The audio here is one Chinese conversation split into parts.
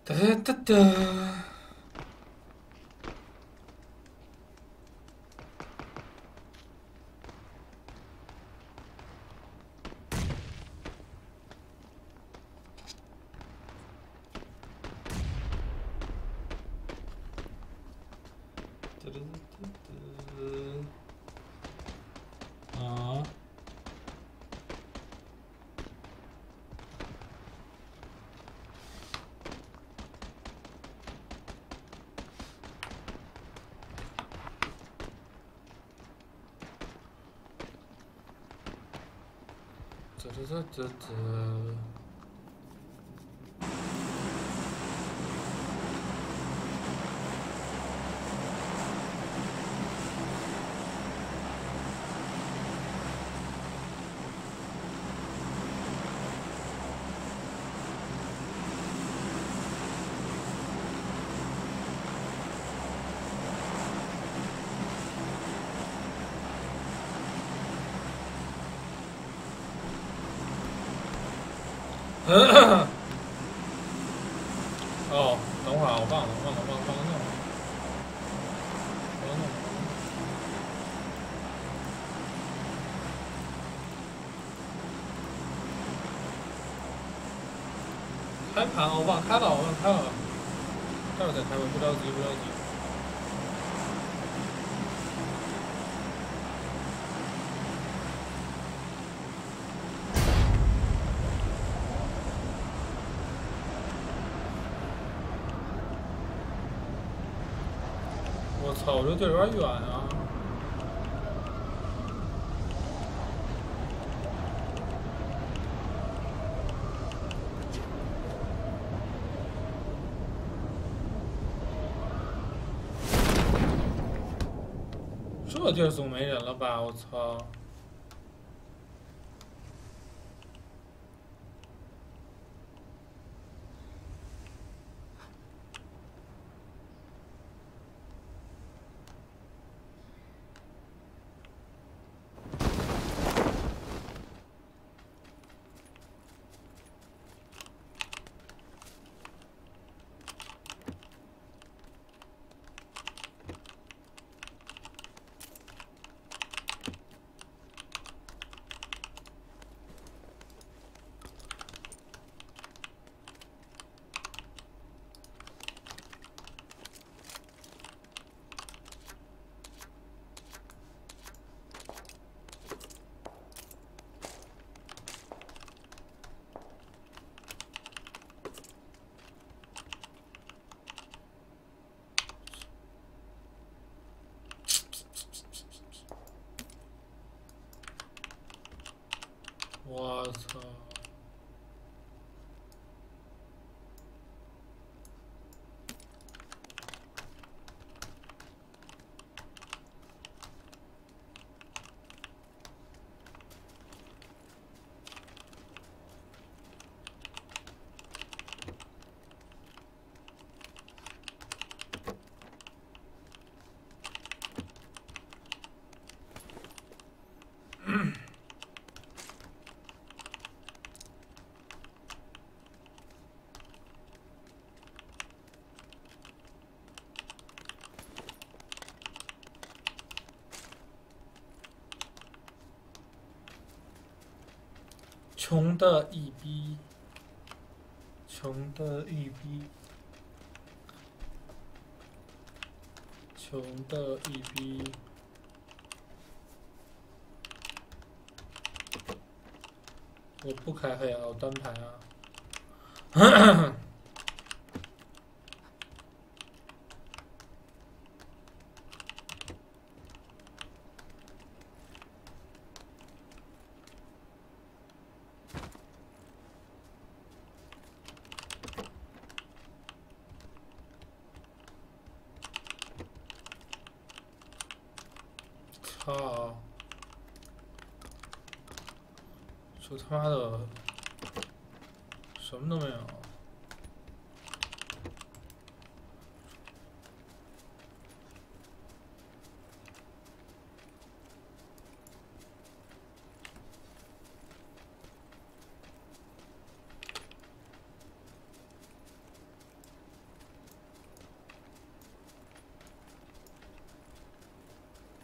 哒哒哒。啊！这。哦，等会儿啊，我忘了弄。我要弄。开盘我忘开了，待会儿再开会，不着急。我操，我这地儿有点远啊。这地儿总没人了吧？我操！我操！穷的一逼，穷的一逼，穷的一逼。我不开黑啊，我单排啊。操！这他妈的什么都没有。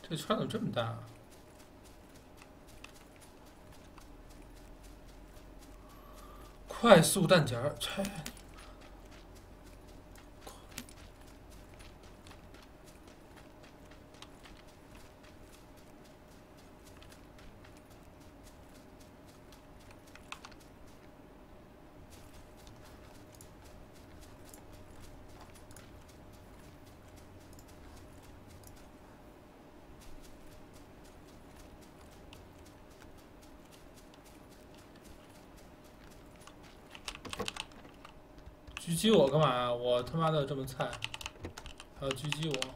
这圈怎么这么大啊？快速弹夹，切！狙击我干嘛呀？我他妈的这么菜，还要狙击我？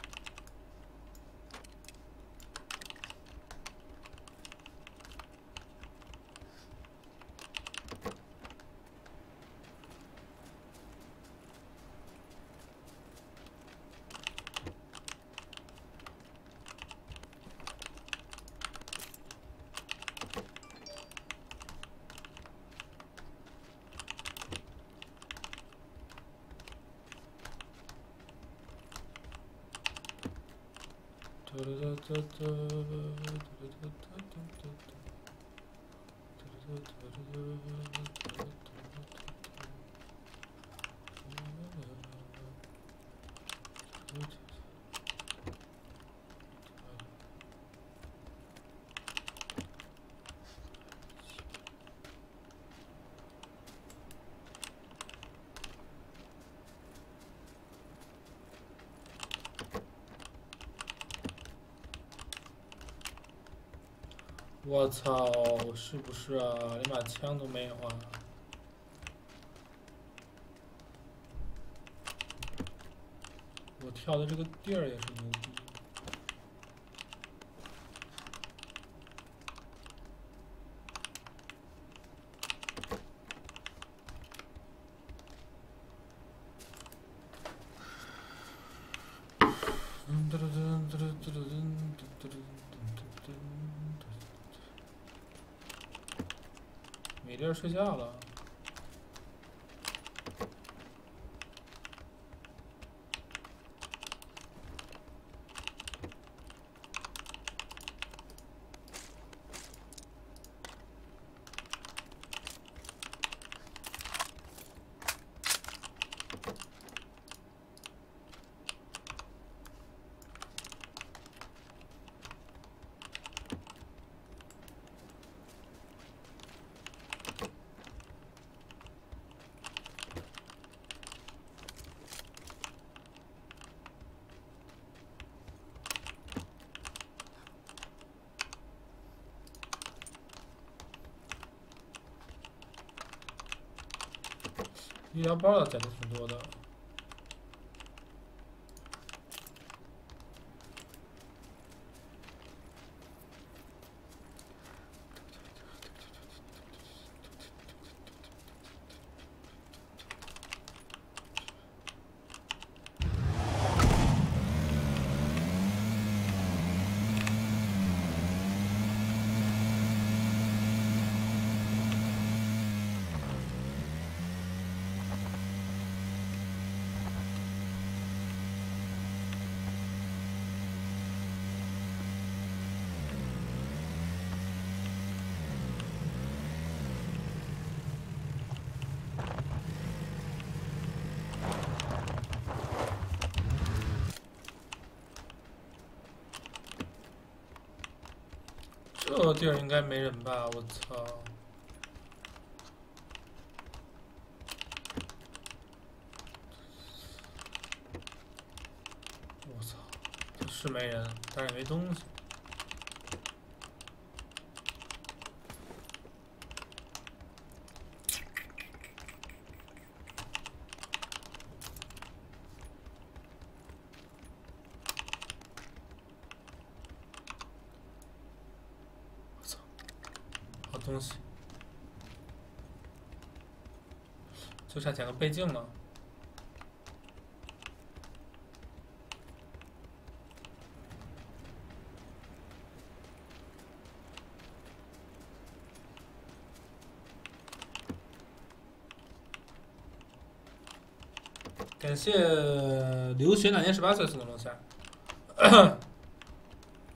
我操，是不是啊？连把枪都没有啊！我跳的这个地儿也是牛逼。没地儿睡觉了。医疗包的捡的挺多的。这地儿应该没人吧？我操！我操！这是没人，但是也没东西。我操！好东西，就差捡个倍镜了。感谢留学那年18岁送的龙虾。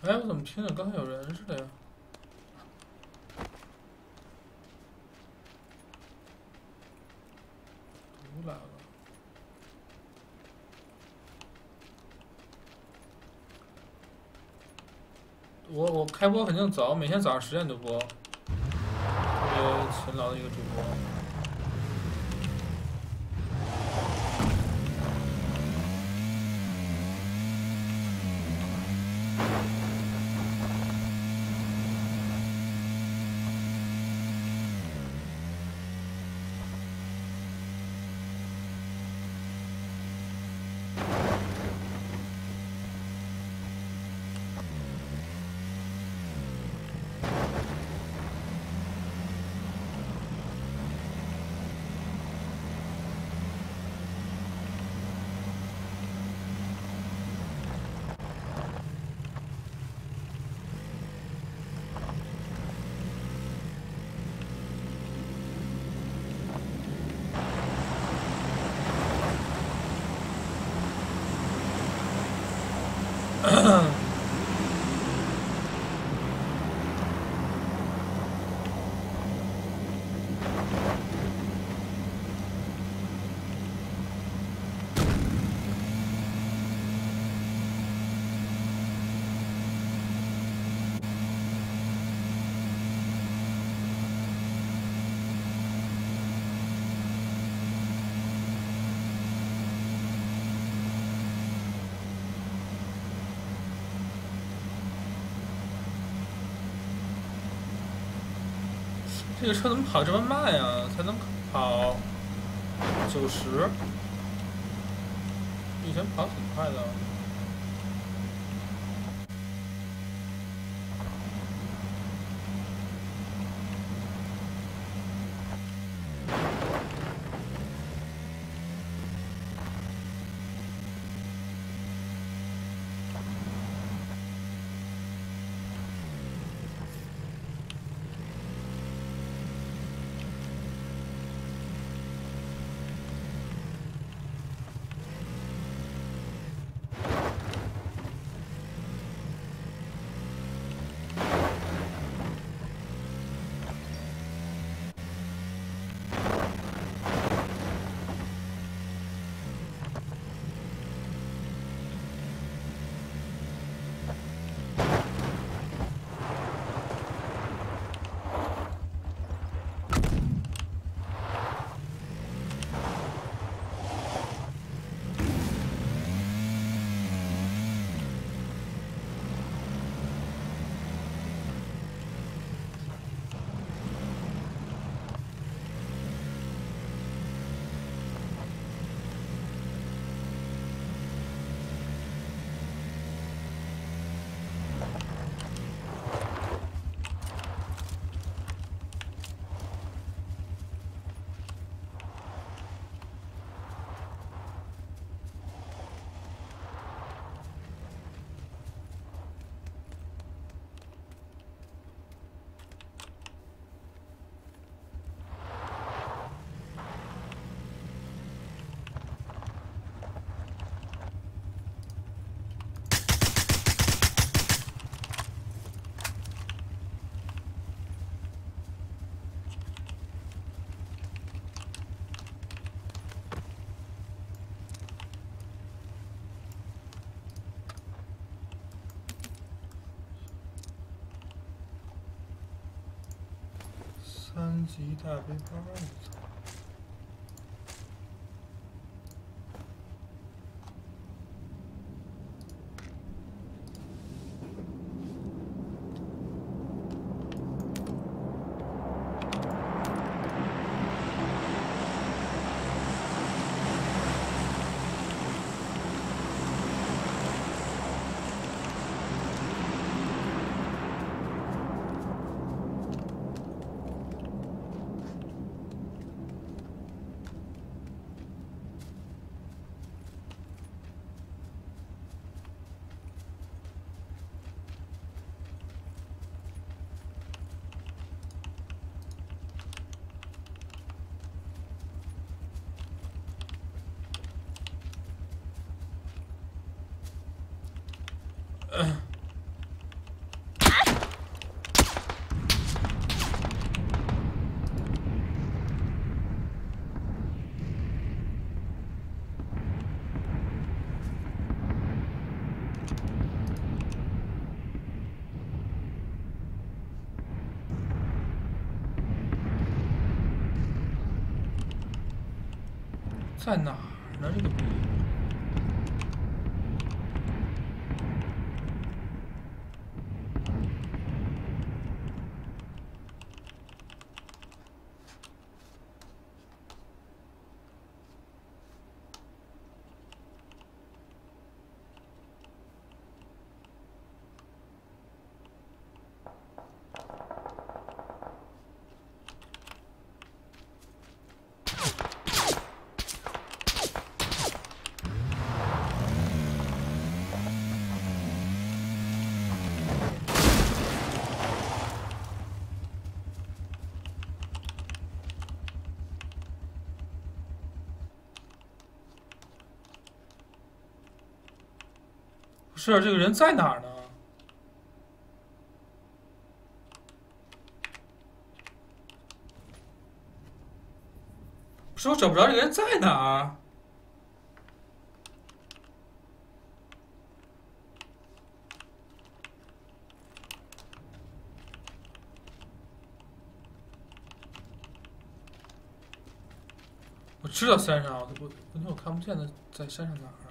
哎，我怎么听着刚才有人似的呀？毒来了。我开播肯定早，每天早上10点就播，特别勤劳的一个主播。这个车怎么跑这么慢呀？才能跑90，以前跑挺快的。3级大背包。 在哪儿呢？这个币？不是，这个人在哪儿呢？不是，我找不着这个人在哪儿。我知道山上，我看不见他在山上哪儿啊？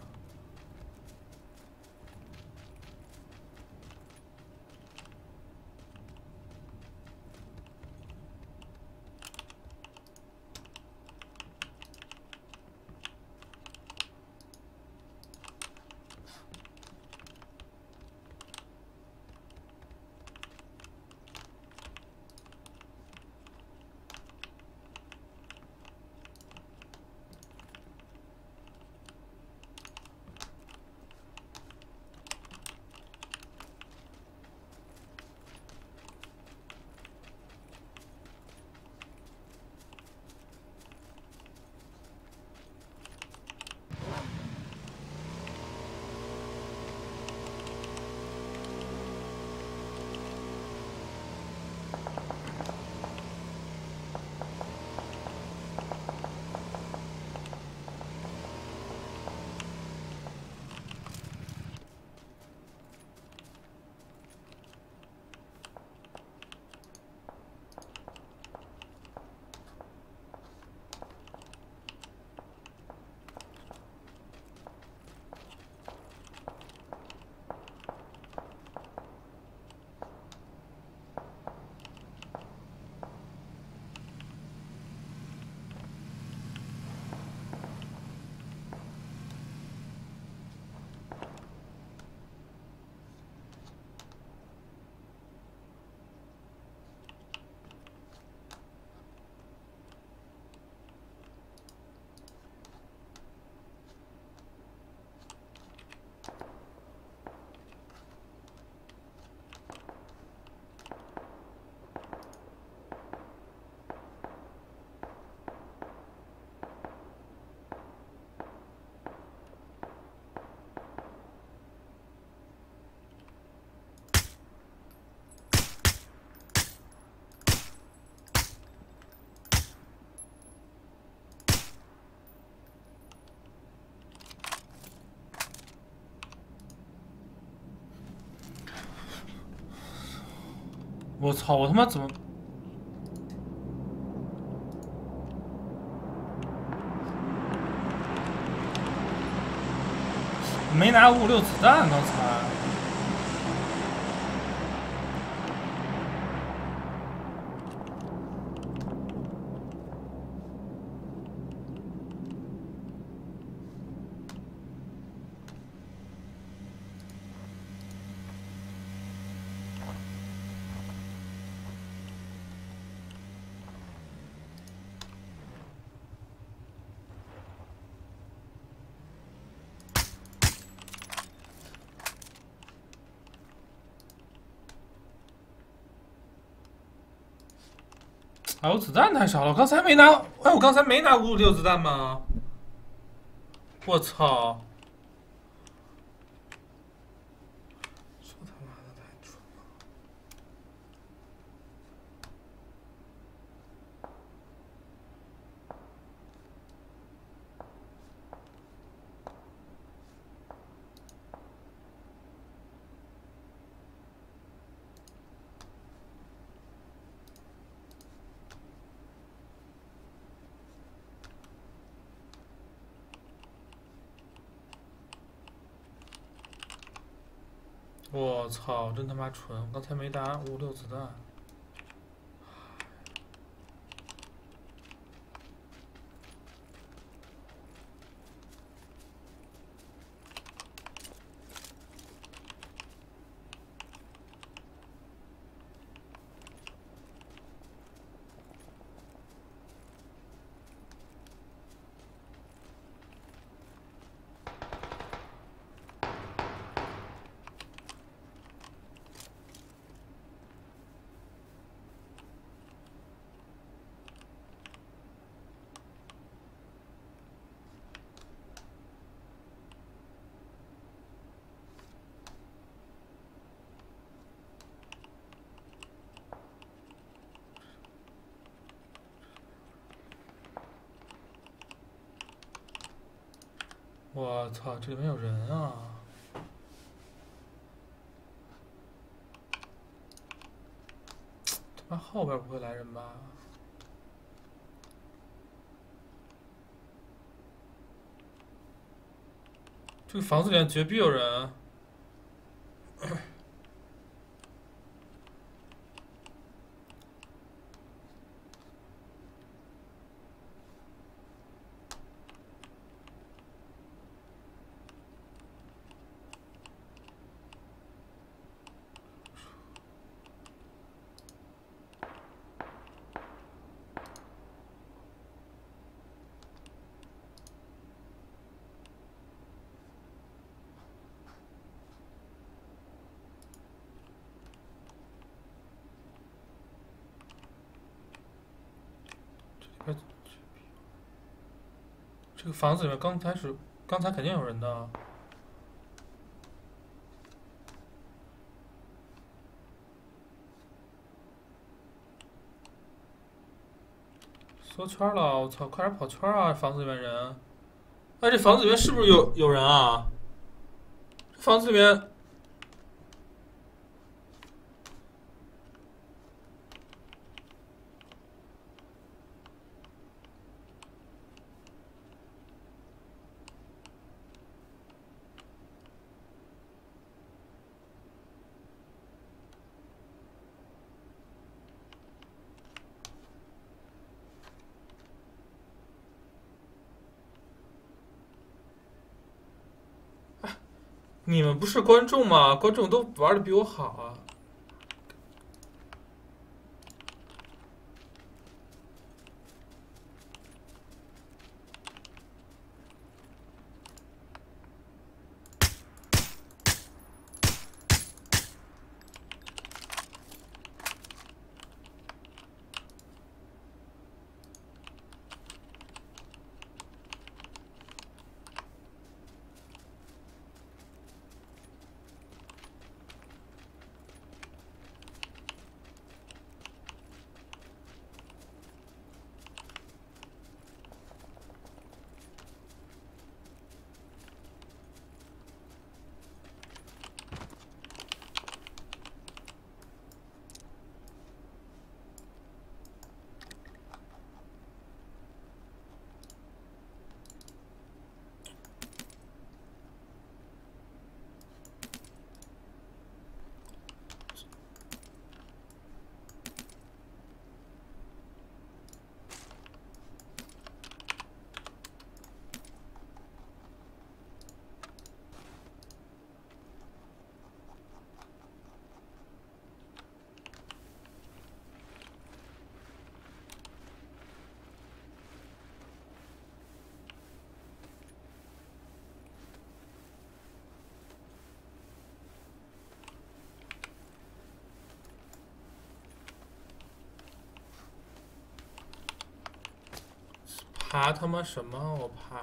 我操！我他妈怎么没拿556子弹？刚才哎，我子弹太少了，我刚才没拿。哎，我刚才没拿556子弹吗？我操！这他妈的太蠢了！ 我操，真他妈蠢！刚才没打5、6子弹。我操，这里面有人啊！他妈后边不会来人吧？这个房子里面绝壁有人。这个房子里面刚才肯定有人的。缩圈了，我操！快点跑圈啊！房子里面人。哎，这房子里面是不是有人啊？这房子里面，你们不是观众吗？观众都玩的比我好啊！爬他妈什么？我爬！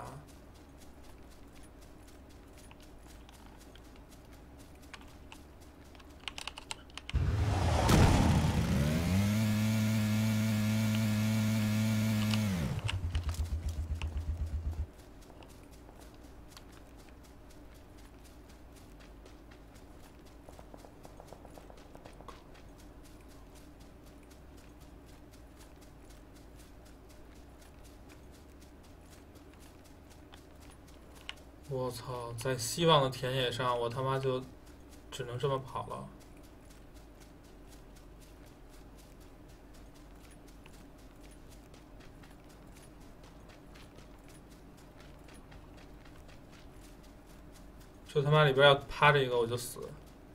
我操，在希望的田野上，我他妈就只能这么跑了。就他妈里边要趴着一个我就死。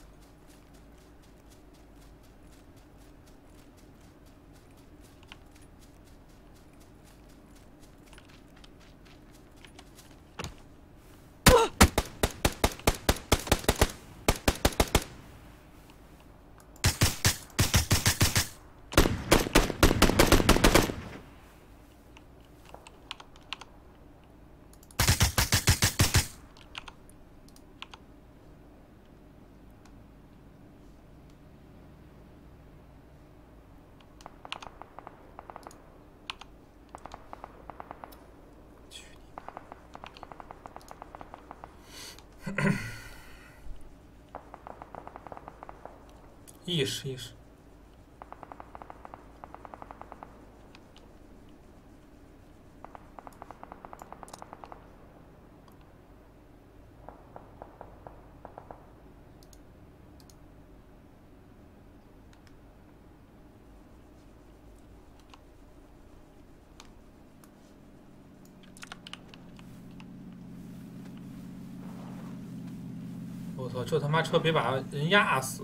意识意识。我操！这他妈车别把人压死！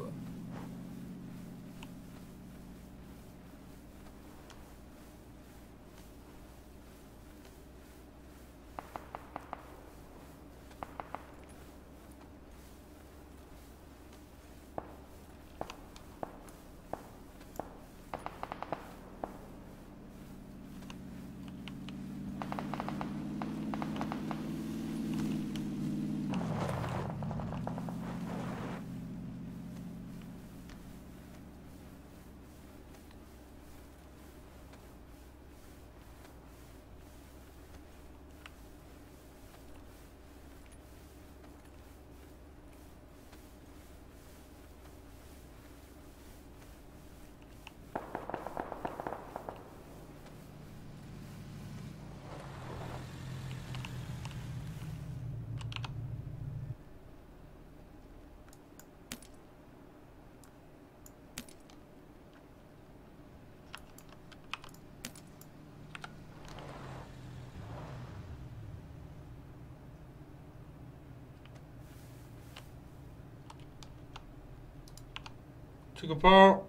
这个包。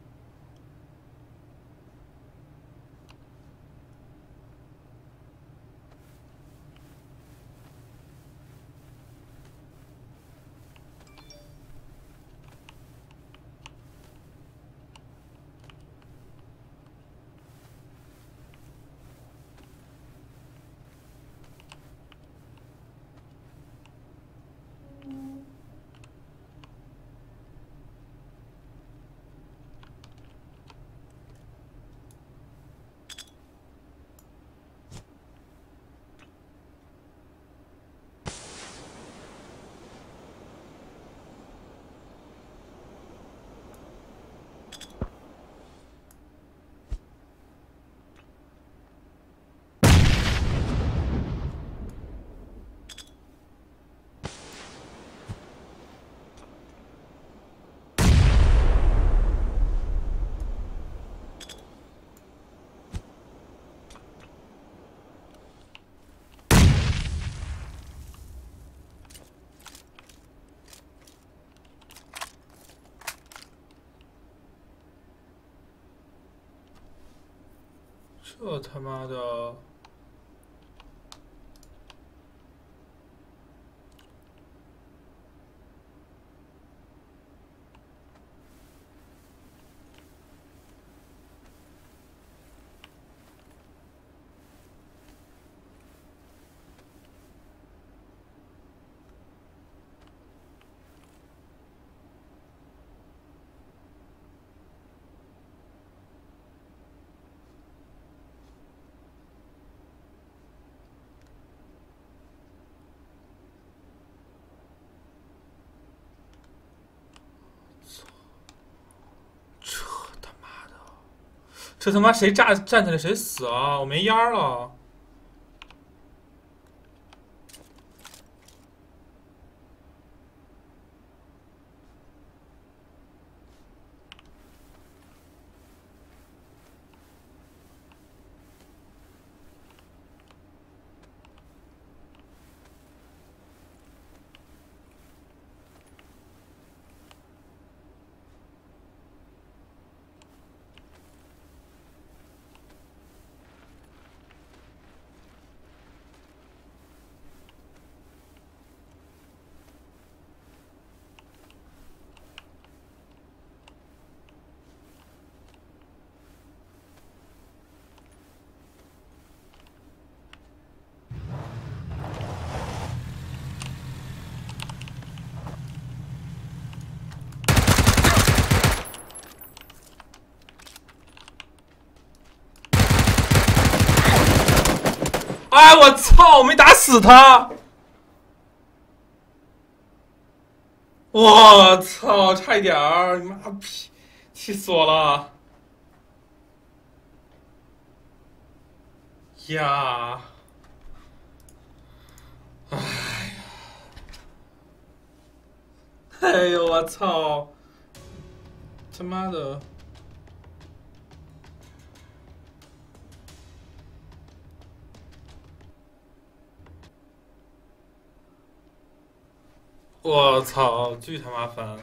这他妈的！这他妈谁站起来谁死啊！我没烟了。 哎，我操！我没打死他！我操！差一点儿！你妈逼！气死我了！呀！哎呦我操！他妈的！我操！巨他妈烦！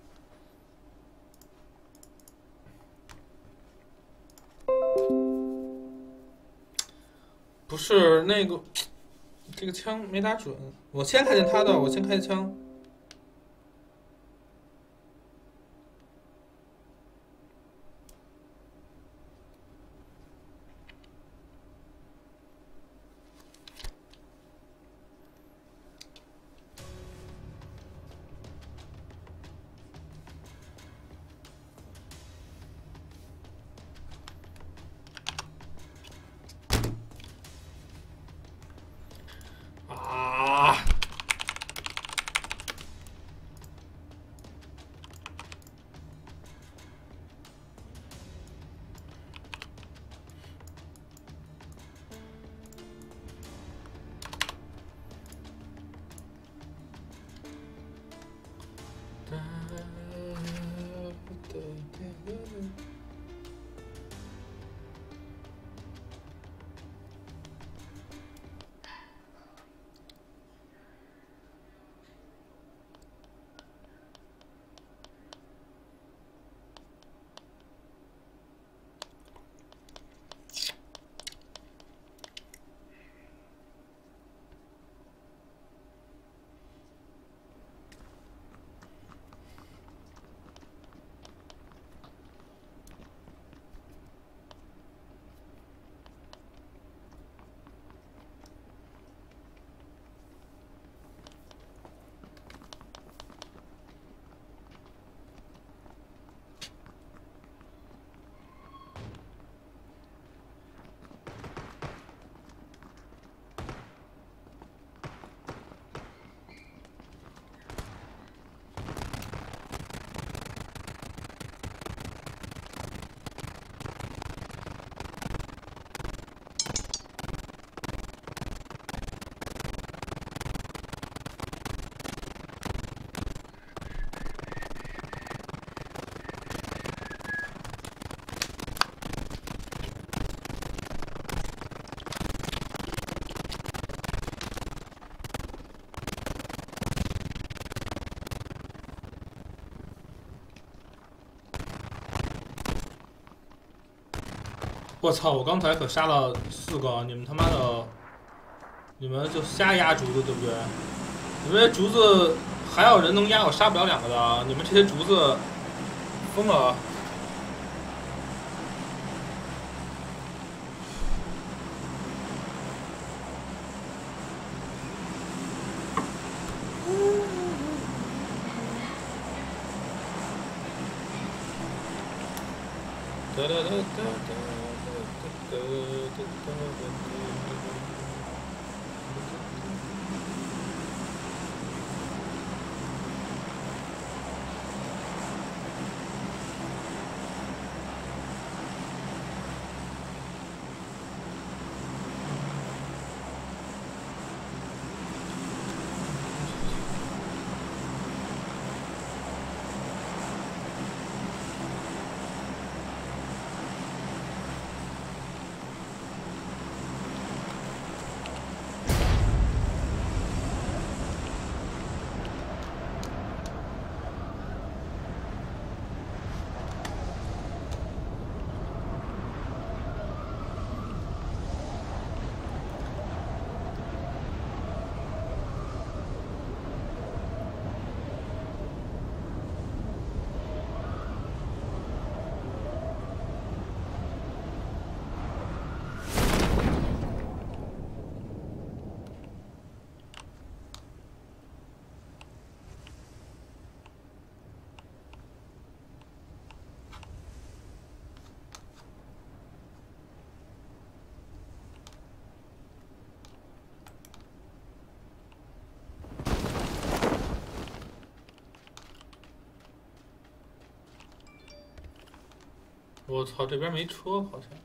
不是那个，这个枪没打准。我先看见他的，我先开枪。啊！我操！我刚才可杀了4个，你们他妈的，你们就瞎压竹子对不对？你们这竹子还有人能压，我杀不了2个的。你们这些竹子疯了！哒哒哒哒哒哒哒哒哒。 我操，这边没车好像。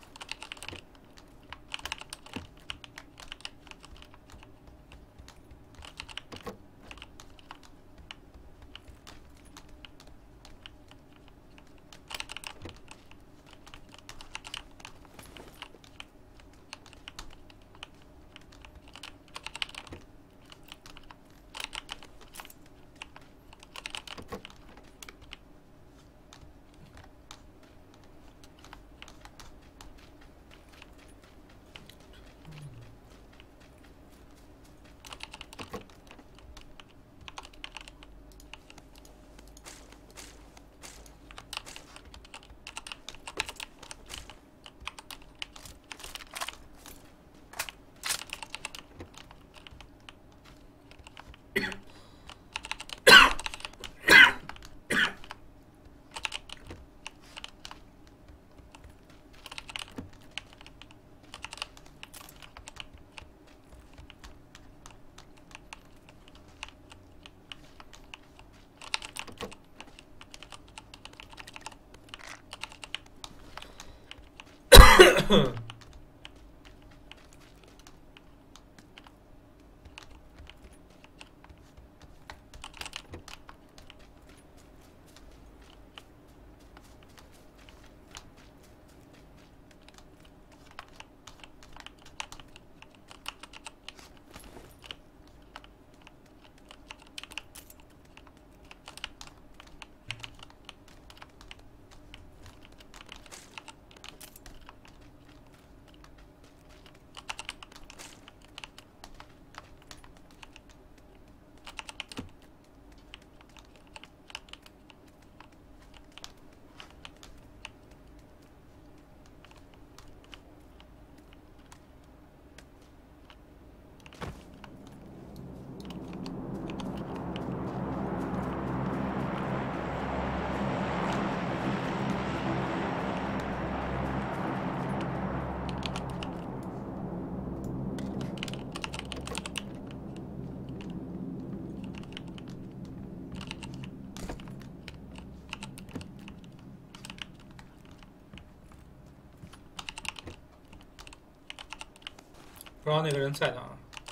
不知道那个人在哪儿。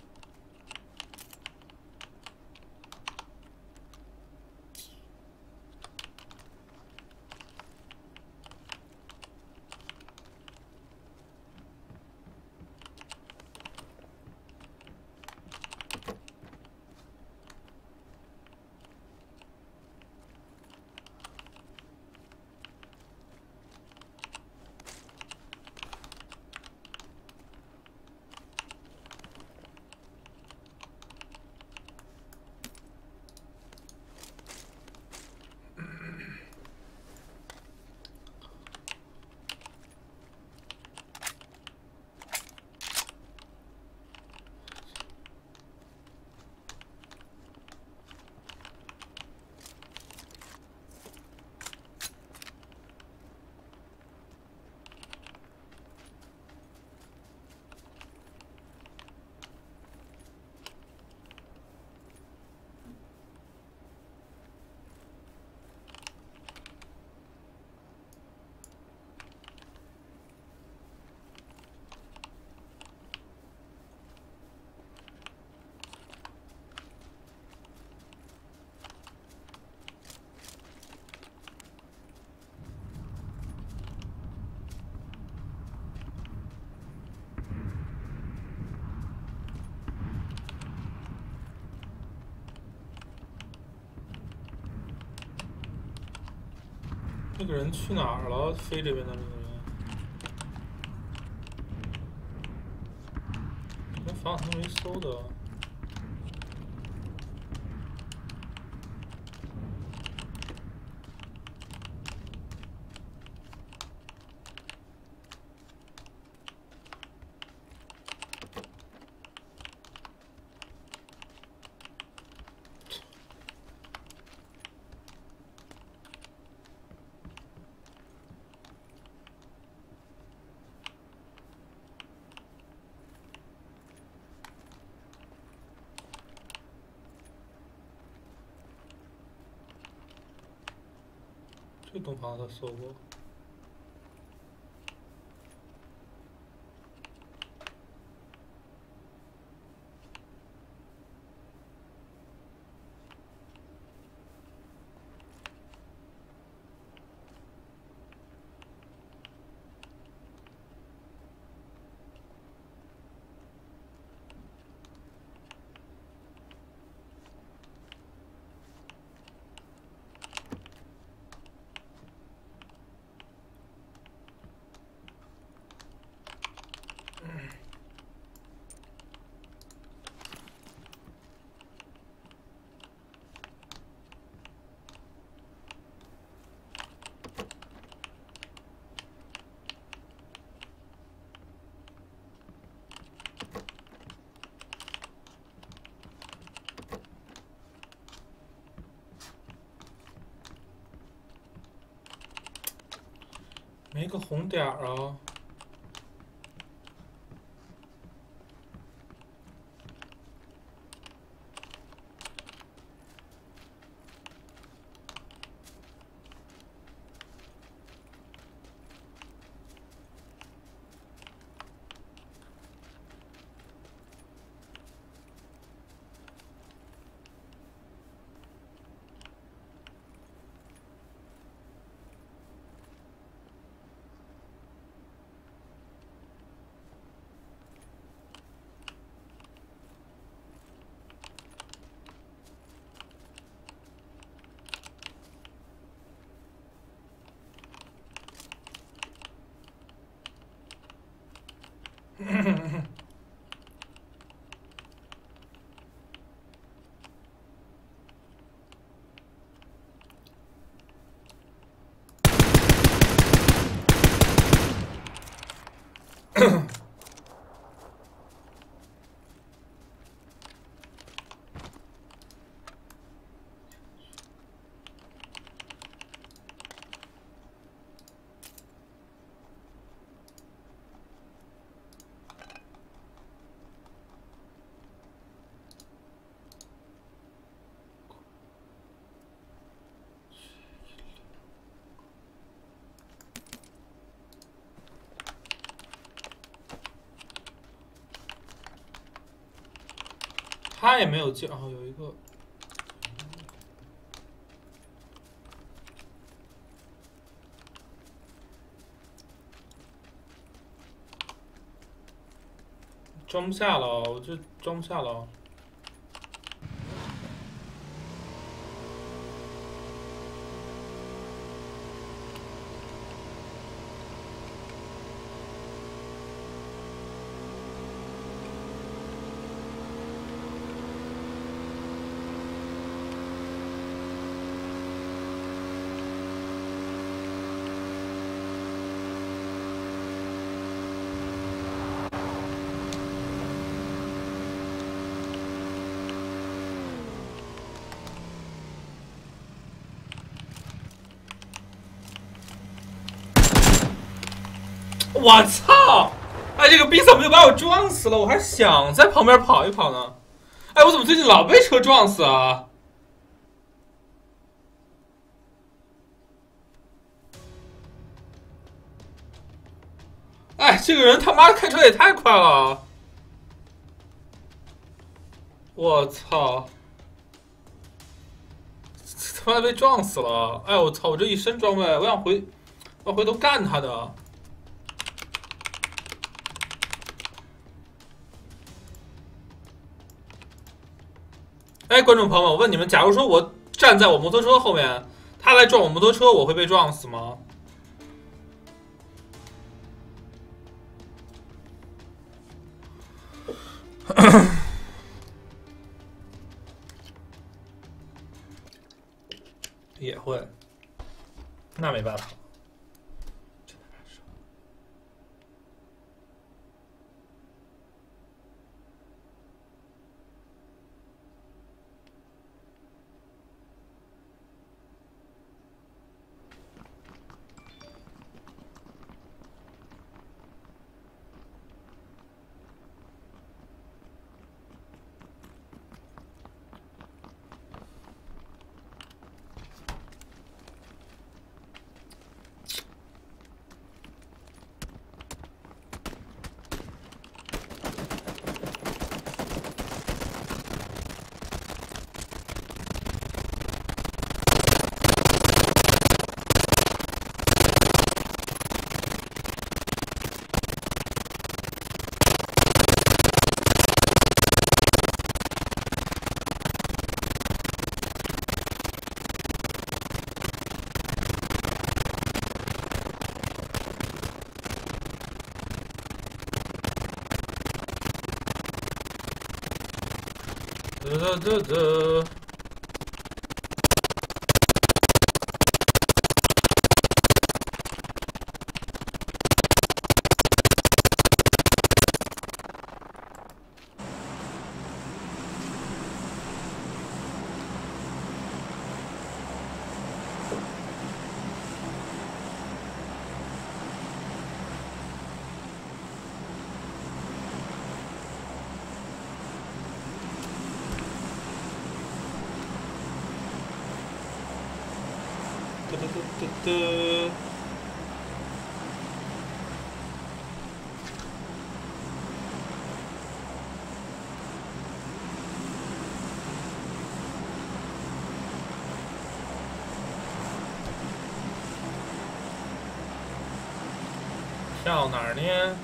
那个人去哪儿了？飞这边的那个人，连房子都没搜的。这栋房子他搜过。 没个红点儿啊。他也没有进，哦，有一个。装不下了，我这装不下了。我操！哎，这个逼怎么就把我撞死了？我还想在旁边跑一跑呢。哎，我怎么最近老被车撞死啊？哎，这个人他妈开车也太快了！我操！他妈被撞死了！哎，我操！我这一身装备，我回头干他的。哎，观众朋友们，我问你们，假如说我站在我摩托车后面，他来撞我摩托车，我会被撞死吗？也会，那没办法。 的。跳哪儿呢？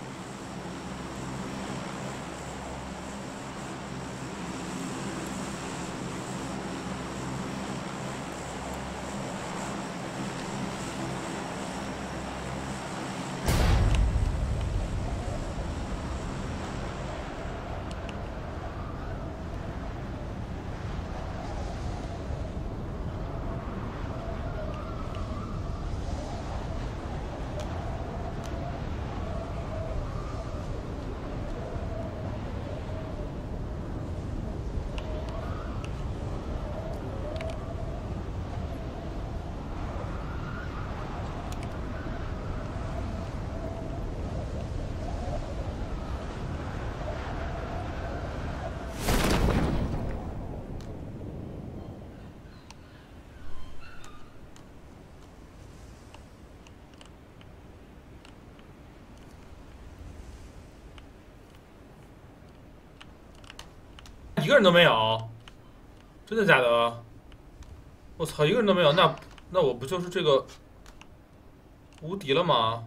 一个人都没有，真的假的？我操，一个人都没有，那我不就是这个无敌了吗？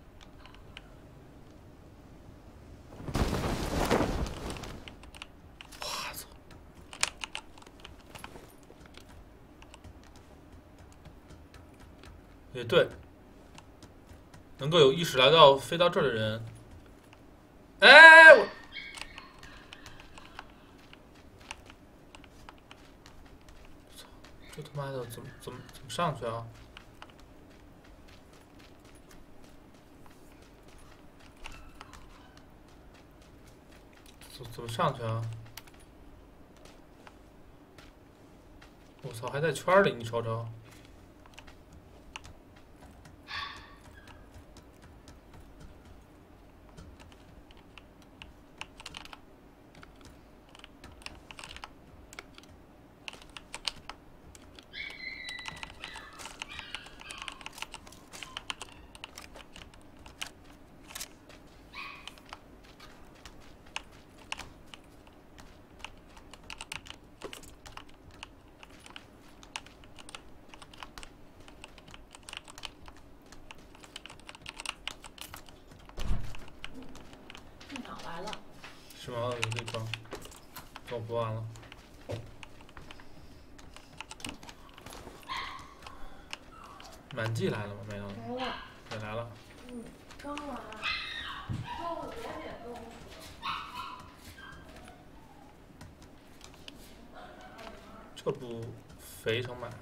我操！也对，能够有意识来到飞到这儿的人，哎，我操，这他妈的怎么上去啊？怎么上去啊？我操，还在圈里，你瞅瞅。是吗？有地方，我不玩了。满季来了吗？没了。 来了。 也来了。 嗯，刚来。中午2点钟。 这不肥成买。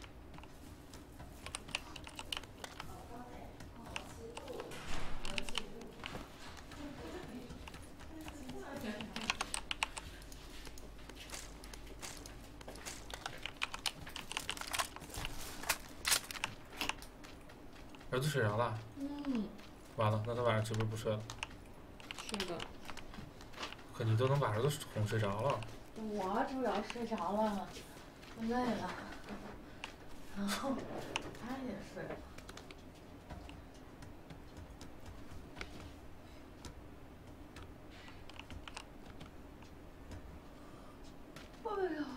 儿子睡着了。 嗯。 完了，那他晚上是不是不睡了？ 是的。 可你都能把儿子哄睡着了。 我主要睡着了，累了，然后他也睡了。哎呦！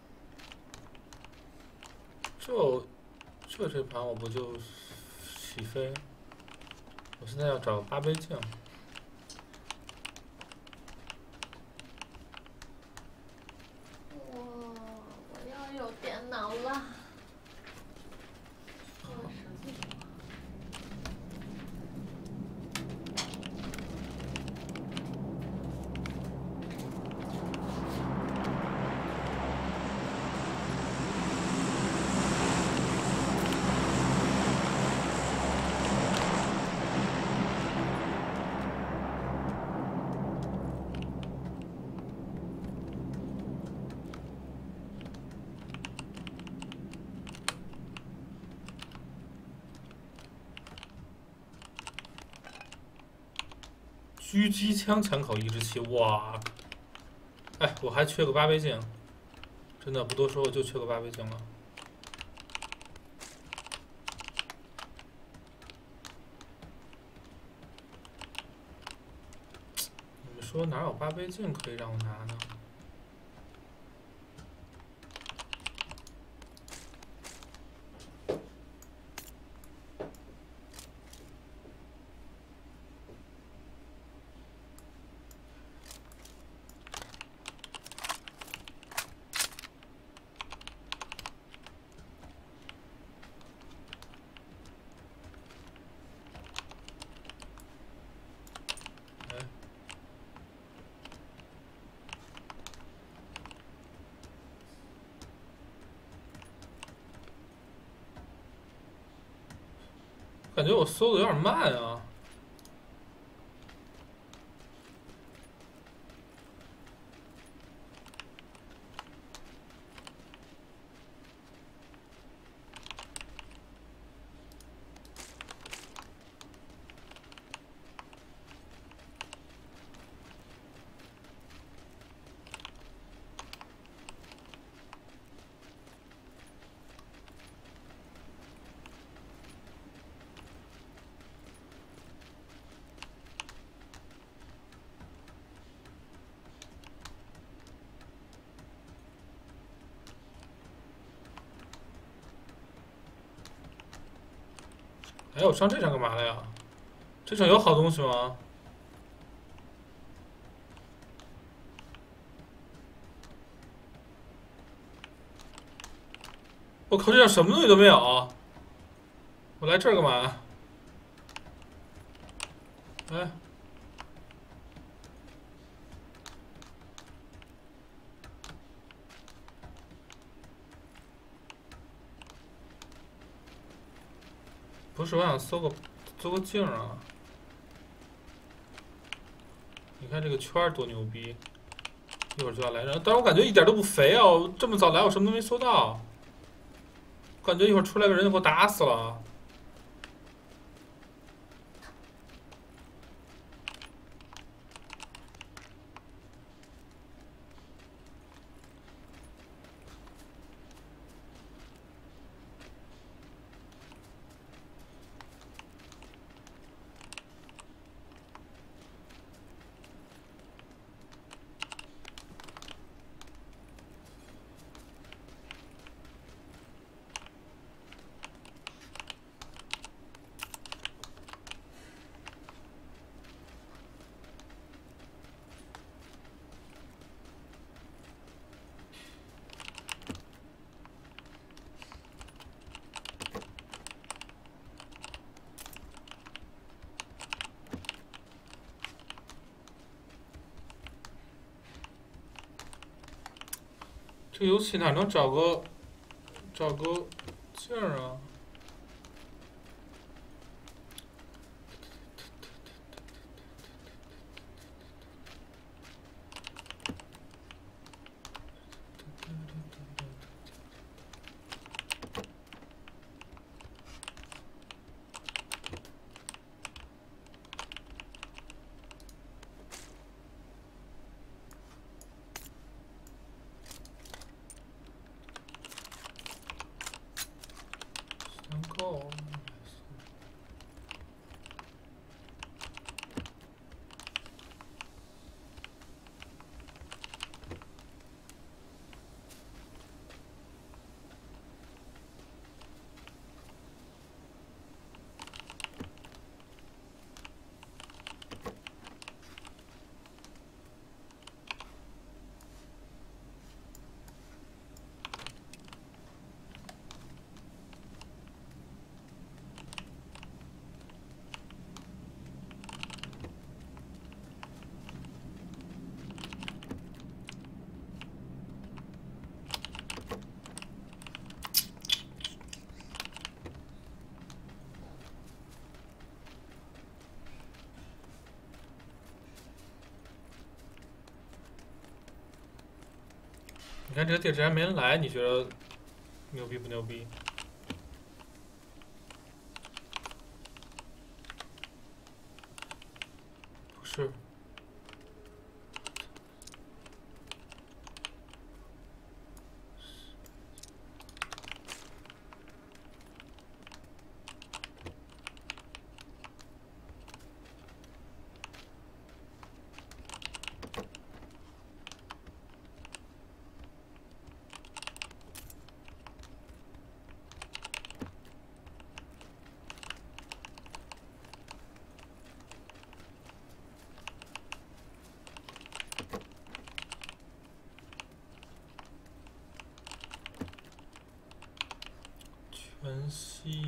这盘我不就起飞？我现在要找个8倍镜。 我要有电脑了。 狙击枪枪口抑制器，哇！哎，我还缺个8倍镜，真的不多说，我就缺个8倍镜了。 说哪有八倍镜可以让我拿呢？感觉我搜的有点慢啊。哎，我上这场干嘛了呀？这场有好东西吗？我靠，这场什么东西都没有。我来这儿干嘛？哎，不是，我想搜个镜啊。你看这个圈儿多牛逼！一会儿就要来，但是我感觉一点都不肥啊！我这么早来，我什么都没搜到。我感觉一会儿出来个人就给我打死了。这个游戏哪能找个镜儿啊？能够。你看这个地址还没人来，你觉得牛逼不牛逼？不是。 西。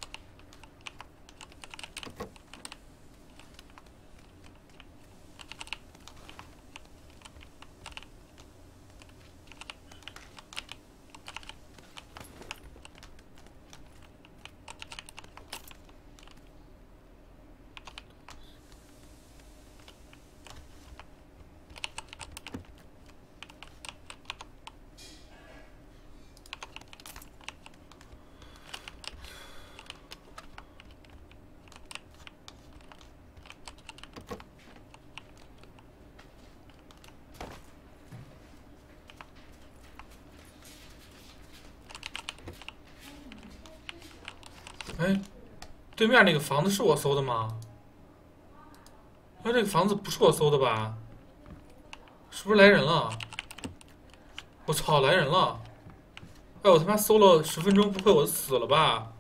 哎，对面那个房子是我搜的吗？哎，这个房子不是我搜的吧？是不是来人了？我操，来人了！哎，我他妈搜了10分钟，不会我死了吧？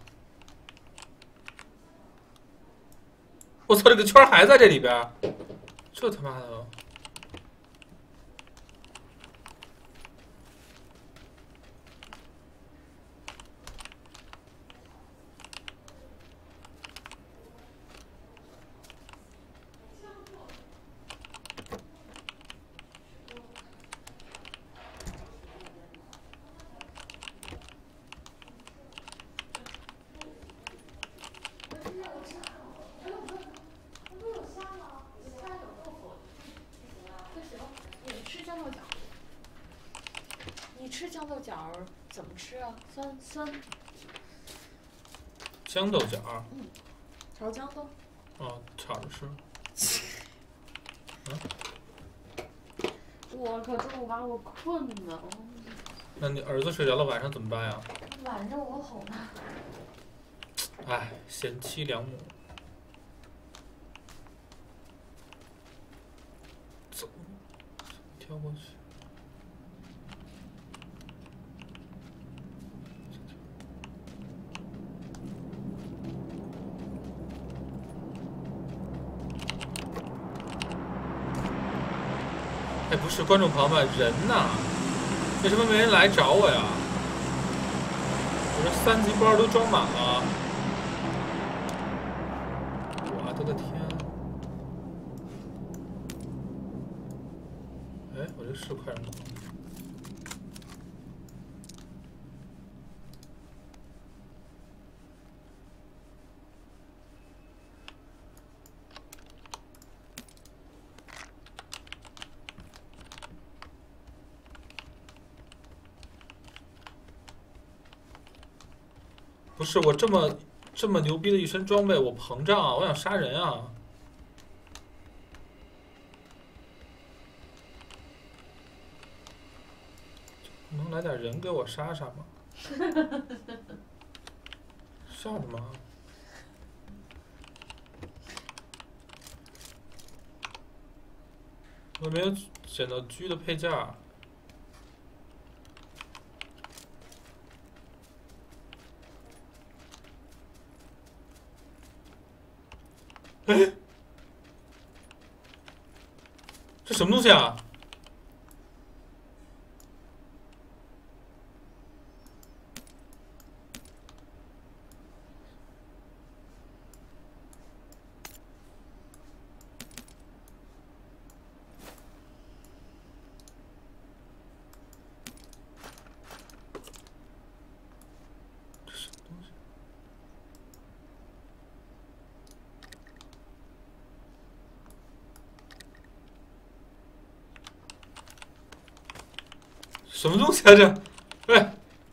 我操，这个圈还在这里边，这他妈的！ 你吃豇豆角怎么吃啊？酸。 豇豆角。 炒豇豆。 哦，炒着吃。 我可中午把我困的。 那你儿子睡着了，晚上怎么办呀？ 晚上我哄他。 哎，贤妻良母。走，跳过去。哎，不是，观众朋友们，人呢？为什么没人来找我呀？我这3级包都装满了。我的天！哎，我这是快人吗？不是我这么牛逼的一身装备，我膨胀啊！我想杀人啊！能来点人给我杀杀吗？笑什么？我没有捡到狙的配件。哎，这什么东西啊？什么东西啊这？哎，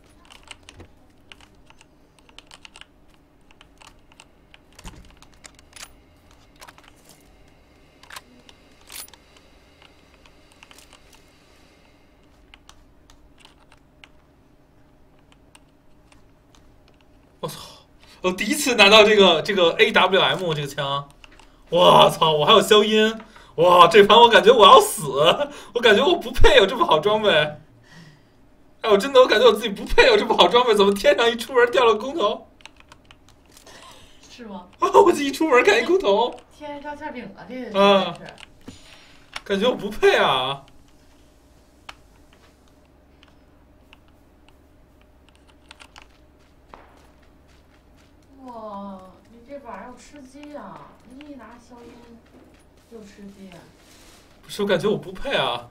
我操！我第一次拿到这个AWM 这个枪，我操！我还有消音，哇！这盘我感觉我要死，我感觉我不配有这么好装备。哎，我感觉我自己不配有这么好装备，怎么天上一出门掉了工头？ 是吗？ 啊！我这一出门看一工头， 天上掉馅饼了，这个是。 感觉我不配啊！ 晚上要吃鸡啊！你一拿消音就吃鸡。 不是，我感觉我不配啊。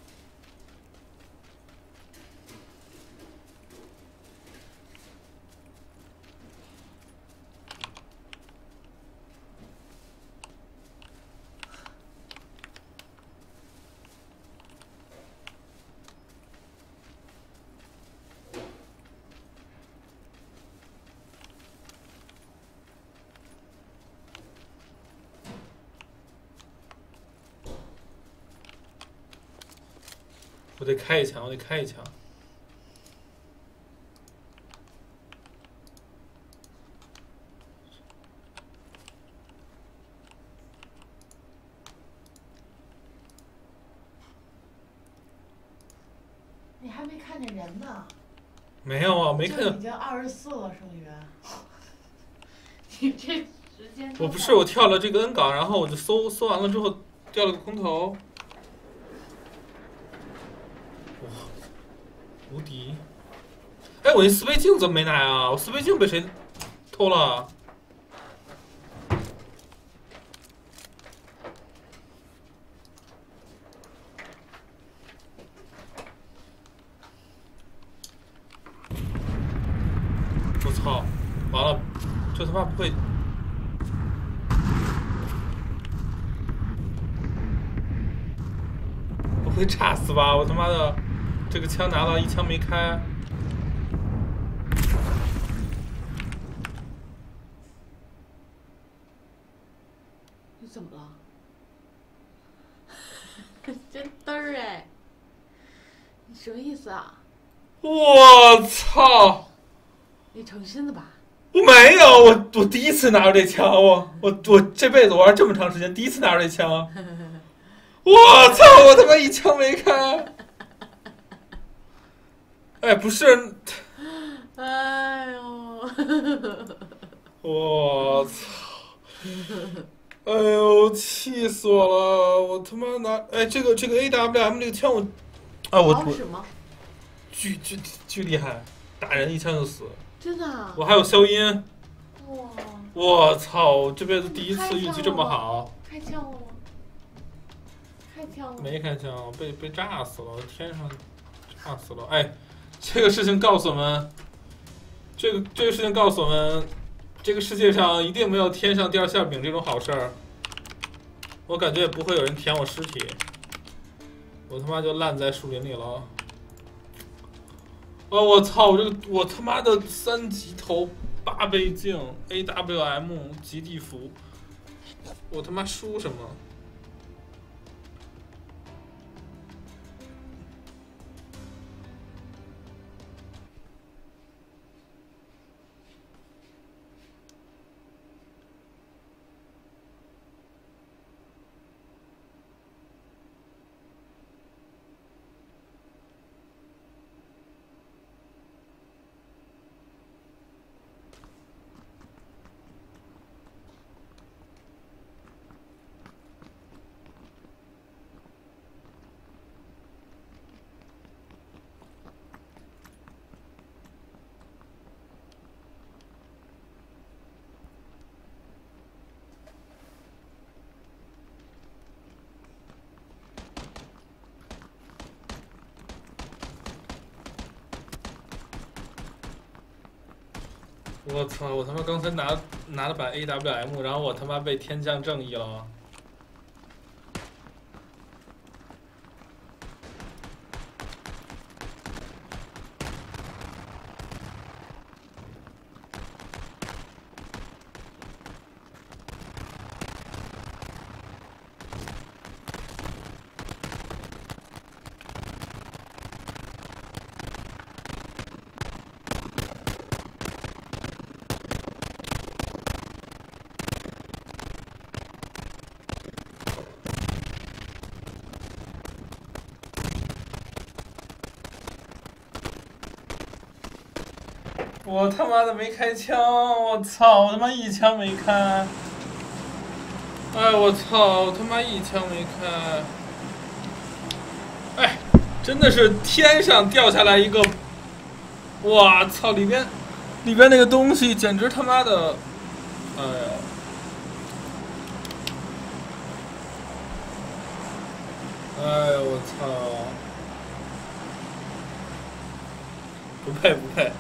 我得开一枪，我得开一枪。 你还没看见人呢。 没有啊，没看见。 已经24了，剩余。你这时间。 我不是，我跳了这个 N 岗，然后我就搜完了之后掉了个空投。哇，无敌！哎，我那四倍镜怎么没拿啊？我四倍镜被谁偷了？我操！完了，这他妈不会。不会炸死吧？我他妈的，这个枪拿了一枪没开。 你怎么了？真嘚儿哎！你什么意思啊？ 我操！ 你诚心的吧？ 我没有，我第一次拿着这枪，我这辈子玩这么长时间，第一次拿着这枪。我操！我他妈一枪没开。哎，不是。 哎呦！ 我操！哎呦，气死我了！我他妈拿这个 AWM 这个枪我，我什么？ 巨厉害，打人一枪就死。 真的啊？ 我还有消音。 哇！ 我操！这辈子第一次运气这么好。 开枪了吗？开枪了。 没开枪，被炸死了，天上炸死了。哎，这个事情告诉我们，这个事情告诉我们，这个世界上一定没有天上掉馅饼这种好事儿。我感觉也不会有人舔我尸体，我他妈就烂在树林里了。我操！我他妈的3级头8倍镜 AWM 极地服，我他妈输什么？我操！我他妈刚才拿了把 AWM， 然后我他妈被天降正义了。我他妈的没开枪！我操！我他妈一枪没开！哎，我操！我他妈一枪没开！哎，真的是天上掉下来一个！我操！里边那个东西简直他妈的！哎呀！ 我操！不配，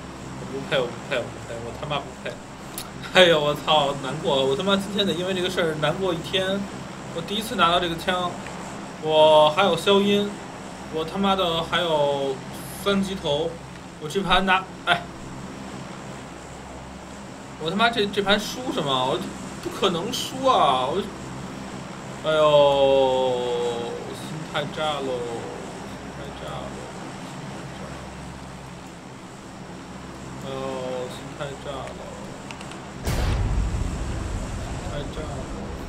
我他妈不配！哎呦我操，难过！我他妈今天得因为这个事儿难过一天。我第一次拿到这个枪，我还有消音，我他妈的还有3级头，我这盘拿哎，我他妈这盘输什么？我不可能输啊！哎呦，心太炸喽，心太炸喽，哎呦，心太炸了，太炸了！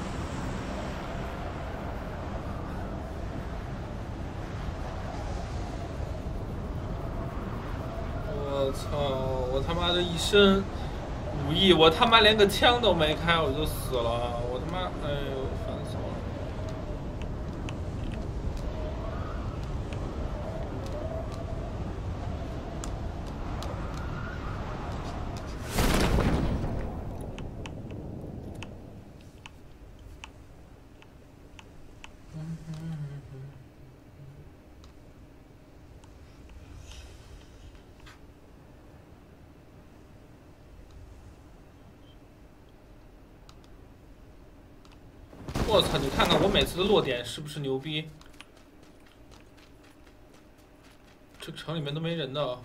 我操！我他妈的一身武艺，我他妈连个枪都没开，我就死了！我他妈，哎呦，烦死了！我操！你看看我每次的落点是不是牛逼？这城里面都没人的，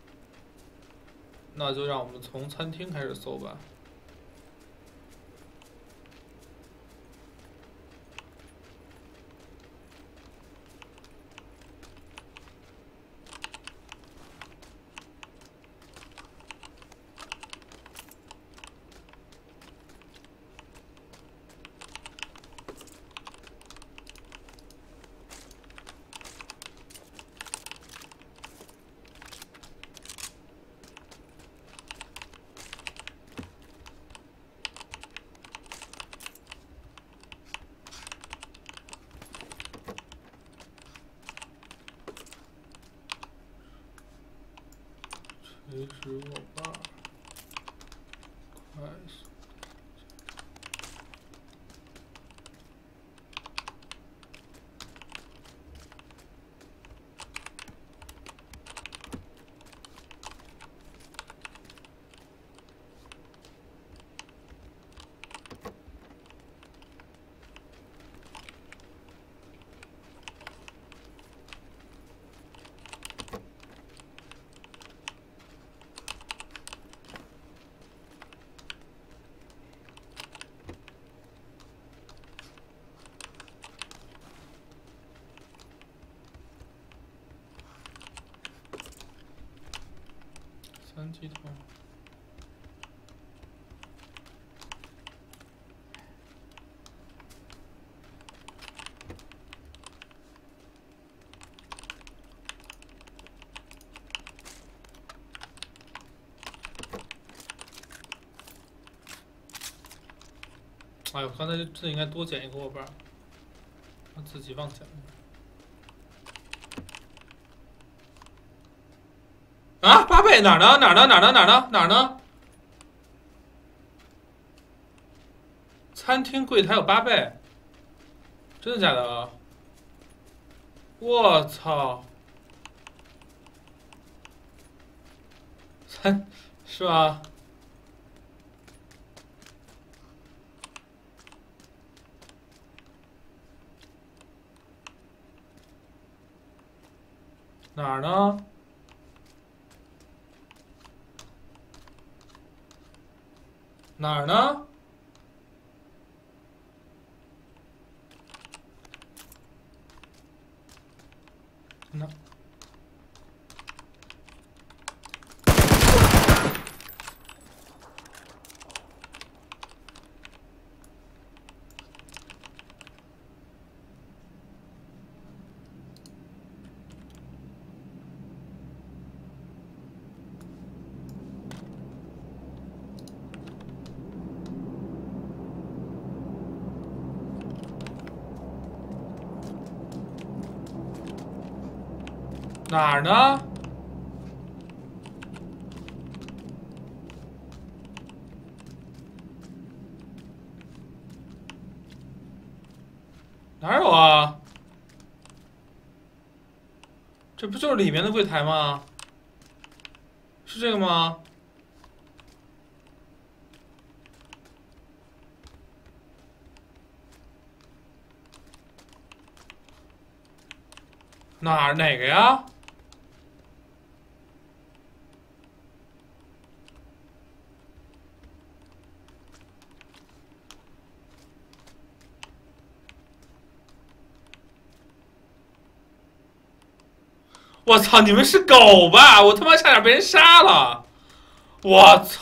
那就让我们从餐厅开始搜吧。谁是我爸？快速！3级头。哎呦，刚才这应该多捡一个握把，我自己忘捡了。啊，8倍哪儿呢？哪儿呢？哪儿呢？哪儿呢？哪儿呢？餐厅柜台有8倍，真的假的？我操！是吧？哪儿呢？哪儿呢？哪？哪儿呢？哪有啊？ 这不就是里面的柜台吗？是这个吗？哪个呀？我操！你们是狗吧？我他妈差点被人杀了！我操！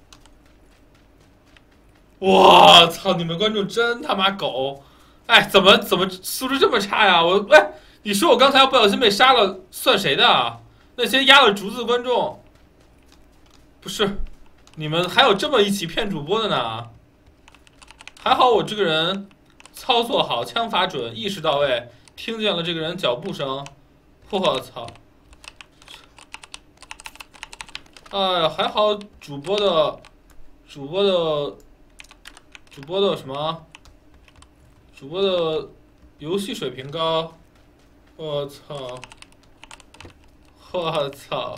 我操！你们观众真他妈狗！哎，怎么素质这么差呀？哎，你说我刚才要不小心被杀了，算谁的啊？那些压了竹子的观众，不是，你们还有这么一起骗主播的呢？还好我这个人操作好，枪法准，意识到位，听见了这个人脚步声。我操！哎呀，还好主播的什么？主播的游戏水平高。我操！我操！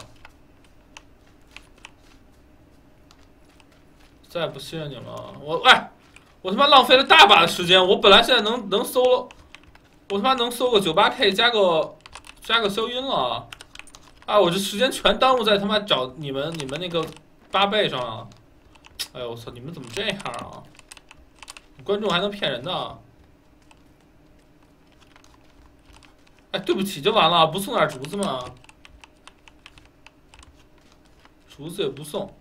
再也不信任你们了。我他妈浪费了大把的时间。我本来现在能搜，我他妈能搜个98K 加个消音了。啊！我这时间全耽误在他妈找你们那个8倍上了。哎呦我操！你们怎么这样啊？观众还能骗人的？哎，对不起就完了，不送点竹子吗？竹子也不送。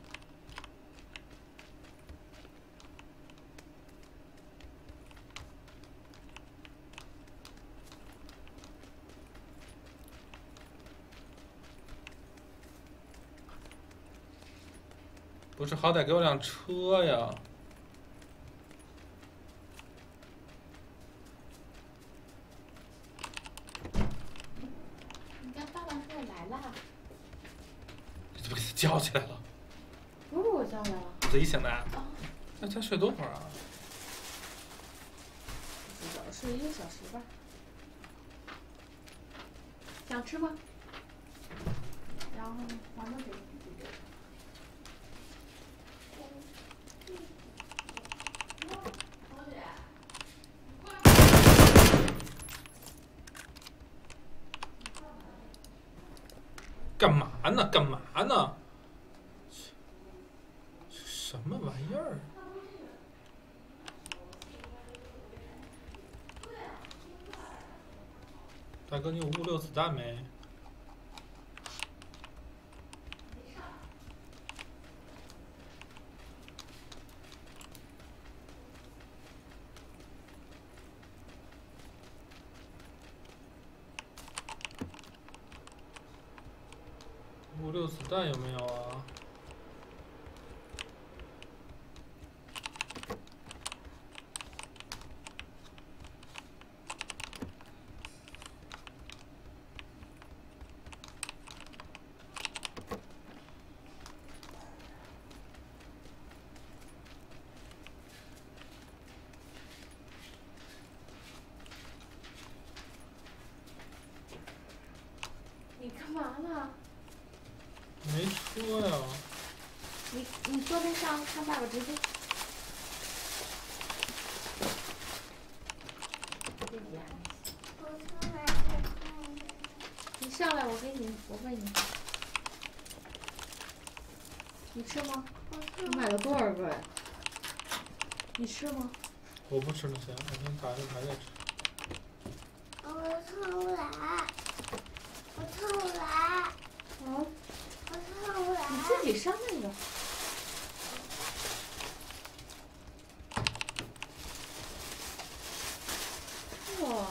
不是，好歹给我辆车呀！ 你家爸爸是不是来了？ 你怎么给他叫起来了？ 不是我叫来了。 自己醒的？ 啊。 那再睡多会儿啊？ 不知道，睡1个小时吧。想吃吗？然后咱们给。 干嘛呢？干嘛呢？什么玩意儿？大哥，你有56子弹没？56子弹有没有啊？ 你干嘛呢？ 没说呀。 你坐边上看爸爸直播。你上来，我喂你。你吃吗？你买了多少个呀？你吃吗？ 我不吃那些，我先打个牌再吃。 我偷懒。 嗯。 我偷懒。 你自己上那个。哇。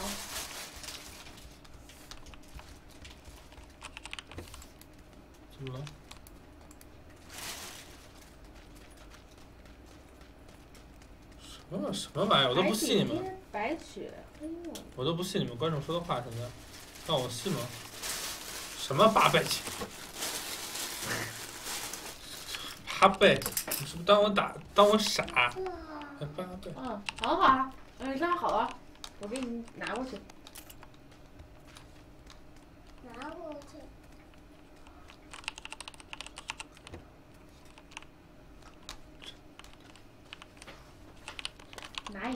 怎么了？什么玩意儿？我都不信你们。 白雪。哎呦。 我都不信你们观众说的话，现在让我信吗？什么8倍？8倍？你是不是当我傻？还8倍？ 嗯，好，拉好了，我给你拿过去。 拿过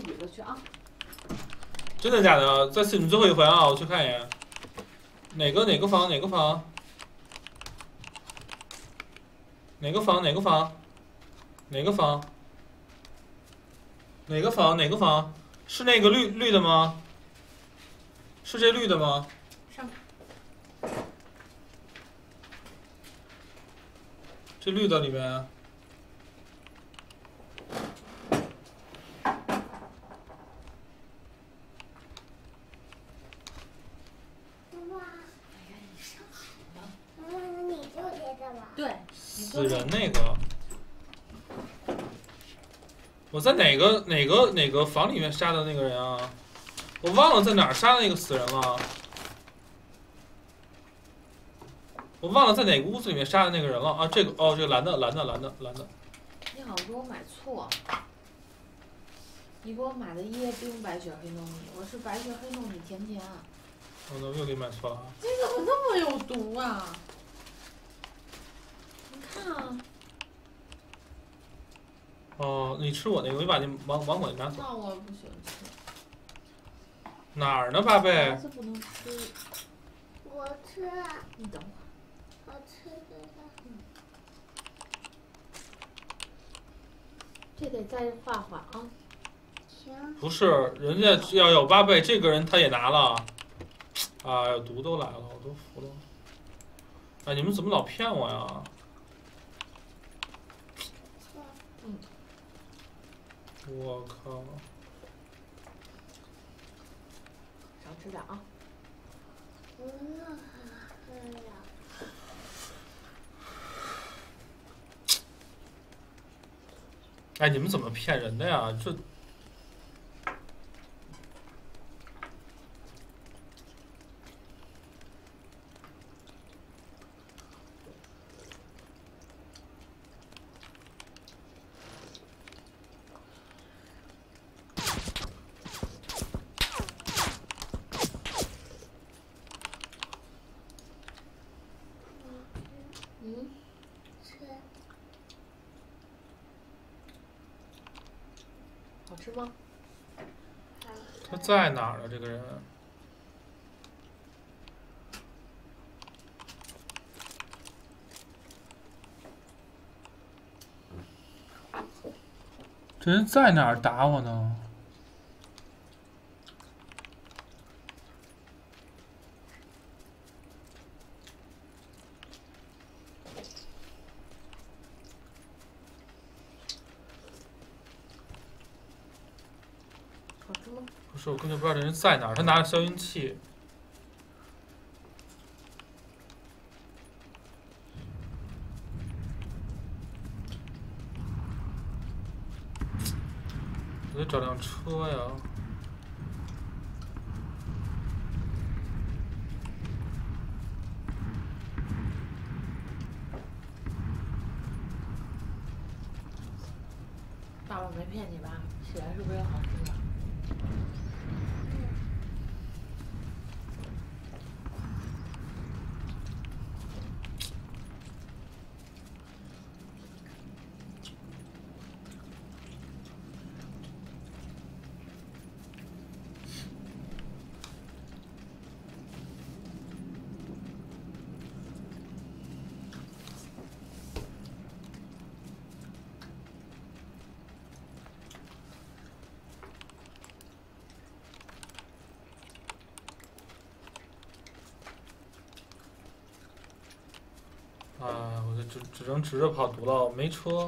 雨了去啊！ 真的假的？再次你最后一回啊，我去看一眼。哪个房？哪个房？哪个房？哪个房？哪个房？哪个房？哪个房？是那个绿的吗？是这绿的吗？ 上。 这绿的里面。 对， 死人那个，我在哪个房里面杀的那个人啊？我忘了在哪儿杀的那个死人了。我忘了在哪个屋子里面杀的那个人了啊！这个哦，这个蓝的。 你好像给我买错，你给我买的椰冰白雪黑糯米，我是白雪黑糯米甜甜。 哦，那我又给你买错了。 这怎么那么有毒啊？你看啊。 哦，你吃我那个，我就把那芒果拿走。 那我不喜欢吃。 哪儿呢，宝贝？ 孩子不能吃。 我吃。 你等会儿。 我吃这个。 这得再画画啊。 行。 不是，人家要有8倍，这个人他也拿了。哎呀，毒都来了，我都服了。哎，你们怎么老骗我呀？我靠！ 少吃点啊。 哎，你们怎么骗人的呀？这。 好吃吗？ 他在哪儿呢？这个人。这人在哪儿打我呢？ 好吃吗？ 不是，我根本不知道这人在哪儿。他拿着消音器。我得找辆车呀。 爸爸没骗你吧？起来是不是有好吃的？ 我就只能直着跑毒了，没车。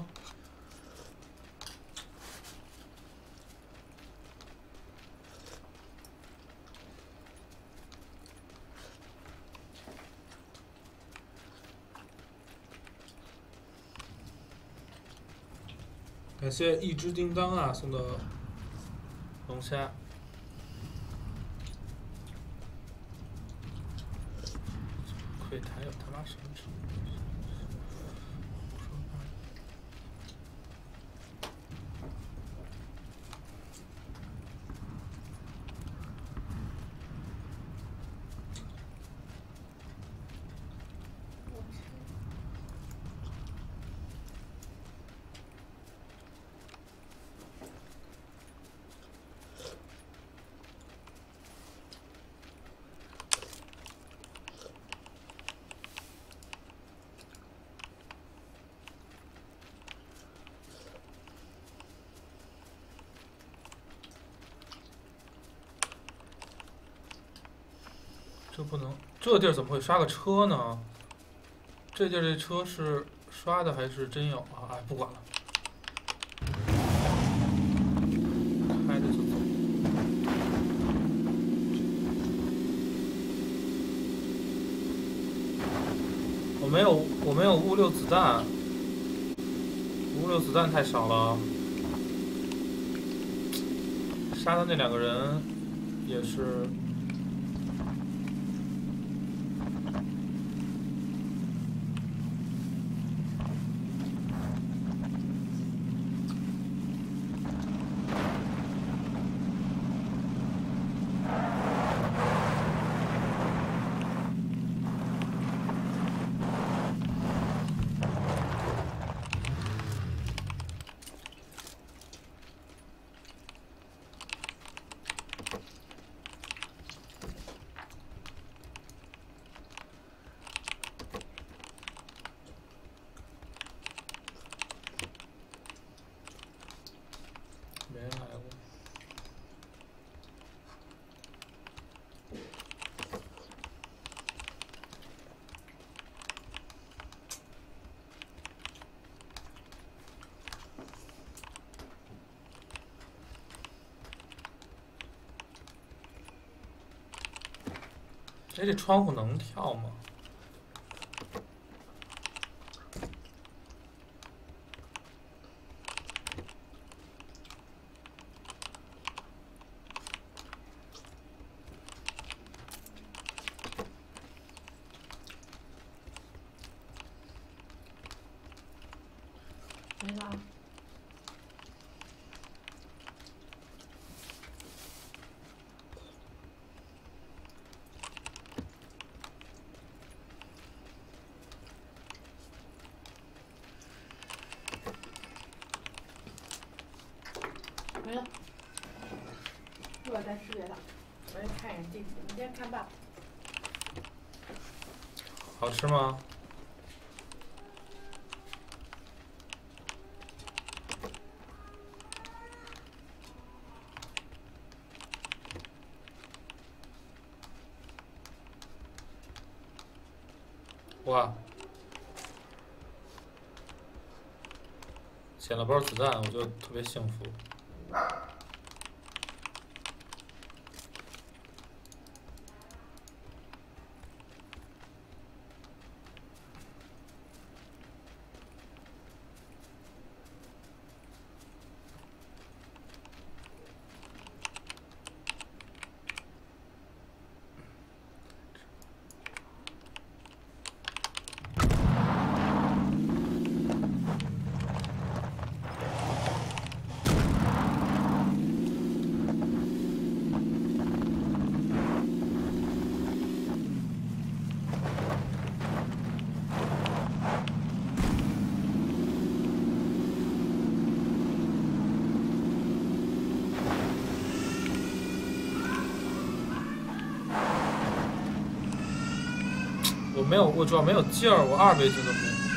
感谢一只叮当啊送的龙虾。柜台有他妈什么吃？ 这不能，这地儿怎么会刷个车呢？这地儿这车是刷的还是真有啊？哎，不管了，开着就走。我没有物六子弹，物六子弹太少了。杀的那2个人也是。没人来过。哎，这窗户能跳吗？ 没了。没了。一会儿再吃别的，我再看一眼地图。你先看吧。 好吃吗？哇！捡了包子弹，我就特别幸福。我没有，我主要没有劲儿，我2倍镜都没有。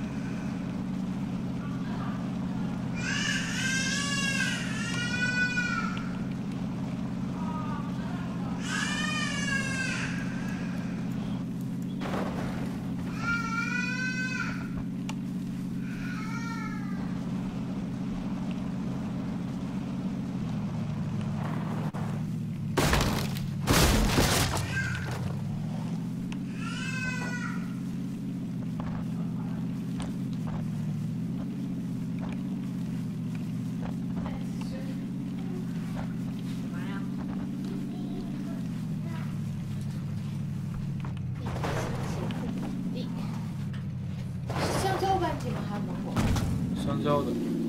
香蕉的。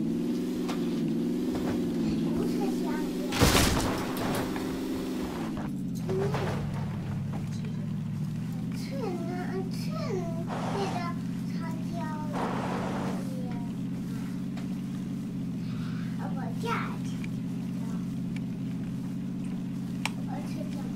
不是香蕉，是那个香蕉了。我这儿吃香蕉，我吃香蕉。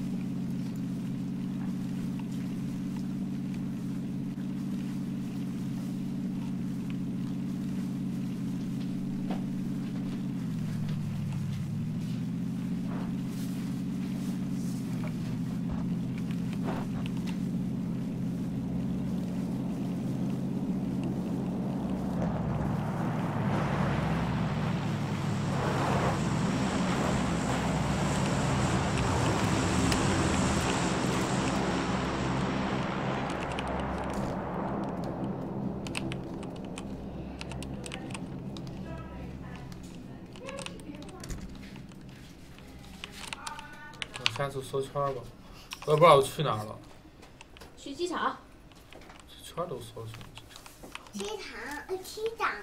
下次缩圈吧。我也不知道我去哪儿了， 去机场。 圈都缩去了。 机场。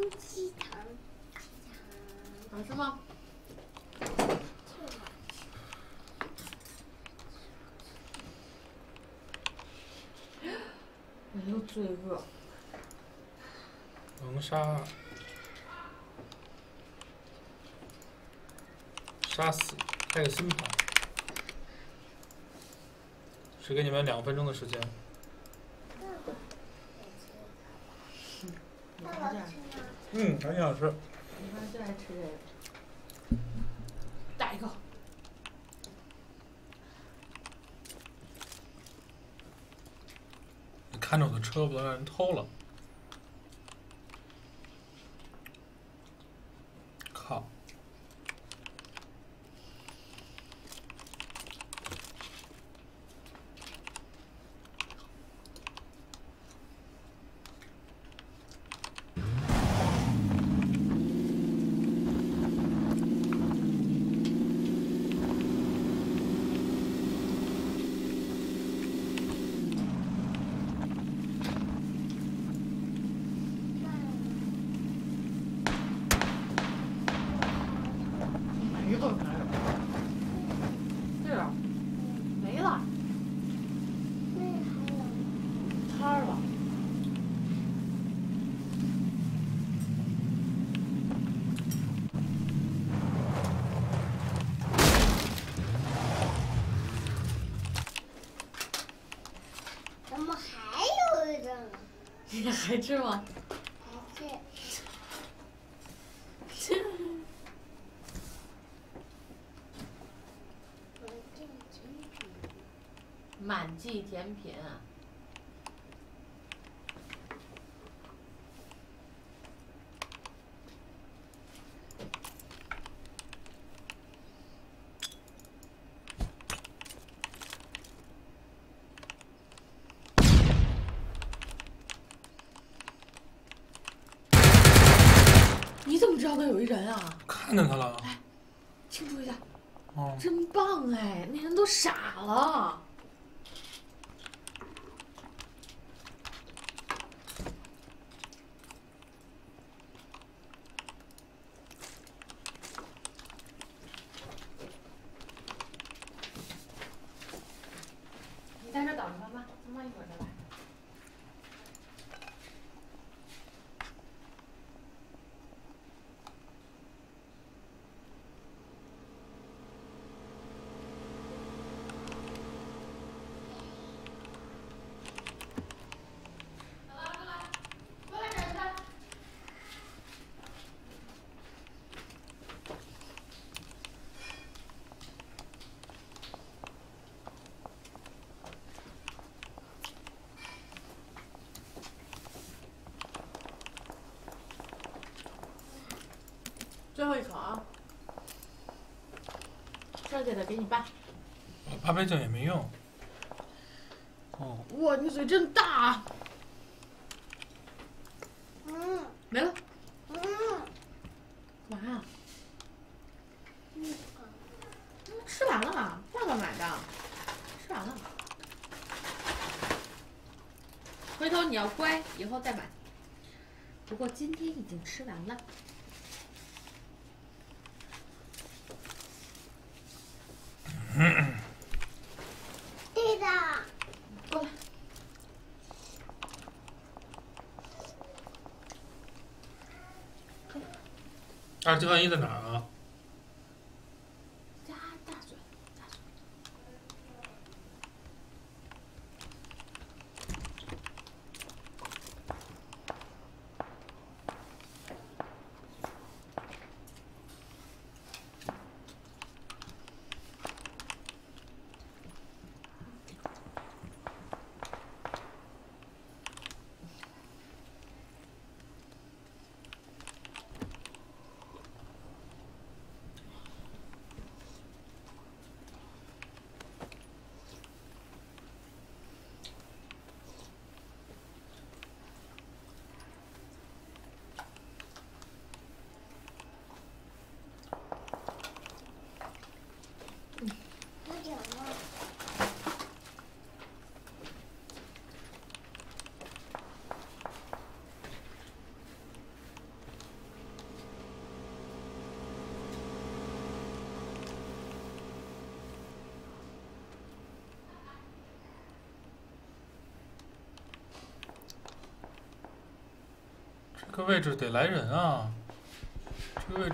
好吃吗？我又罪恶。 能杀死，开个新盘。只给你们2分钟的时间。 爸爸吃吗？ 嗯，很想吃。 你妈最爱吃这个。大一个。 你看着我的车，不能让人偷了。靠！ 没了。对了，没了， 那还有。 摊儿了。 怎么还有一个呢？ 你还吃吗？ 还是。 满记甜品啊。你怎么知道那有一人啊？ 看见他了。 来，庆祝一下。 哦。 真棒哎！那人都傻了。你在这等着妈妈，妈妈一会儿再来。最后一口啊，剩下的给你爸。 八倍镜也没用。哦。 哇，你嘴真大啊！没了。干嘛呀？吃完了，爸爸买的，吃完了。回头你要乖，以后再买。不过今天已经吃完了。 对的。 过来。 2计划1在哪儿啊？ 大嘴。 有点吗？ 这个位置得来人啊！这个位置。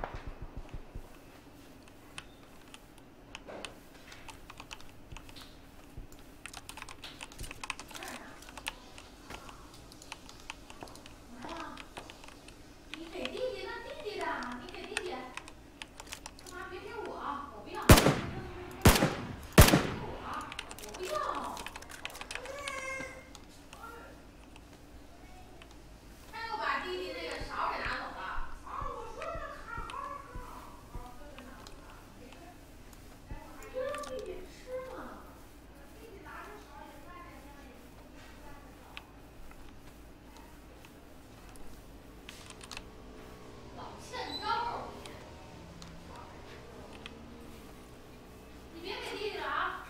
你给弟弟，那弟弟的，你给弟弟，干嘛别给我？我不要。给我，我不要。他又把弟弟那个勺给拿走了。我说让他好好就让弟弟吃嘛。弟弟拿着勺也看见那里。老欠招你别给弟弟了啊！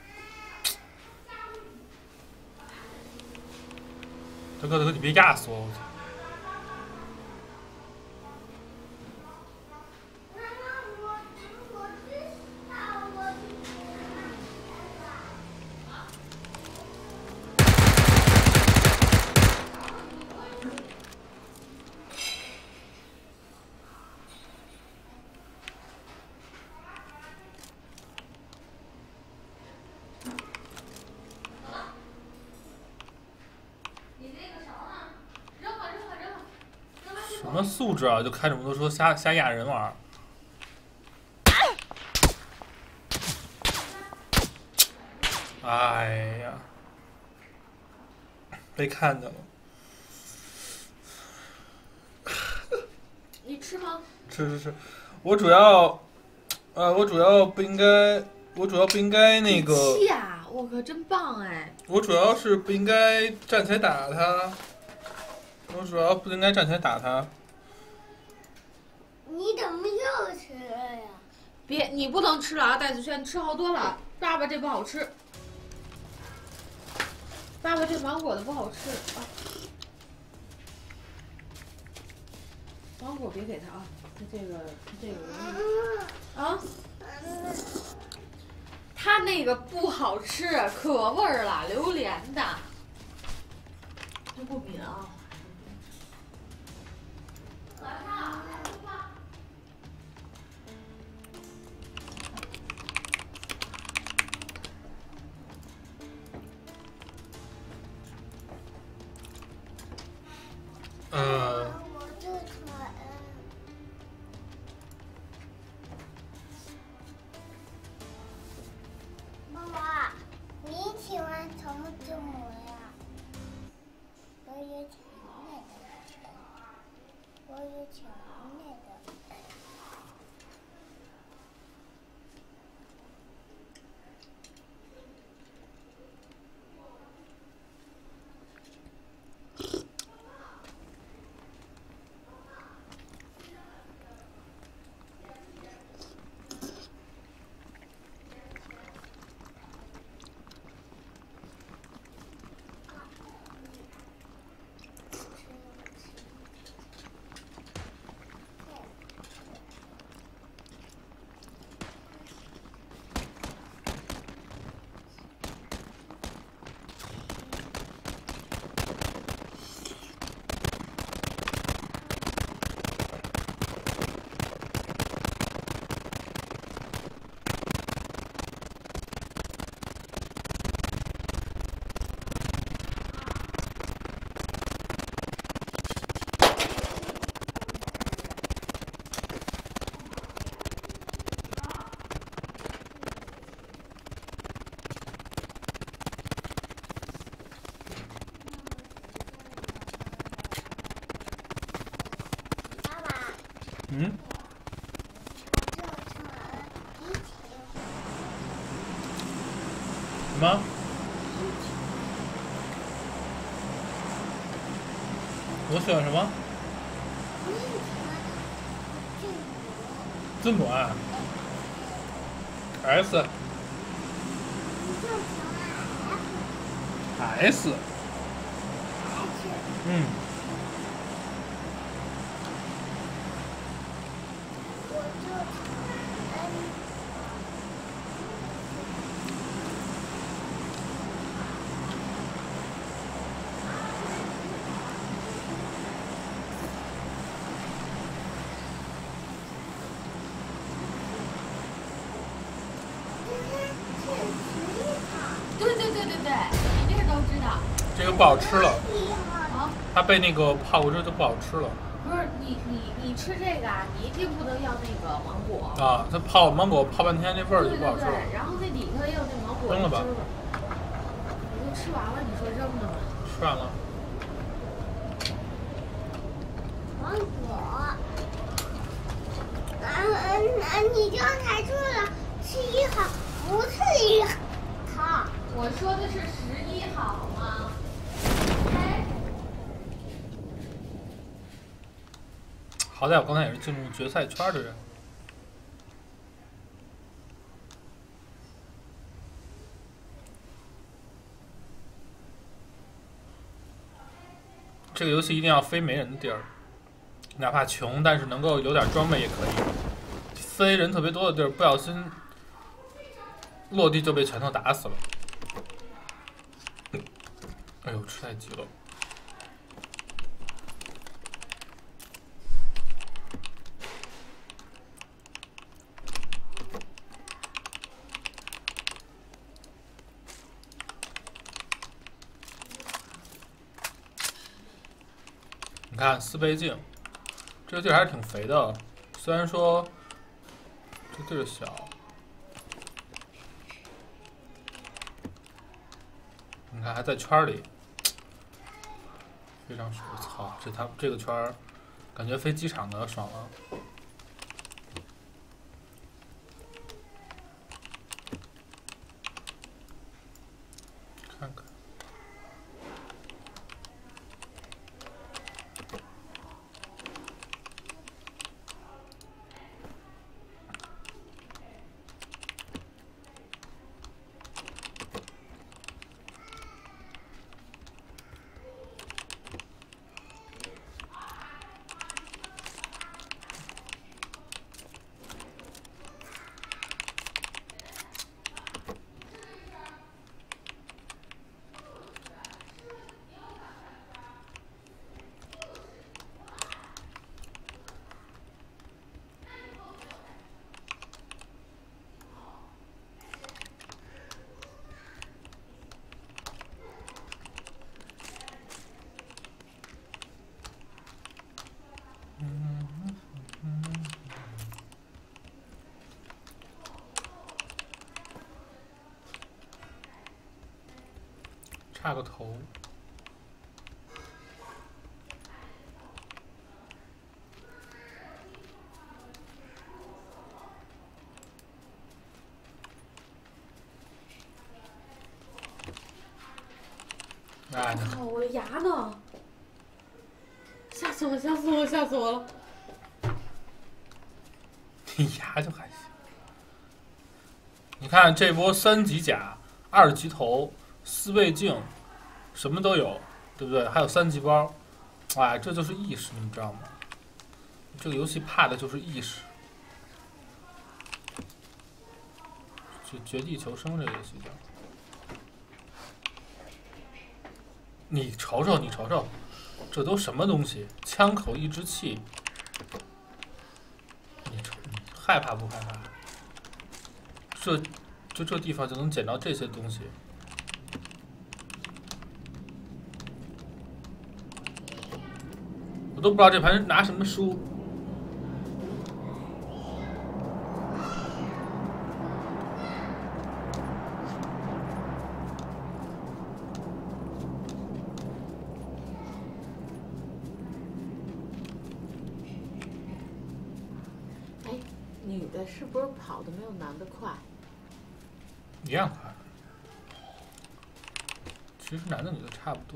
大哥，大哥，你别压死我！什么素质啊！就开这么多车瞎压人玩儿。哎呀，被看见了。 你吃吗？ 吃，我主要不应该，我主要不应该那个。 气啊！我可真棒哎！ 我主要是不应该站起来打他。我主要不应该站起来打他。 你怎么又吃了呀？ 别，你不能吃了啊，戴子轩，你吃好多了。爸爸这不好吃，爸爸这芒果的不好吃啊。芒果别给他啊，他这个啊，他那个不好吃，可味儿了，榴莲的，他不抿啊。 我就穿。妈妈，你喜欢什么字母呀？我也喜欢那个。我也喜欢那个。 嗯？什么？我喜欢什么？字母啊 ？S。 就成 S。 H， 嗯， 我就成 N。 对对对对对，你这都知道。 这个不好吃了， 啊， 它被那个泡过之后就不好吃了。 不是你吃这个啊，你一定不能要那个芒果。 啊，它泡芒果泡半天，那味儿就对对不好吃了。 对，然后那里头也有那芒果扔了吧汁儿。我都吃完了，你说扔了吗？ 吃完了。 芒果。你刚才说了11号，不是1号。 我说的是11号吗？哎， 好歹我刚才也是进入决赛圈的人。这个游戏一定要飞没人的地儿，哪怕穷，但是能够有点装备也可以。飞人特别多的地儿，不小心落地就被拳头打死了。哎呦，吃太急了。你看4倍镜，这个地儿还是挺肥的，虽然说这地儿小。你看还在圈里，非常爽！操，这个圈儿，感觉飞机场的爽了。看看。差个头。哎， 操，我的牙呢？吓死我！吓死我！吓死我了！ 你牙就还行。你看这波3级甲、2级头、4倍镜，什么都有，对不对？还有3级包，哎，这就是意识，你们知道吗？这个游戏怕的就是意识。绝地求生这个游戏叫。你瞅瞅，你瞅瞅，这都什么东西？枪口抑制器。你害怕不害怕？这地方就能捡到这些东西。我都不知道这盘拿什么书。 哎，女的是不是跑的没有男的快？ 一样快。其实男的女的差不多。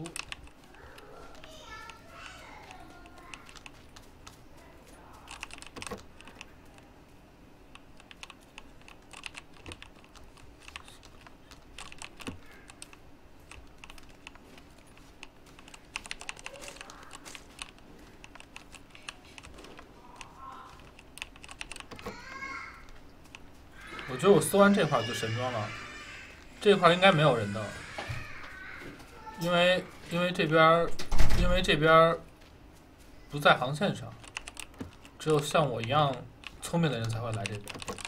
我觉得我搜完这块就神装了，这块应该没有人的，因为这边不在航线上，只有像我一样聪明的人才会来这边。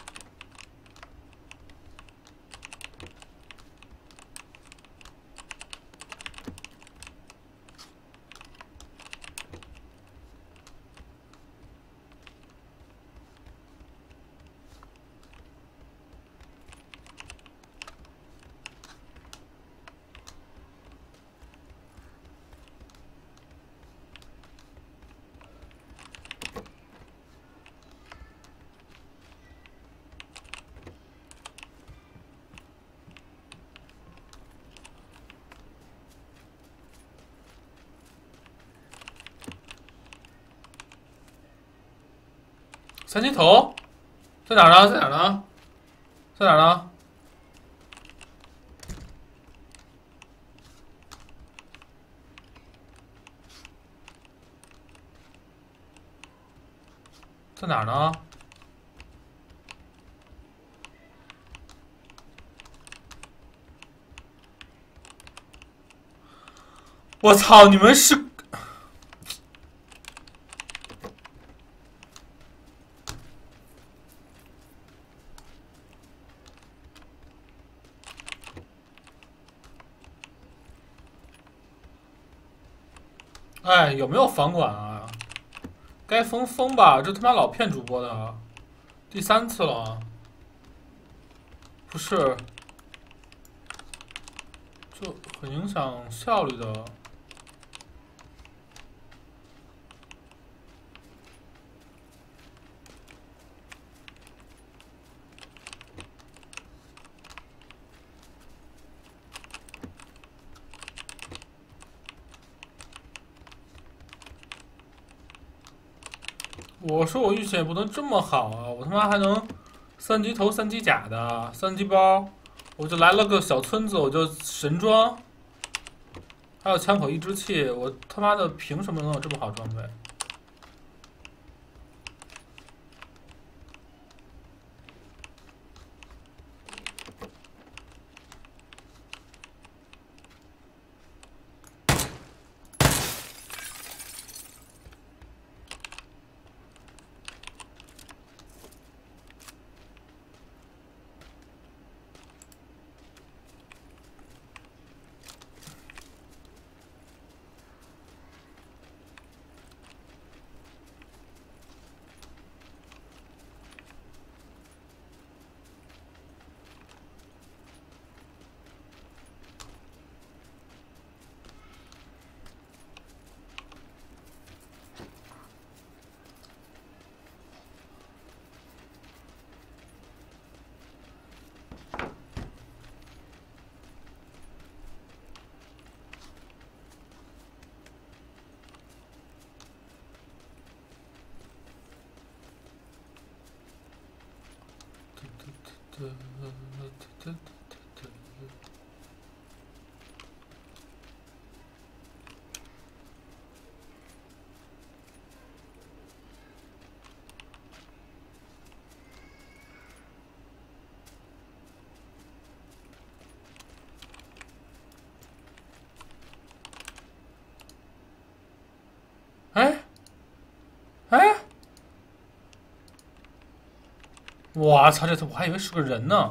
三级头在哪儿呢？在哪儿呢？在哪儿呢？在哪儿呢？我操！你们是？哎，有没有房管啊？该封吧，这他妈老骗主播的，第3次了。不是，就很影响效率的。我说我运气也不能这么好啊！我他妈还能3级头3级甲的3级包，我就来了个小村子，我就神装，还有枪口抑制器，我他妈的凭什么能有这么好装备？哎哎！我操，这次我还以为是个人呢。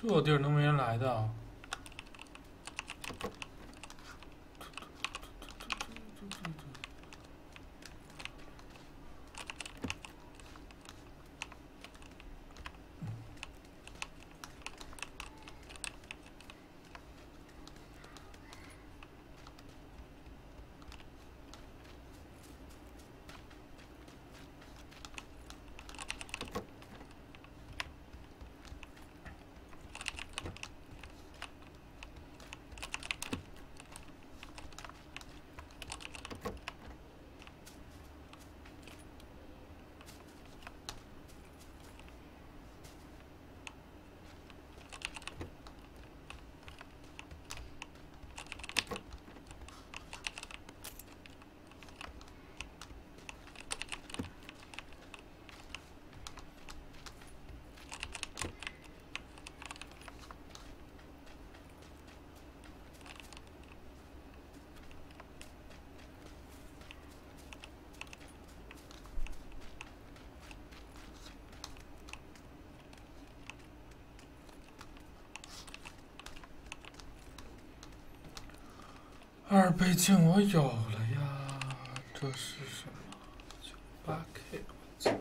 这地儿能没人来的啊？2倍镜我有了呀，这是什么？98K，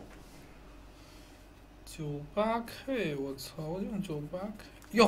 98K， 我操，我用 98K， 哟。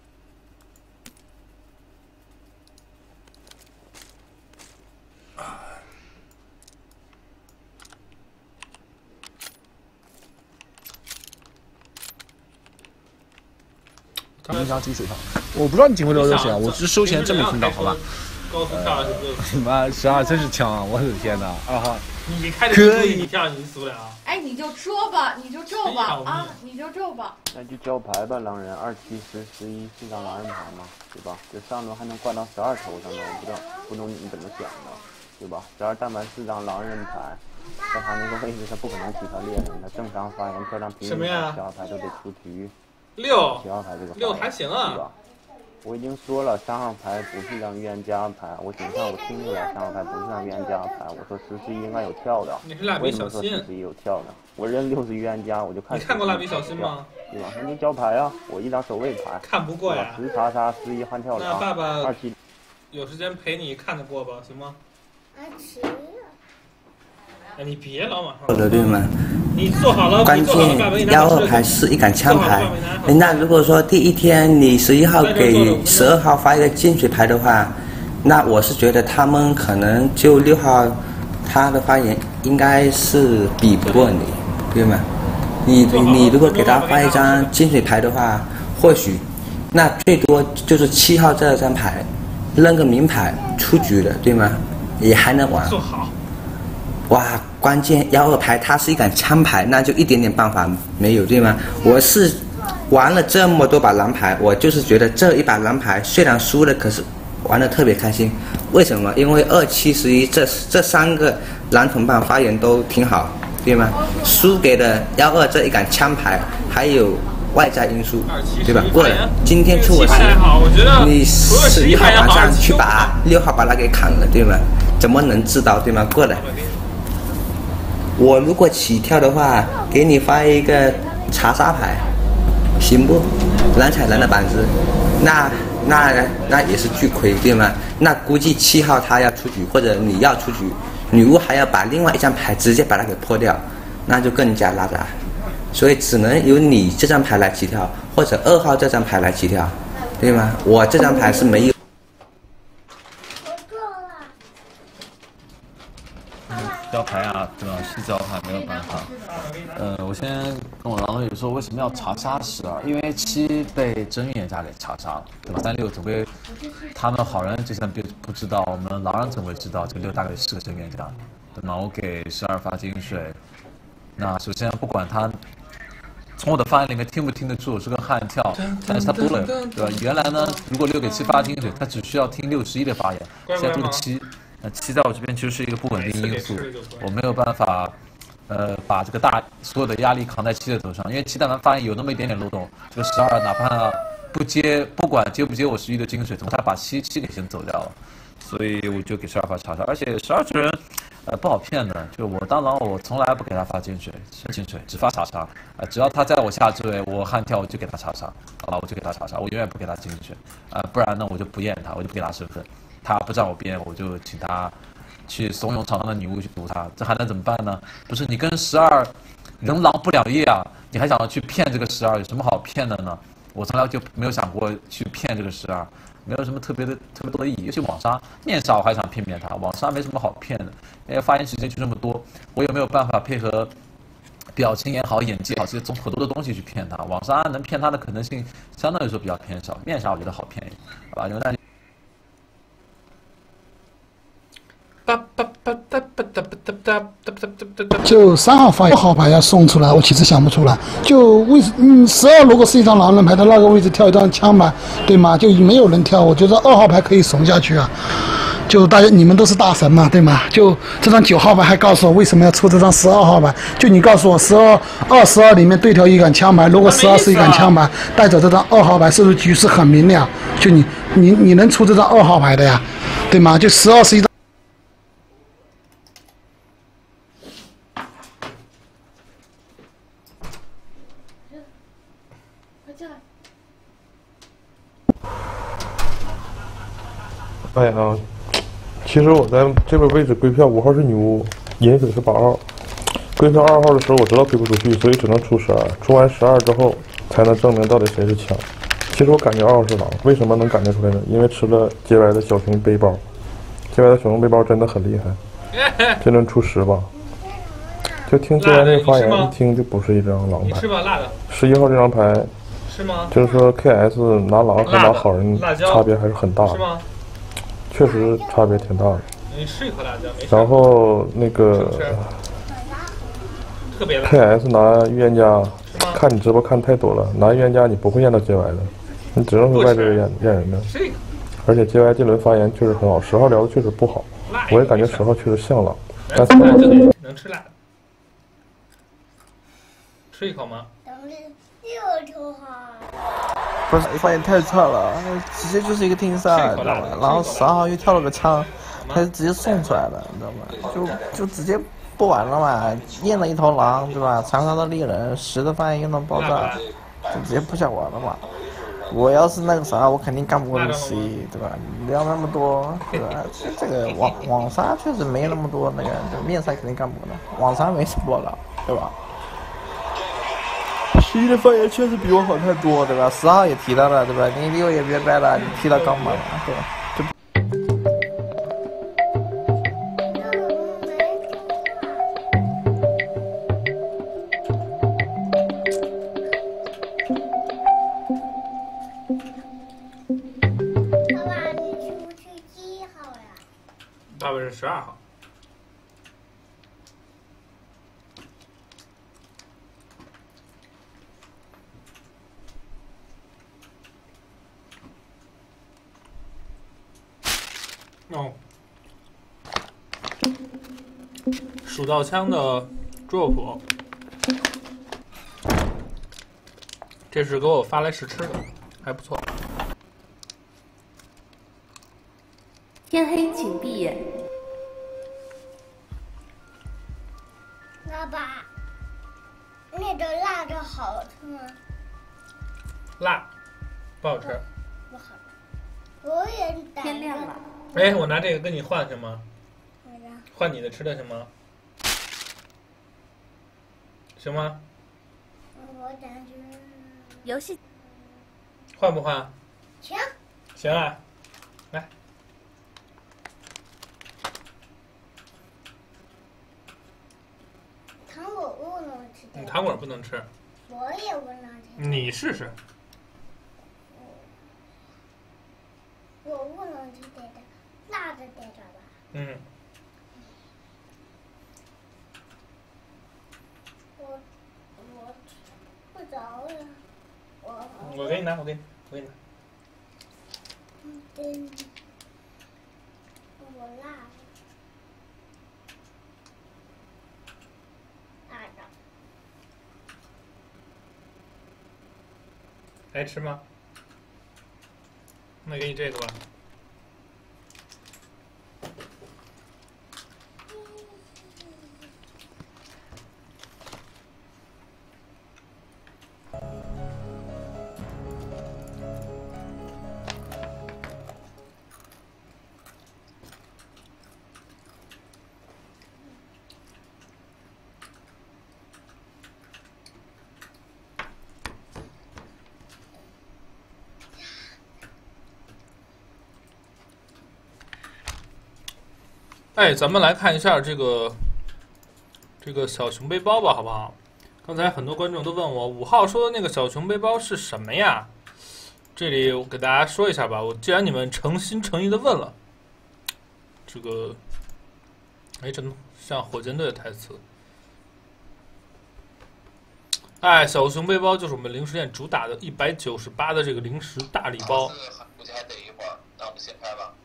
一张积水上，我不知道你进回多少钱啊，我只是收钱真没听到，好吧？ 高速跳是不是？ 你妈12真是枪啊！我的天哪，2号。 你开的你跳你死不了。 哎，你就说吧，你就咒吧啊，你就咒吧。 那就交牌吧，狼人2、7、10、114张狼人牌嘛，对吧？这上轮还能挂到12头上呢，我不懂你们怎么想的，对吧？12蛋白4张狼人牌，在他那个位置他不可能起他猎人，他正常发言漂亮平民7号牌都得出局。7号牌这个 6还行啊， 对吧？我已经说了，3号牌不是一张预言家牌，我警上我听出来3号牌不是张预言家牌，我说10、11应该有跳的。 你是蜡笔小新？ 为什么说10、11有跳的？我认6是预言家，我就看。 你看过蜡笔小新吗？ 对吧？那就交牌啊，我1张守卫牌。 看不过呀。 10查杀11悍跳那爸爸 2、7。 有时间陪你看得过吧，行吗？哎，你别老往上。 对吗？ 你做好了， 关键12牌是一杆枪牌。那如果说第一天你11号给12号发一个进水牌的话，那我是觉得他们可能就6号他的发言应该是比不过你，对吗？你如果给他发一张进水牌的话，或许那最多就是7号这张牌扔个名牌出局了，对吗？也还能玩。 做好。 哇，关键12牌它是一杆枪牌，那就一点点办法没有，对吗？我是玩了这么多把蓝牌，我就是觉得这一把蓝牌虽然输了，可是玩得特别开心。为什么？因为2、7、11这3个蓝同伴发言都挺好，对吗？输给了12这一杆枪牌，还有外在因素，对吧？过了，今天出我10，你11号晚上去把6号把他给砍了，对吗？怎么能知道，对吗？过了。我如果起跳的话，给你发一个查杀牌，行不？蓝彩蓝的板子，那也是巨亏，对吗？那估计7号他要出局，或者你要出局，女巫还要把另外一张牌直接把它给破掉，那就更加拉杂。所以只能由你这张牌来起跳，或者2号这张牌来起跳，对吗？我这张牌是没有。 交牌啊，对吧？是交牌，没有办法。我先跟我狼友说为什么要查杀12，因为7被真预言家给查杀了，对吧？但6总归他们好人之前不知道，我们狼人总归知道这个6大概是个真预言家，对吗？我给12发金水，那首先不管他从我的发言里面听不听得出是个悍跳，但是他多了，对吧？原来呢，如果6给7发金水，他只需要听6、11的发言，现在多了7。那7在我这边其实是一个不稳定因素，我没有办法，把这个所有的压力扛在7的头上，因为7但凡发现有那么一点点漏洞，这个12哪怕不管接不接我11的金水，怎么他把7给先走掉了，所以我就给12发查杀，而且12这人， 不好骗的。就我当狼，我从来不给他发金水，只发查杀。只要他在我下置位，我悍跳我就给他查杀，好吧，我就给他查杀，我永远不给他金水。不然呢我就不验他，我就不给他身份。他不站我边，我就请他去怂恿场上的女巫去毒他，这还能怎么办呢？不是你跟12人狼不两业啊，你还想要去骗这个12，有什么好骗的呢？我从来就没有想过去骗这个12，没有什么特别多的意义。尤其网杀、面杀，我还想骗他，网杀没什么好骗的，因为发言时间就这么多，我有没有办法配合表情也好、演技好，这些很多的东西去骗他？网杀能骗他的可能性相对来说比较偏少，面杀我觉得好骗一点，好吧？因为大家。 就3号发1号牌要送出来，我其实想不出来。就12如果是一张狼人牌的那个位置跳一张枪牌，对吗？就没有人跳，我觉得2号牌可以怂下去啊。就大家你们都是大神嘛，对吗？就这张9号牌还告诉我为什么要出这张12号牌？就你告诉我12里面对调一杆枪牌，如果12是一杆枪牌，带走这张2号牌，是不是局势很明亮？就你能出这张2号牌的呀，对吗？就12是一张。 哎呀，其实我在这边位置归票5号是女巫，银水是8号。归票2号的时候，我知道归不出去，所以只能出12。出完12之后，才能证明到底谁是枪。其实我感觉2号是狼，为什么能感觉出来呢？因为吃了街外的小熊背包，街外的小熊背包真的很厉害，这能出10吧？就听街外那个发言，一听就不是一张狼牌。 你吃吧，辣的。 11号这张牌， 是吗？ 就是说 KS 拿狼和拿好人差别还是很大的。 是吗？ 确实差别挺大的。 你吃一口辣椒，没事。 然后那个特别辣 KS 拿预言家，看你直播看太多了，拿预言家你不会验到街外的，你只能是外边验人的。而且街外这轮发言确实很好，10号聊的确实不好，我也感觉10号确实像狼，但是能吃辣的，吃一口吗？ 不是发言太差了，直接就是一个听杀，知道吗？然后12号又跳了个枪，他就直接送出来了，你知道吗？就直接不玩了嘛，验了一头狼，对吧？残杀到猎人，10的发言又能爆炸，就直接不想玩了嘛。我要是那个啥，我肯定干不过11，对吧？聊那么多，对吧？这个网杀确实没那么多那个，面杀肯定干不过的，网杀没什么了，对吧？11的发言确实比我好太多，对吧？10号也提到了，对吧？你6也别掰了，你提到钢板了，对吧？ 爸爸，你去不去几号呀？ 大卫是12号。哦，数到枪的drop，这是给我发来试吃的，还不错。 天黑请闭眼。 爸爸，那个辣的好吃吗？ 辣，不好吃。 不好吃。我也天亮了。 哎，我拿这个跟你换行吗？ 好的。 换你的吃的行吗？行吗？ 我感觉。 游戏。 换不换？ 行。 行啊，来。 糖果不能吃。 你糖果不能吃。 我也不能吃。 你试试。 我不能吃这个，辣的这个吧。 嗯。 我吃不着了， 我给你拿，我给你拿。 嗯，我辣的，辣的。 爱吃吗？那给你这个吧。 哎，咱们来看一下这个小熊背包吧，好不好？刚才很多观众都问我5号说的那个小熊背包是什么呀？这里我给大家说一下吧。既然你们诚心诚意的问了，这个，哎，真像火箭队的台词。哎，小熊背包就是我们零食店主打的198的这个零食大礼包。 估计还得一会儿，那我们先开吧。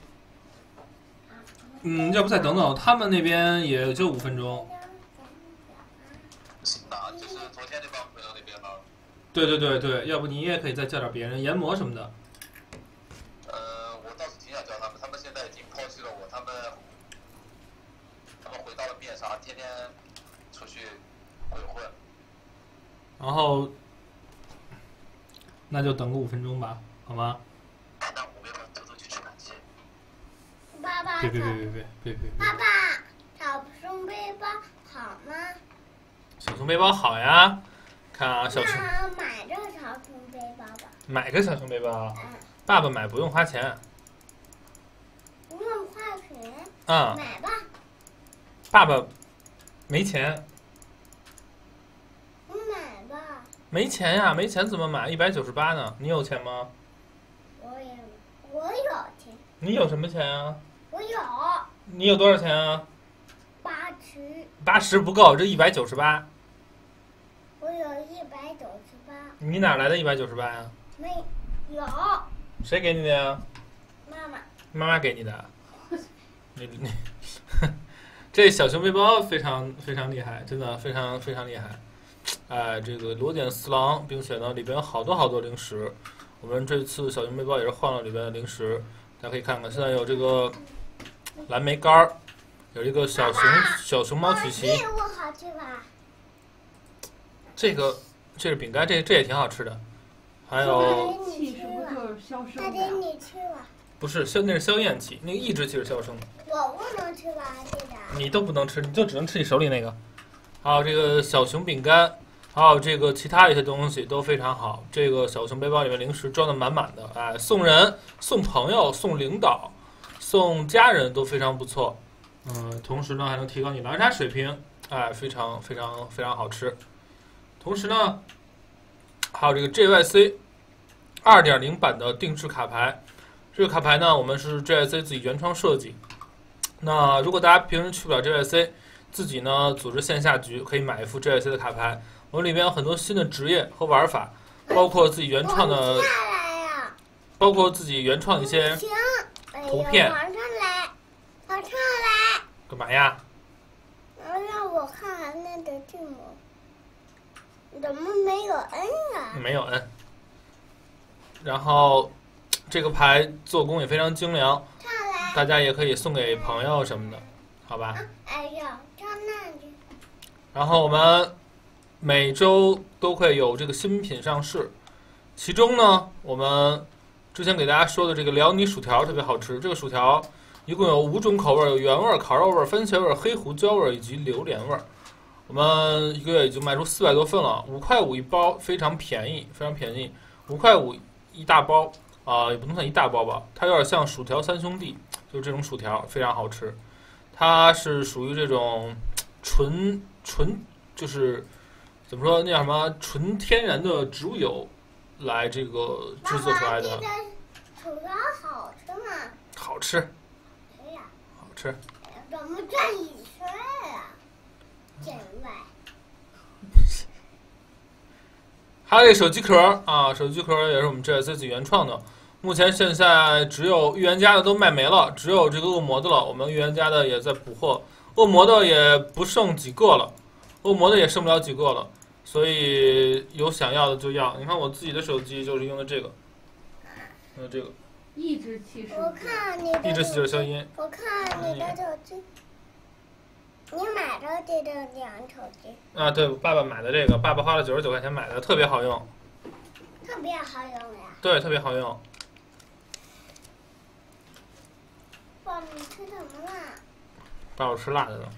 要不再等等，他们那边也就5分钟。 行吧，就是昨天那帮朋友那边吗？ 对，要不你也可以再叫点别人，研磨什么的。 我倒是挺想叫他们，他们现在已经抛弃了我，他们回到了面纱，天天出去鬼混。 然后，那就等个5分钟吧，好吗？ 那我们要不要偷偷去吃烤鸡？ 爸爸， 别！ 爸爸，小熊背包好吗？ 小熊背包好呀，看啊，小熊。 那买这小熊背包吧。 买个小熊背包，爸爸买不用花钱。 不用花钱。买吧。 爸爸没钱。 我买吧。 没钱呀，没钱怎么买？198呢？你有钱吗？ 我有钱。 你有什么钱啊？ 我有。 你有多少钱啊 ？80 不够，这198。 我有198。 你哪来的198呀？ 没有。 谁给你的呀？妈妈给你的。你这小熊背包非常非常厉害，真的非常非常厉害。哎，这个螺点四郎，并且呢里边有好多零食。我们这次小熊背包也是换了里边的零食，大家可以看看，现在有这个蓝莓干儿，有这个小熊猫曲奇。 我好吃吧？ 这是饼干，这也挺好吃的。还有大姐你吃吧。 不是那是消咽气，那个抑制气是消声的。 我不能吃吧，这个。 你都不能吃，你就只能吃你手里那个。还有这个小熊饼干，还有这个其他的一些东西都非常好。这个小熊背包里面零食装的满满的，哎，送人、送朋友、送领导、送家人都非常不错。同时呢还能提高你狼人杀水平，哎，非常非常非常好吃。同时呢，还有这个 JYC 2.0 版的定制卡牌。这个卡牌呢，我们是 JYC 自己原创设计。那如果大家平时去不了 JYC， 自己呢组织线下局，可以买一副 JYC 的卡牌。我们里面有很多新的职业和玩法，包括自己原创的，一些图片。 往上来， 干嘛呀？ 让我看看那个字母，怎么没有 N 啊？ 没有 N。然后这个牌做工也非常精良，大家也可以送给朋友什么的，好吧？ 哎呀，上那去。 然后我们每周都会有这个新品上市，其中呢，我们之前给大家说的这个辽宁薯条特别好吃。这个薯条一共有5种口味，有原味、烤肉味、番茄味、黑胡椒味以及榴莲味。我们1个月已经卖出400多份了，5块5一包，非常便宜，非常便宜，5块5一大包。也不能算一大包吧，它有点像薯条3兄弟，就是这种薯条非常好吃。它是属于这种纯就是怎么说，那叫什么纯天然的植物油来这个制作出来的。 薯条好吃吗？ 好吃。好吃。 怎么转1圈啊？减外。 还有这手机壳啊，手机壳也是我们 JYC 自己原创的。目前现在只有预言家的都卖没了，只有这个恶魔的了。我们预言家的也在补货，恶魔的也不剩几个了，恶魔的也剩不了几个了，所以有想要的就要。你看我自己的手机就是用的这个，这个抑制器是。 我看你的。 抑制器就是消音。 我看你的手机。你买的这个2手机啊？对，爸爸买的这个，爸爸花了99块钱买的，特别好用。 特别好用呀。 对，特别好用。 爸，你吃什么啦？ 爸，我吃辣的呢。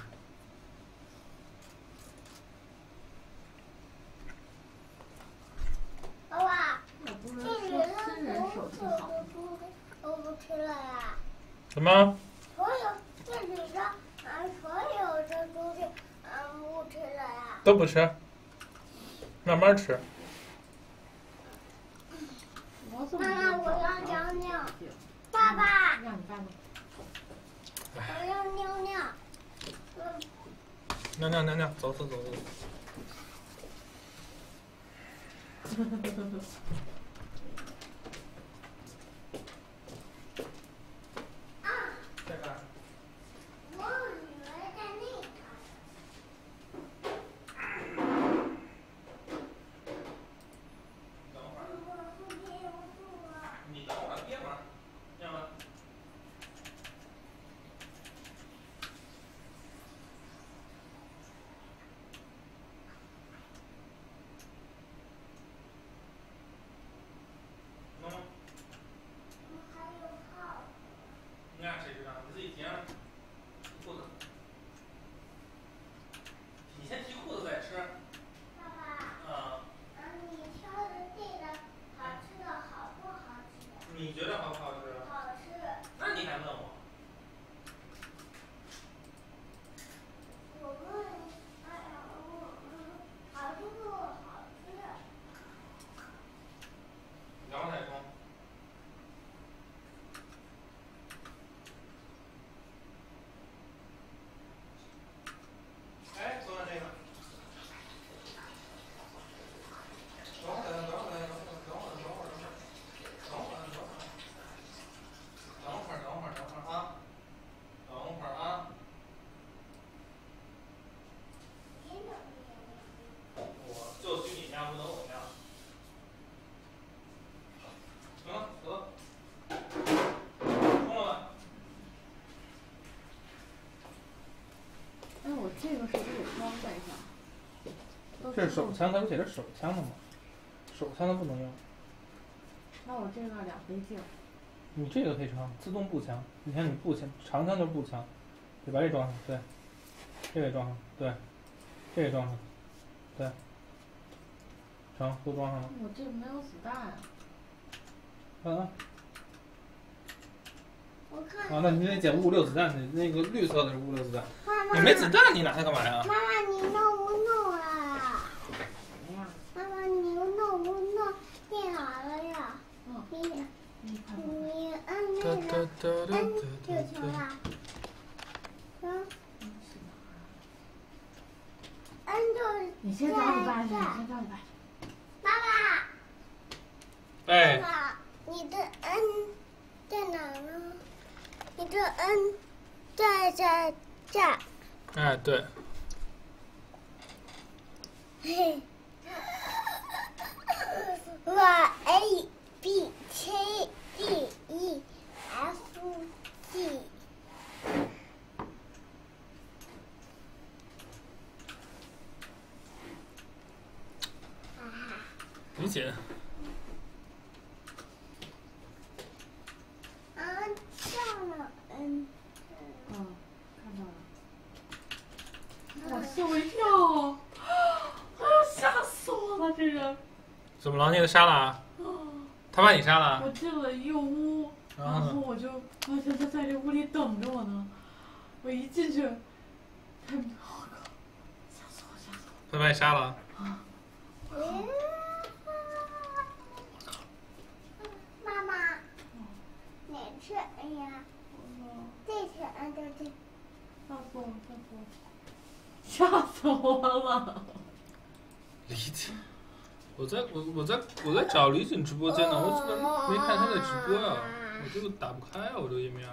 爸爸， 那不是说私人手机好吗？ 我不吃了呀。 什么？ 我有，这是都不吃，慢慢吃。 妈妈，我要尿尿。爸爸， 让你爸爸。 我要尿尿。 尿，走。这个。 我女儿在那个。 等会儿。你等会儿，别忙，要吗？那谁知道？你自己提上裤子，你先提裤子再吃。 爸爸。你挑的这个好吃的好不好吃？ 你觉得好不好吃？ 好吃。 那你还问我？ 我问，好吃不好吃？ 然后再说。哎，说到这个。等会儿啊！我就许你尿，不能我尿。行了，得。冲了吧。 哎，我这个是不是得装在上？ 这是手枪，它不写着手枪的吗？手枪的不能用。 那我这个2倍镜。 你这个可以装自动步枪，你看你步枪，长枪就是步枪，对，把这装上，对，这个也装上，对，这个装上，对，成，都装上了。 我这个没有子弹啊。 我看。 啊，那你得捡56子弹，你那个绿色的是56子弹。 妈妈。 你没子弹，你拿它干嘛呀？ 妈妈，你弄不弄啊？妈妈，你弄不弄电脑了呀？你摁那个摁就行了。摁就。 你先找你爸去，你先找你爸去。 爸爸。 哎。 爸爸，你的摁在哪呢？你的摁在这。 哎，对。 嘿。我 A B C D E F G。 你紧。 上了看到了。我吓我一跳，哎呀，吓死我了！这人。 怎么了？你给他杀了啊？他把你杀了？ 我进了一个屋，然后我就发现他在这屋里等着我呢。我一进去，他，我靠，吓死我，吓死我！ 他把你杀了？ 妈妈，哪次摁呀？这次摁对不对？ 吓死我，吓死我了！ 李锦，我在找李锦直播间呢，我怎么没看他在直播呀？我这个打不开啊，我这个页面。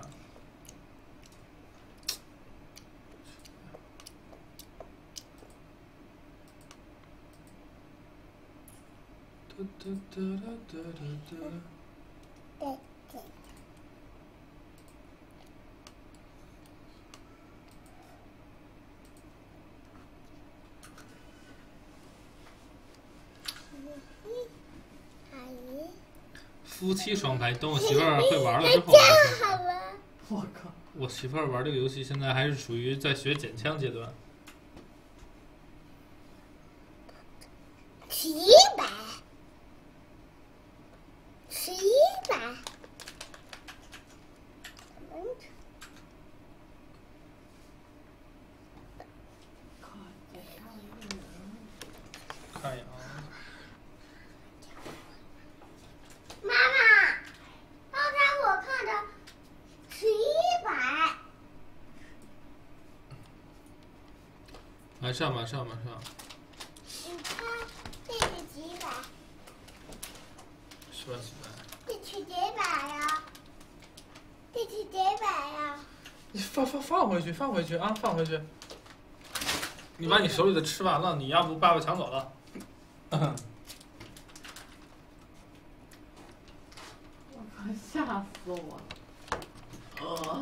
对。 夫妻双排，等我媳妇儿会玩了之后。 我靠！ 我媳妇儿玩这个游戏现在还是属于在学捡枪阶段。 700。 上马上。 你看这是几百？ 是吧？ 这是几百呀？这是几百呀？ 你放回去啊，放回去。你把你手里的吃完了，你要不爸爸抢走了。 我靠，吓死我了！我操！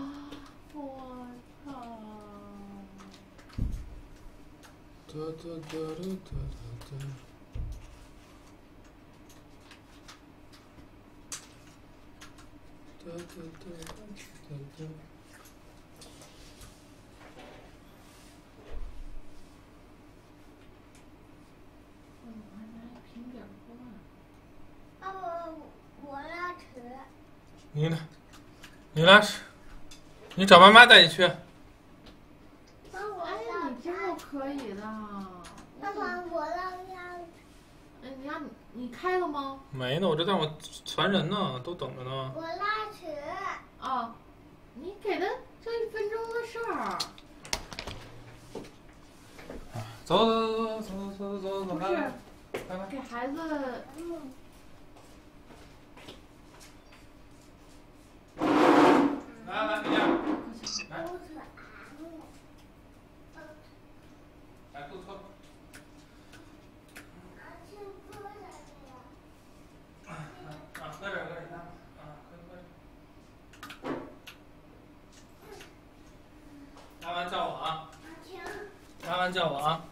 爸爸，我拉扯。 你呢？你拉屎，你找妈妈带你去。 妈，我哎呀，你这么可以的。 爸爸，我拉拉。 哎，你开了吗？ 没呢，我这让我传人呢，都等着呢。 我拉扯。 哦，你给他这1分钟的事儿。 走， 不是，给孩子。 来，你来。来，肚子。喝点，拉完叫我啊！拉完叫我啊！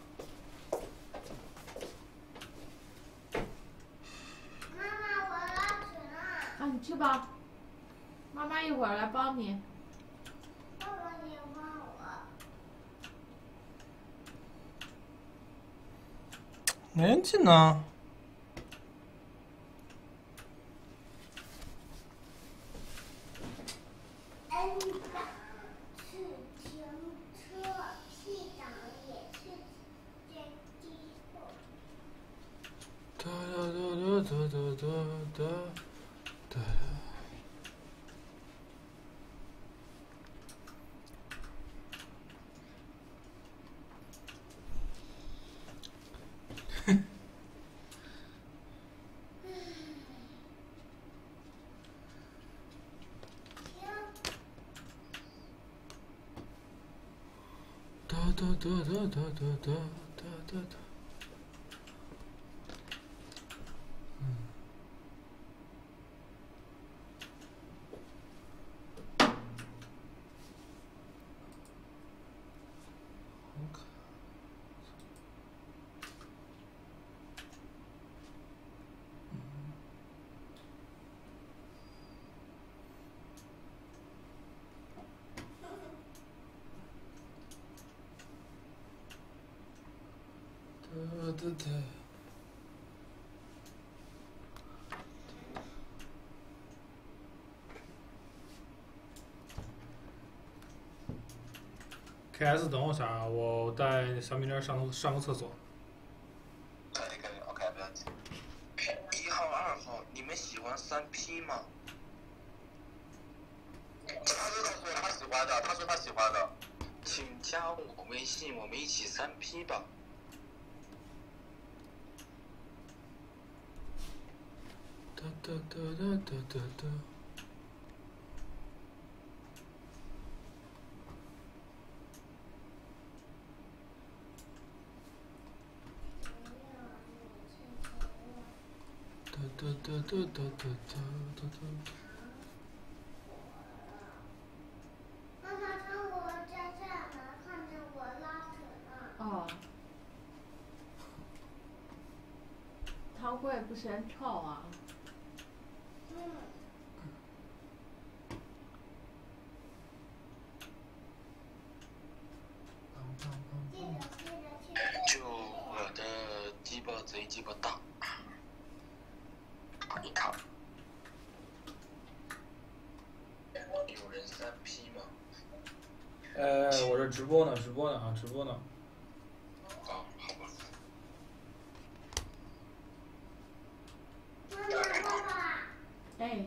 妈妈，我拉屎了。 啊，你去吧，妈妈一会儿来帮你。 爸爸，你帮我。 没人进呢。 N 档是停车，P 档也是电梯后。 KS 等我一下啊，我带小米粒上个厕所。 可以 ，OK， 不要紧。1号、2号，你们喜欢3P 吗？他说他喜欢的，请加我微信，我们一起3P 吧。 妈妈，看我在这儿能看见我拉扯呢。 哦。汤锅也不嫌臭啊。 就我的鸡巴贼鸡巴大，你看，有人3P 吗？ 我这直播呢。 啊，好吧。 爸爸。 哎。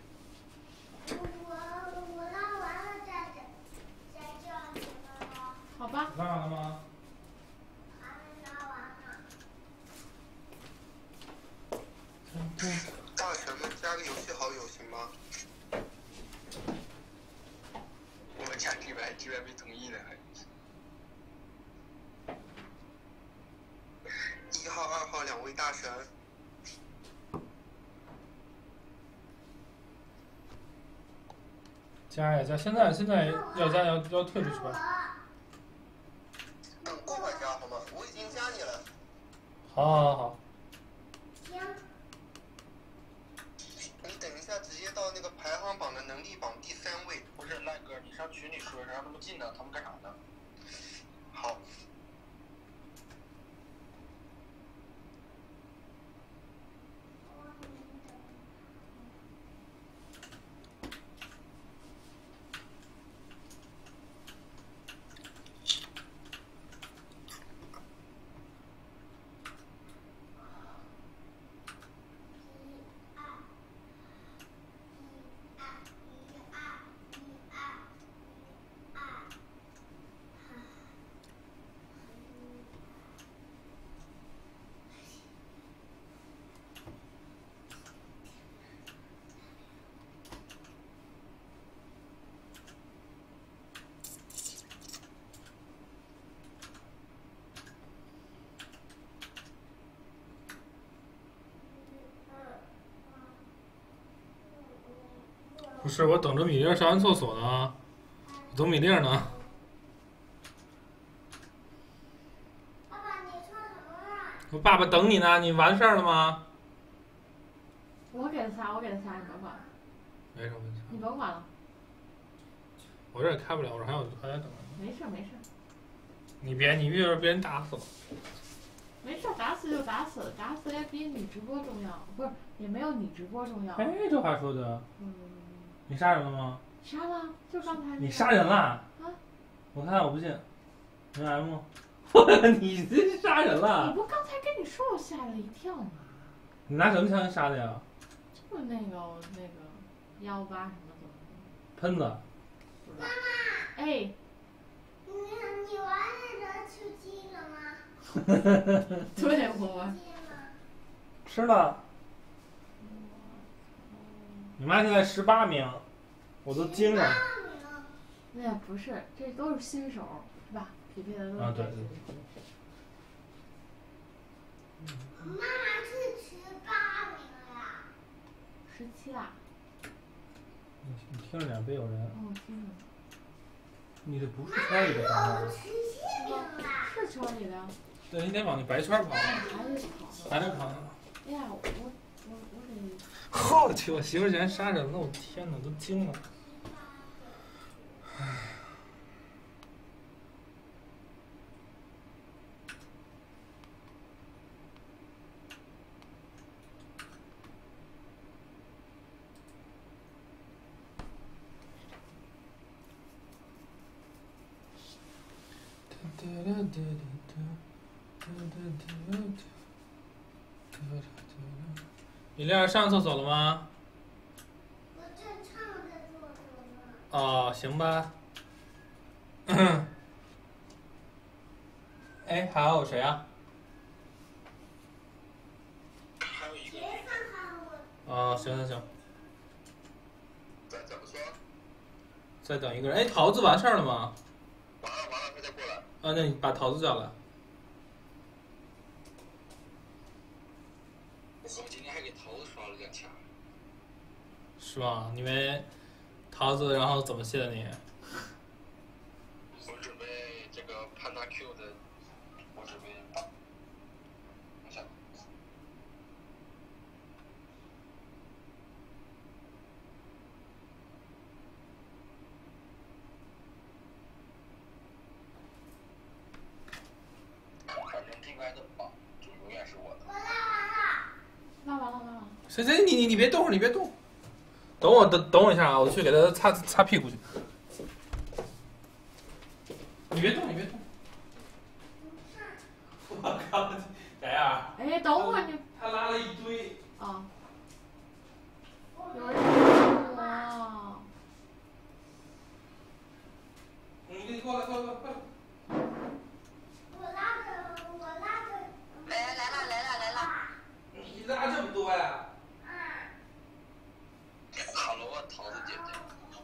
我拉完了再叫你们了。 好吧。 拉完了吗？ 吗？我们家这边没同意呢，还。1号、2号2位大神。 加呀加，现在要加要退出去吧。 过会儿加好吗？我已经加你了。 好。 行。 你等一下，直接到那个排行榜的能力榜第3位。不是赖哥，你上群里说让他们进呢，他们干啥呢？好。 不是，我等着米粒上完厕所呢，等米粒呢。 爸爸，你说什么啊？ 我爸爸等你呢，你完事儿了吗？ 我给他擦，你甭管。 没事没事。 你甭管了。 我这也开不了，我这还得等。 没事。 你别被人打死了。 没事，打死就打死，打死也比你直播重要，不是，也没有你直播重要。 哎，这话说的。你杀人了吗？ 杀了，就刚才。 你杀人了？啊！我看我不信。能 M？ 你这杀人了？ 我不刚才跟你说，我吓了一跳吗？ 你拿什么枪杀的呀？ 就是那个118什么的。 喷子。 妈妈。 哎。 你玩那个吃鸡了吗？ 对，我玩。 吃了。你妈现在18名，我都惊了。 那也不是，这都是新手，是吧？匹配的都是。 啊，对。 妈妈是18名了呀。 17啦。 你听着点，别有人。 我听着。 你这不是圈里的方法。 是圈里的。 对，你得往那白圈跑。还得跑呢。 哎呀，我得。 我去！我媳妇竟然杀人了！我天哪，都惊了。唉。米粒上厕所了吗？ 我正唱着厕所呢。 哦，行吧。哎，还有谁啊？ 还有一个。 哦，行。 怎么说？ 再等一个人。哎，桃子完事儿了吗？ 完了，他再过来。 啊，那你把桃子叫来。 我今天还给桃子刷了2枪。 是吧？因为桃子，然后怎么谢的你？ 我准备这个潘达 Q 的，我准备。等一下。反正这边的榜就永远是我的。 拉完了。 谁？你别动，你别动。等我一下啊，我去给他擦屁股去。你别动。我靠！谁呀？ 哎，等会儿你。 他拉了一堆。 啊。有人哇！ 你过来。 我拉着。 来了。 你拉这么多呀？ 好了， 桃子姐姐。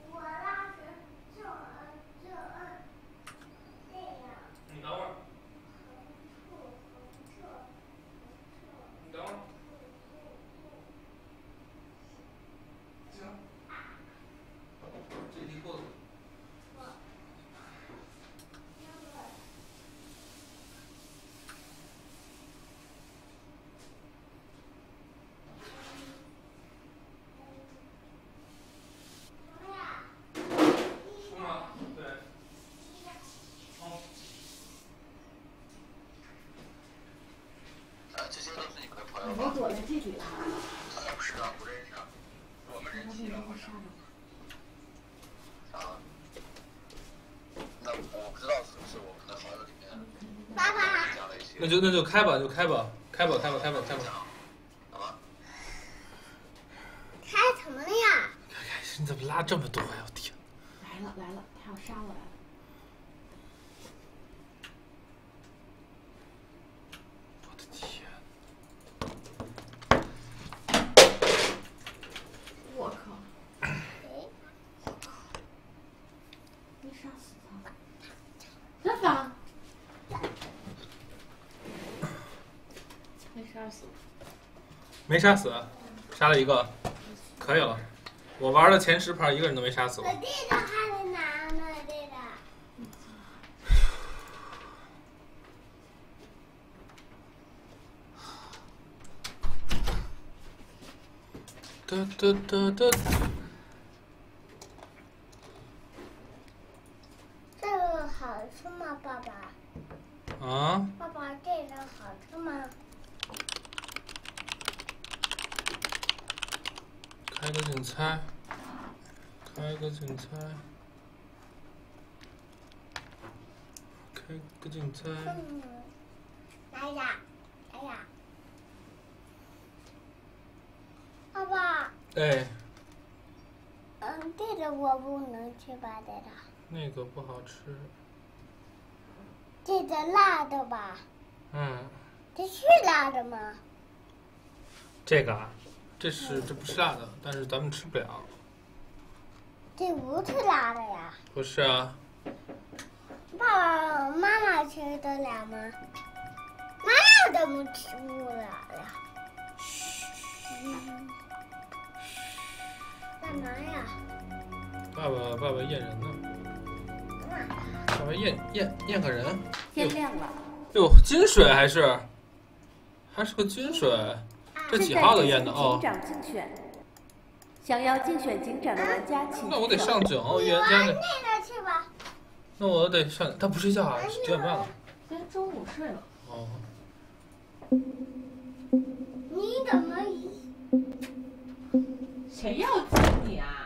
你等会儿。你等会儿。行。这提裤子。 这些都是你们的朋友吗？躲在这里了。不是啊，不认识啊。我们认识啊，好像。啊？那我不知道是我们的好友里面。 爸爸。 那就开吧，开吧。 开什么了呀？ 你怎么拉这么多呀？我天！ 来了，他要杀我来了。 我的天！ 我靠！没杀死他。真的？没杀死。 没杀死，杀了一个，可以了。我玩了前10盘，一个人都没杀死我。 我弟弟还没拿呢，弟弟。这个好吃吗，爸爸？ 啊？ 爸爸，这个好吃吗？ 开个竞猜，开个竞猜。 来呀，来呀！爸爸。 哎。 这个我不能吃吧，这个。 那个不好吃。 这个辣的吧？ 嗯。 这是辣的吗？ 这个啊，这不是辣的，但是咱们吃不了。 这不是辣的呀？ 不是啊。 爸爸妈妈吃得了吗？妈妈怎么吃不了呀？干嘛呀？ 爸爸验人呢。爸爸验个人。 天亮了。 哟，金水还是个金水，这几号的验的哦？ 警长竞选，想要竞选警长的玩家请。 那我得上警哦，预言家那个去吧。 那我得上，他不睡觉啊？9点半了。 跟中午睡了。 哦。 你怎么？ 谁要整你啊？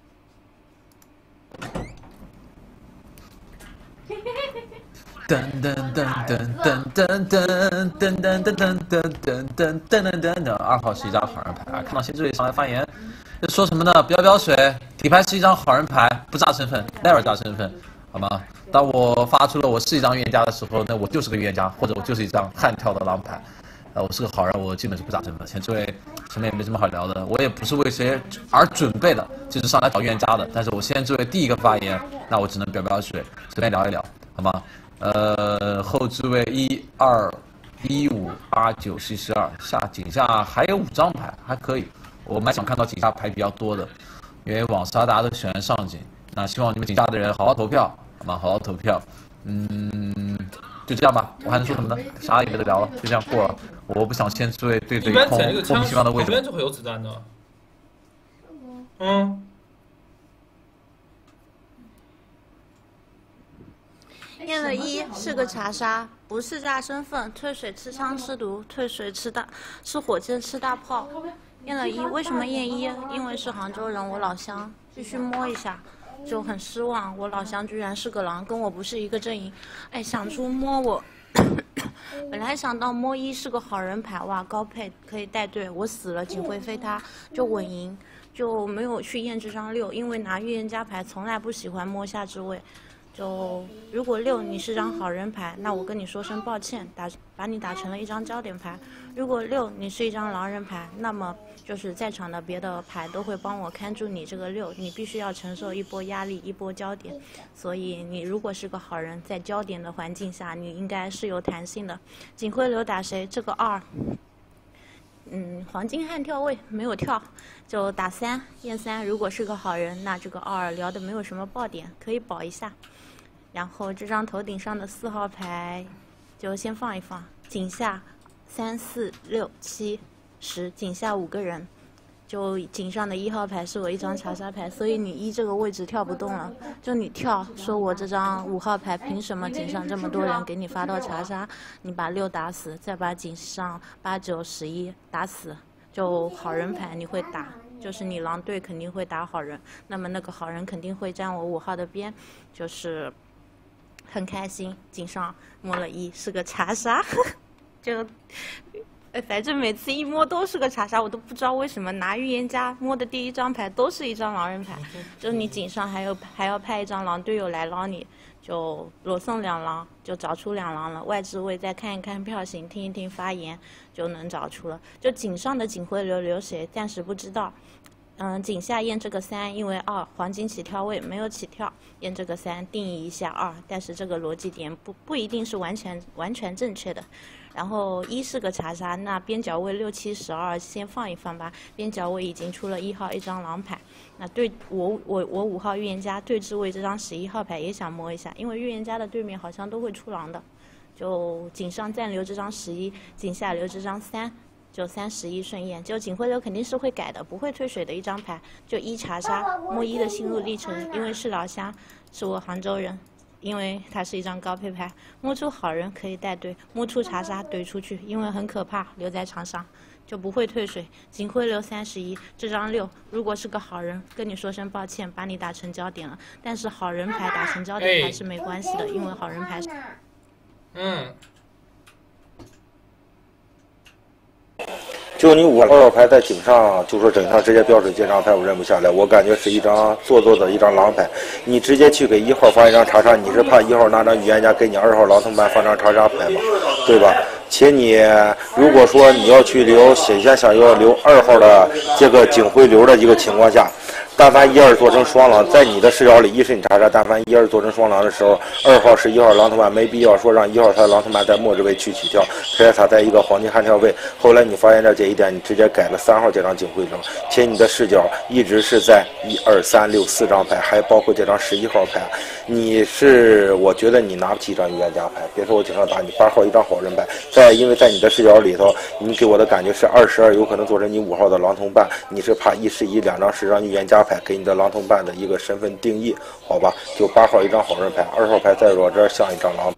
噔噔噔噔噔噔噔噔噔噔噔噔噔噔噔噔，2号是一张好人牌啊！看到新智伟上来发言，说什么呢？不要飙水，底牌是一张好人牌，不炸身份 ，never 炸身份，好吗？当我发出了我是一张预言家的时候，那我就是个预言家，或者我就是一张悍跳的狼牌。我是个好人，我基本是不炸身份。前这位前面也没什么好聊的，我也不是为谁而准备的，就是上来找预言家的。但是我先这位第一个发言，那我只能飙飙水，随便聊一聊，好吗？后置位1、2、15、8、9、12，井下还有5张牌，还可以。我蛮想看到井下牌比较多的，因为网杀大家都喜欢上井，那希望你们井下的人好好投票，好吗？好好投票。就这样吧，我还能说什么呢？啥也没得聊了，就这样过了。我不想先对空莫名其妙的位置。 旁边就会有子弹的。嗯。 验了1是个查杀，不是炸身份，退水吃枪吃毒，退水吃火箭吃大炮。验了1，为什么验1？因为是杭州人，我老乡，必须摸一下。就很失望，我老乡居然是个狼，跟我不是一个阵营。哎，想出摸我，本来想到摸1是个好人牌，哇，高配可以带队。我死了，警徽飞他，就稳赢，就没有去验这张6，因为拿预言家牌从来不喜欢摸下之位。 就如果6你是张好人牌，那我跟你说声抱歉，把你打成了一张焦点牌。如果6你是一张狼人牌，那么就是在场的别的牌都会帮我看住你这个6，你必须要承受一波压力，一波焦点。所以你如果是个好人，在焦点的环境下，你应该是有弹性的。警徽流打谁？这个2。黄金汉跳位没有跳，就打3验3。如果是个好人，那这个2聊的没有什么爆点，可以保一下。然后这张头顶上的4号牌就先放一放，井下3、4、6、7、10，井下5个人。就井上的1号牌是我一张查杀牌，所以你1这个位置跳不动了。就你跳，说我这张5号牌凭什么井上这么多人给你发到查杀？你把6打死，再把井上8、9、11打死，就好人牌你会打，就是你狼队肯定会打好人，那么那个好人肯定会站我5号的边，就是很开心。井上摸了1，是个查杀，就。反正每次一摸都是个查杀，我都不知道为什么拿预言家摸的第1张牌都是一张狼人牌，就你井上还要派一张狼队友来捞你，就裸送2狼，就找出2狼了。外置位再看一看票型，听一听发言，就能找出了。就井上的警徽流谁，暂时不知道。井下验这个3，因为2黄金起跳位没有起跳，验这个3定义一下2，但是这个逻辑点不一定是完全正确的。然后1是个查杀，那边角位6、7、12先放一放吧。边角位已经出了1号一张狼牌，那对我5号预言家对置位这张11号牌也想摸一下，因为预言家的对面好像都会出狼的。就井上暂留这张11，井下留这张3。就3、11顺验，就警徽流肯定是会改的，不会退水的一张牌。就1查杀，摸1的心路历程，因为是老乡，是我杭州人，因为它是一张高配牌，摸出好人可以带队，摸出查杀怼出去，因为很可怕，留在场上就不会退水。警徽流31，这张6，如果是个好人，跟你说声抱歉，把你打成焦点了。但是好人牌打成焦点牌是没关系的，因为好人牌是。 就你5号牌在井上，就说井上直接标准这张牌我认不下来，我感觉是一张做作的一张狼牌。你直接去给1号发一张查杀，你是怕1号拿张预言家给你2号狼头班发张查杀牌吗？对吧？且你如果说你要去留，想要留2号的这个警徽流的一个情况下，但凡1、2做成双狼，在你的视角里1是你查杀，但凡1、2做成双狼的时候，2号是1号狼头班，没必要说让1号他的狼头班在末置位去起跳，直接他在一个黄金悍跳位。后来你发现这一点，你直接改了3号这张警徽流，且你的视角一直是在1、2、3、6、4张牌，还包括这张11号牌。我觉得你拿不起一张预言家牌，别说我井上打你8号一张好人牌。因为在你的视角里头，你给我的感觉是22有可能做成你5号的狼头伴，你是怕1是1、2张10张预言家牌给你的狼头伴的一个身份定义，好吧？就8号一张好人牌，2号牌在我这儿像一张狼。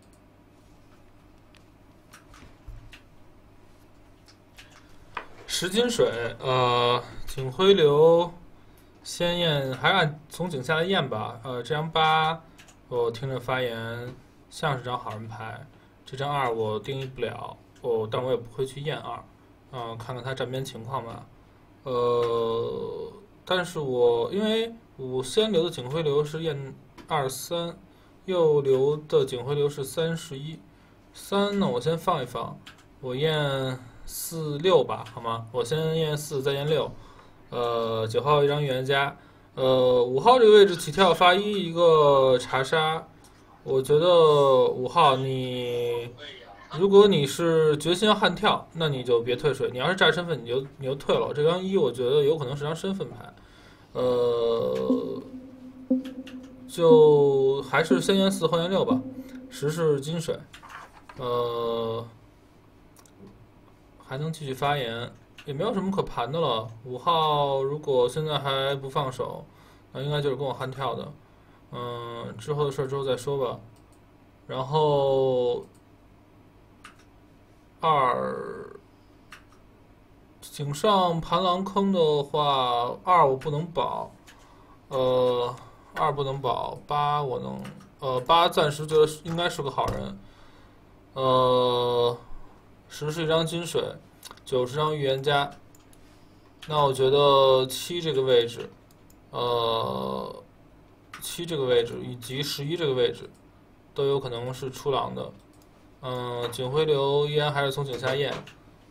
10金水，警徽流先验，还按从井下来验吧。这张8，我听着发言像是张好人牌。这张2我定义不了，但我也不会去验2，看看他站边情况吧。但是因为我先留的警徽流是验2、3，右留的警徽流是3、11。3呢，我先放一放，我验4、6吧，好吗？我先验4，再验6。9号一张预言家，5号这个位置起跳发一个查杀。我觉得5号如果你是决心要悍跳，那你就别退水。你要是占身份，你就退了。这张1我觉得有可能是张身份牌，就还是先验4后验6吧。10是金水，还能继续发言，也没有什么可盘的了。5号如果现在还不放手，那应该就是跟我悍跳的。之后的事之后再说吧。然后2井上盘狼坑的话，2我不能保，2不能保，8我能，8暂时觉得应该是个好人。10是一张金水，9是张预言家。那我觉得7这个位置， 7这个位置以及11这个位置都有可能是出狼的。警徽流依然还是从井下验。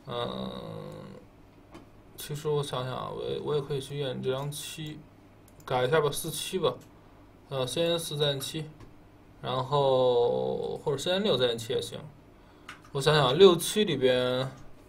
其实我想想啊，我也可以去验这张7，改一下吧，47吧。先验4再验7，然后或者先验6再验7也行。我想想，6、7里边，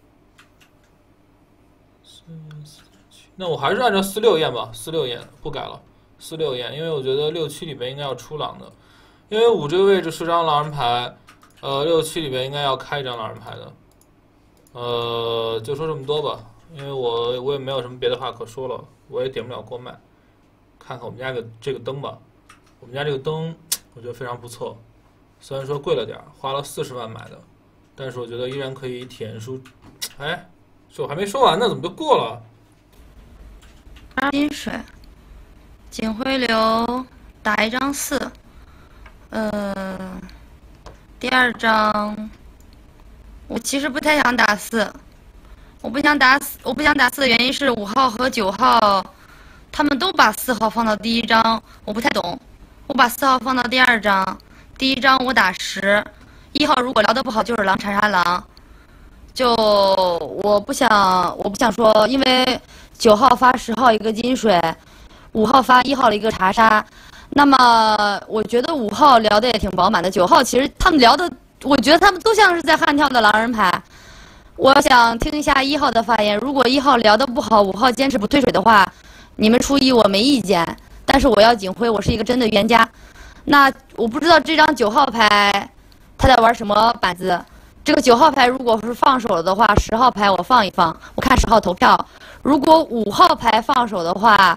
那我还是按照4、6验吧，4、6验不改了，4、6验，因为我觉得6、7里边应该要出狼的，因为5这个位置是张狼人牌，6、7里边应该要开一张狼人牌的，就说这么多吧，因为我也没有什么别的话可说了，我也点不了过麦，看看我们家这个灯吧，我们家这个灯我觉得非常不错，虽然说贵了点，花了40万买的。但是我觉得依然可以体验出，哎，这我还没说完呢，怎么就过了？ 金水，警徽流打一张4，第2张，我其实不太想打4，我不想打4的原因是5号和9号，他们都把4号放到第1张，我不太懂，我把4号放到第2张，第1张我打10。1号如果聊得不好，就是狼查杀狼，就我不想说，因为9号发10号一个金水，5号发1号的一个查杀，那么我觉得5号聊的也挺饱满的，9号其实他们聊的，我觉得他们都像是在悍跳的狼人牌。我想听一下1号的发言，如果1号聊得不好，5号坚持不退水的话，你们出1我没意见，但是我要警徽，我是一个真的预言家。那我不知道这张9号牌。他在玩什么板子？这个9号牌如果是放手了的话，10号牌我放一放，我看10号投票。如果5号牌放手的话，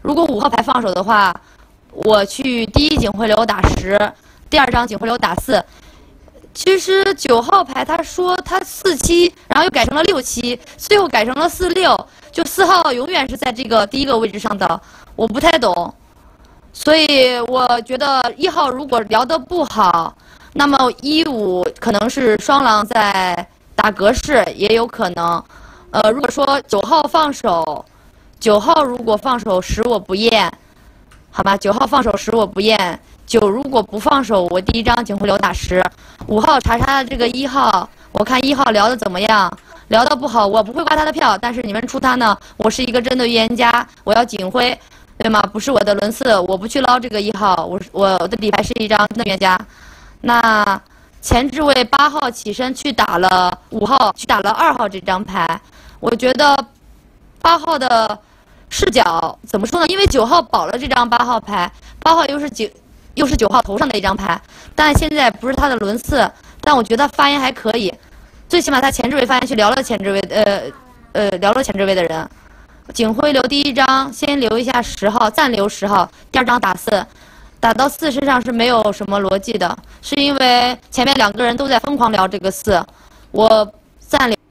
我去第1警徽流打10，第2张警徽流打4。其实9号牌他说他4、7，然后又改成了6、7，最后改成了4、6，就4号永远是在这个第1个位置上的，我不太懂。所以我觉得1号如果聊得不好。那么1、5可能是双狼在打格式，也有可能。如果说9号放手，9号如果放手10我不验，好吧，9号放手10我不验，9如果不放手，我第1张警徽流打10。5号查杀的这个1号，我看1号聊的怎么样？聊得不好，我不会刮他的票，但是你们出他呢，我是一个真的预言家，我要警徽，对吗？不是我的轮4，我不去捞这个1号，我的底牌是一张真的预言家。那前置位8号起身去打了5号，去打了2号这张牌，我觉得8号的视角怎么说呢？因为9号保了这张8号牌，8号又是9号头上的一张牌，但现在不是他的轮4，但我觉得发言还可以，最起码他前置位发言去聊了前置位，聊了前置位的人。警徽留第1张，先留一下10号，暂留10号，第2张打4。打到4身上是没有什么逻辑的，是因为前面2个人都在疯狂聊这个4，我暂留。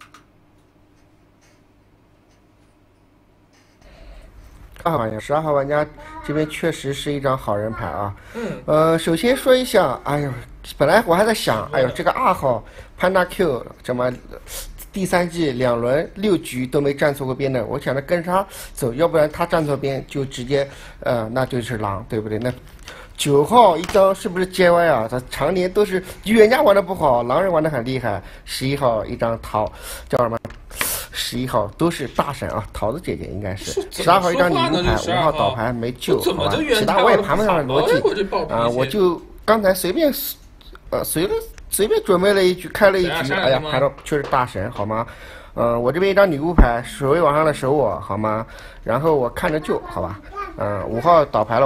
12号玩家这边确实是一张好人牌啊。首先说一下，哎呦，本来我还在想，哎呦，这个2号 Panda Q 怎么第3季2轮6局都没站错过边的，我想着跟他走，要不然他站错边就直接那就是狼，对不对？那9号一张是不是 JY 啊？他常年都是预言家玩的不好，狼人玩的很厉害。11号一张桃叫什么？11号都是大神啊，桃子姐姐应该是。12号一张女巫牌，5号倒牌没救，好吧？其他我也盘不上逻辑啊，我就刚才随便准备了一局，开了一局，哎呀，排到确实大神，好吗？我这边一张女巫牌，守卫往上的守我，好吗？然后我看着救，好吧？5号倒牌了。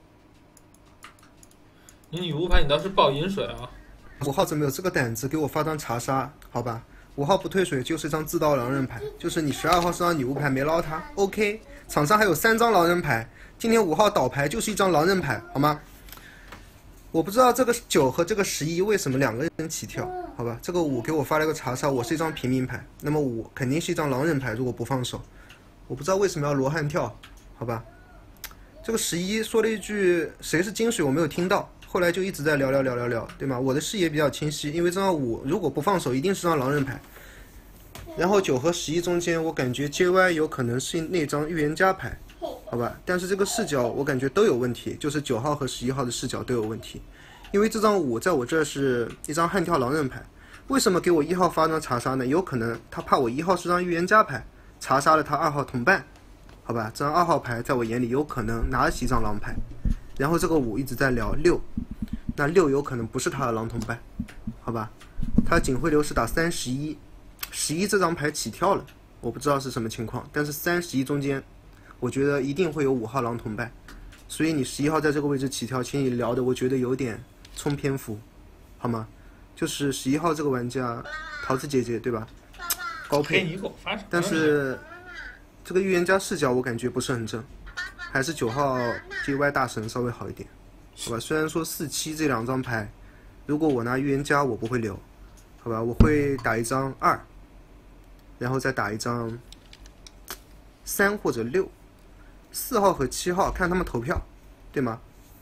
你女巫牌你倒是爆饮水啊 ！5号怎么有这个胆子给我发张查杀？好吧，5号不退水就是一张自刀狼人牌，就是你12号是张女巫牌没捞他 ，OK。场上还有3张狼人牌，今天5号倒牌就是一张狼人牌，好吗？我不知道这个9和这个11为什么2个人起跳，好吧？这个5给我发了个查杀，我是一张平民牌，那么5肯定是一张狼人牌，如果不放手，我不知道为什么要罗汉跳，好吧？这个11说了一句谁是金水我没有听到。后来就一直在聊，对吗？我的视野比较清晰，因为这张5如果不放手，一定是张狼人牌。然后9和11中间，我感觉 JY 有可能是那张预言家牌， 好吧？但是这个视角我感觉都有问题，就是9号和11号的视角都有问题。因为这张5在我这是一张悍跳狼人牌，为什么给我1号发张查杀呢？有可能他怕我1号是张预言家牌，查杀了他2号同伴，好吧？这张2号牌在我眼里有可能拿得起一张狼牌，然后这个5一直在聊6，那6有可能不是他的狼同伴，好吧？他警徽流是打311，11这张牌起跳了，我不知道是什么情况，但是311中间，我觉得一定会有5号狼同伴，所以你11号在这个位置起跳，请你聊的我觉得有点冲篇幅，好吗？就是11号这个玩家，桃子姐姐对吧？高配，但是这个预言家视角我感觉不是很正，还是9号 JY 大神稍微好一点，好吧？虽然说4、7这2张牌，如果我拿预言家我不会留，好吧？我会打一张2，然后再打一张3或者6，4号和7号看他们投票，对吗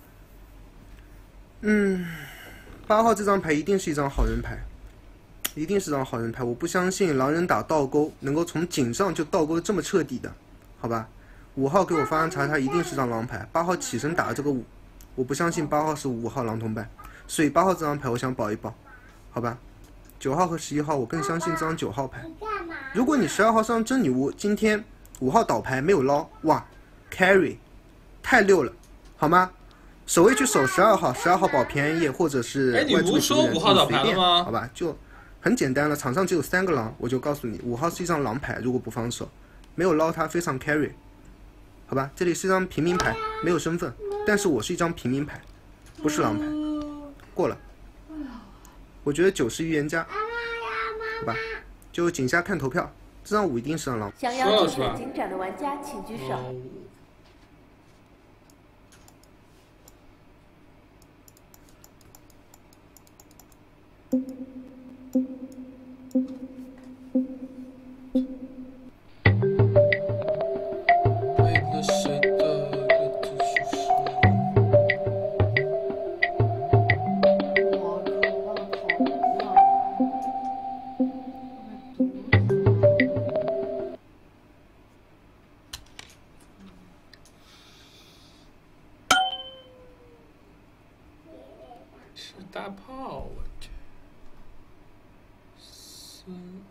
？8号这张牌一定是一张好人牌，一定是张好人牌。我不相信狼人打倒钩能够从井上就倒钩这么彻底的，好吧？5号给我发张查查，一定是张狼牌。8号起身打了这个5，我不相信8号是5号狼同伴，所以8号这张牌我想保一保，好吧？9号和11号我更相信这张9号牌。如果你12号上真女巫，今天5号倒牌没有捞，哇 ，carry， 太溜了，好吗？守卫去守12号，12号保平安夜或者是外出熟人，随便，好吧，就很简单了。场上只有3个狼，我就告诉你，5号是一张狼牌，如果不放手，没有捞他非常 carry， 好吧？这里是一张平民牌，没有身份，但是我是一张平民牌，不是狼牌，过了。我觉得9是预言家，好吧？就井下看投票，这张5一定是张狼。 想要竞选警长的玩家请举手。 是大炮，我去，4。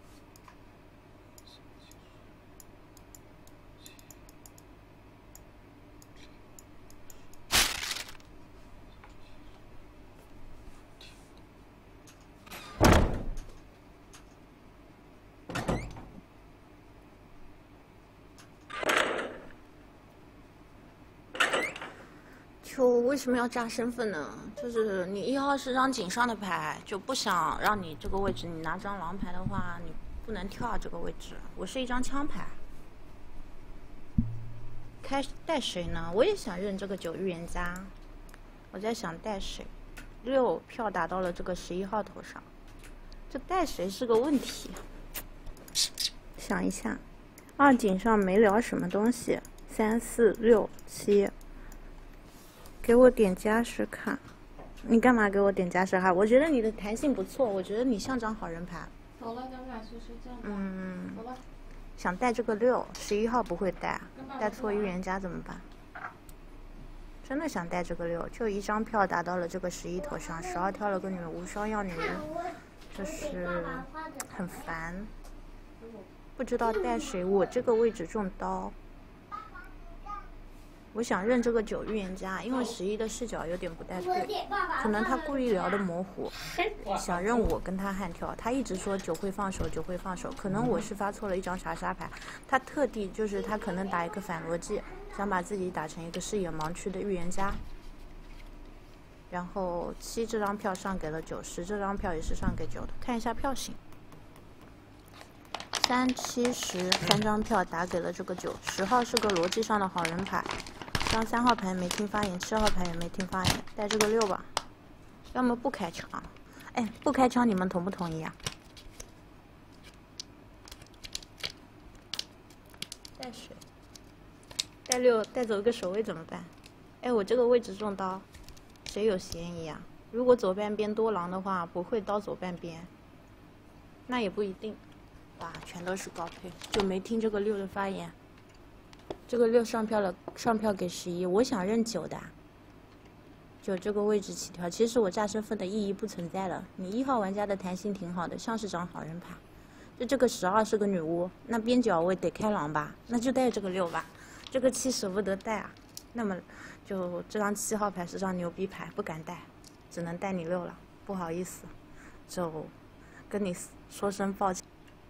就为什么要炸身份呢？就是你1号是张井上的牌，就不想让你这个位置，你拿张狼牌的话，你不能跳这个位置。我是一张枪牌，带谁呢？我也想认这个9预言家，我在想带谁。6票打到了这个11号头上，这带谁是个问题。想一下，2井上没聊什么东西，3、4、6、7。给我点加时卡，你干嘛给我点加时卡？我觉得你的弹性不错，我觉得你像张好人牌。 走了，咱们俩去睡觉。走吧。 想带这个6， 11号不会带，带错预言家怎么办？真的想带这个6，就一张票打到了这个11头上，12跳了个女巫，双样女巫，就是很烦。不知道带谁，我这个位置中刀。我想认这个9预言家，因为11的视角有点不太对，可能他故意聊的模糊，想认我跟他悍跳。他一直说9会放手，9会放手，可能我是发错了一张查杀牌，他特地就是他可能打一个反逻辑，想把自己打成一个视野盲区的预言家。然后7这张票上给了9，10这张票也是上给9的，看一下票型。3、7、10 3张票打给了这个9，10号是个逻辑上的好人牌。张3号牌没听发言，7号牌也没听发言，带这个6吧，要么不开枪。哎，不开枪你们同不同意啊？带谁？带6，带走一个守卫怎么办？哎，我这个位置中刀，谁有嫌疑啊？如果左半边多狼的话，不会刀左半边，那也不一定。哇，全都是高配，就没听这个6的发言。 这个6上票给11，我想认9的。就这个位置起跳，其实我炸身份的意义不存在了。你1号玩家的弹性挺好的，像是张好人牌。就这个12是个女巫，那边角位得开狼吧，那就带这个6吧。这个7舍不得带啊，那么就这张7号牌是张牛逼牌，不敢带，只能带你6了，不好意思，就跟你说声抱歉。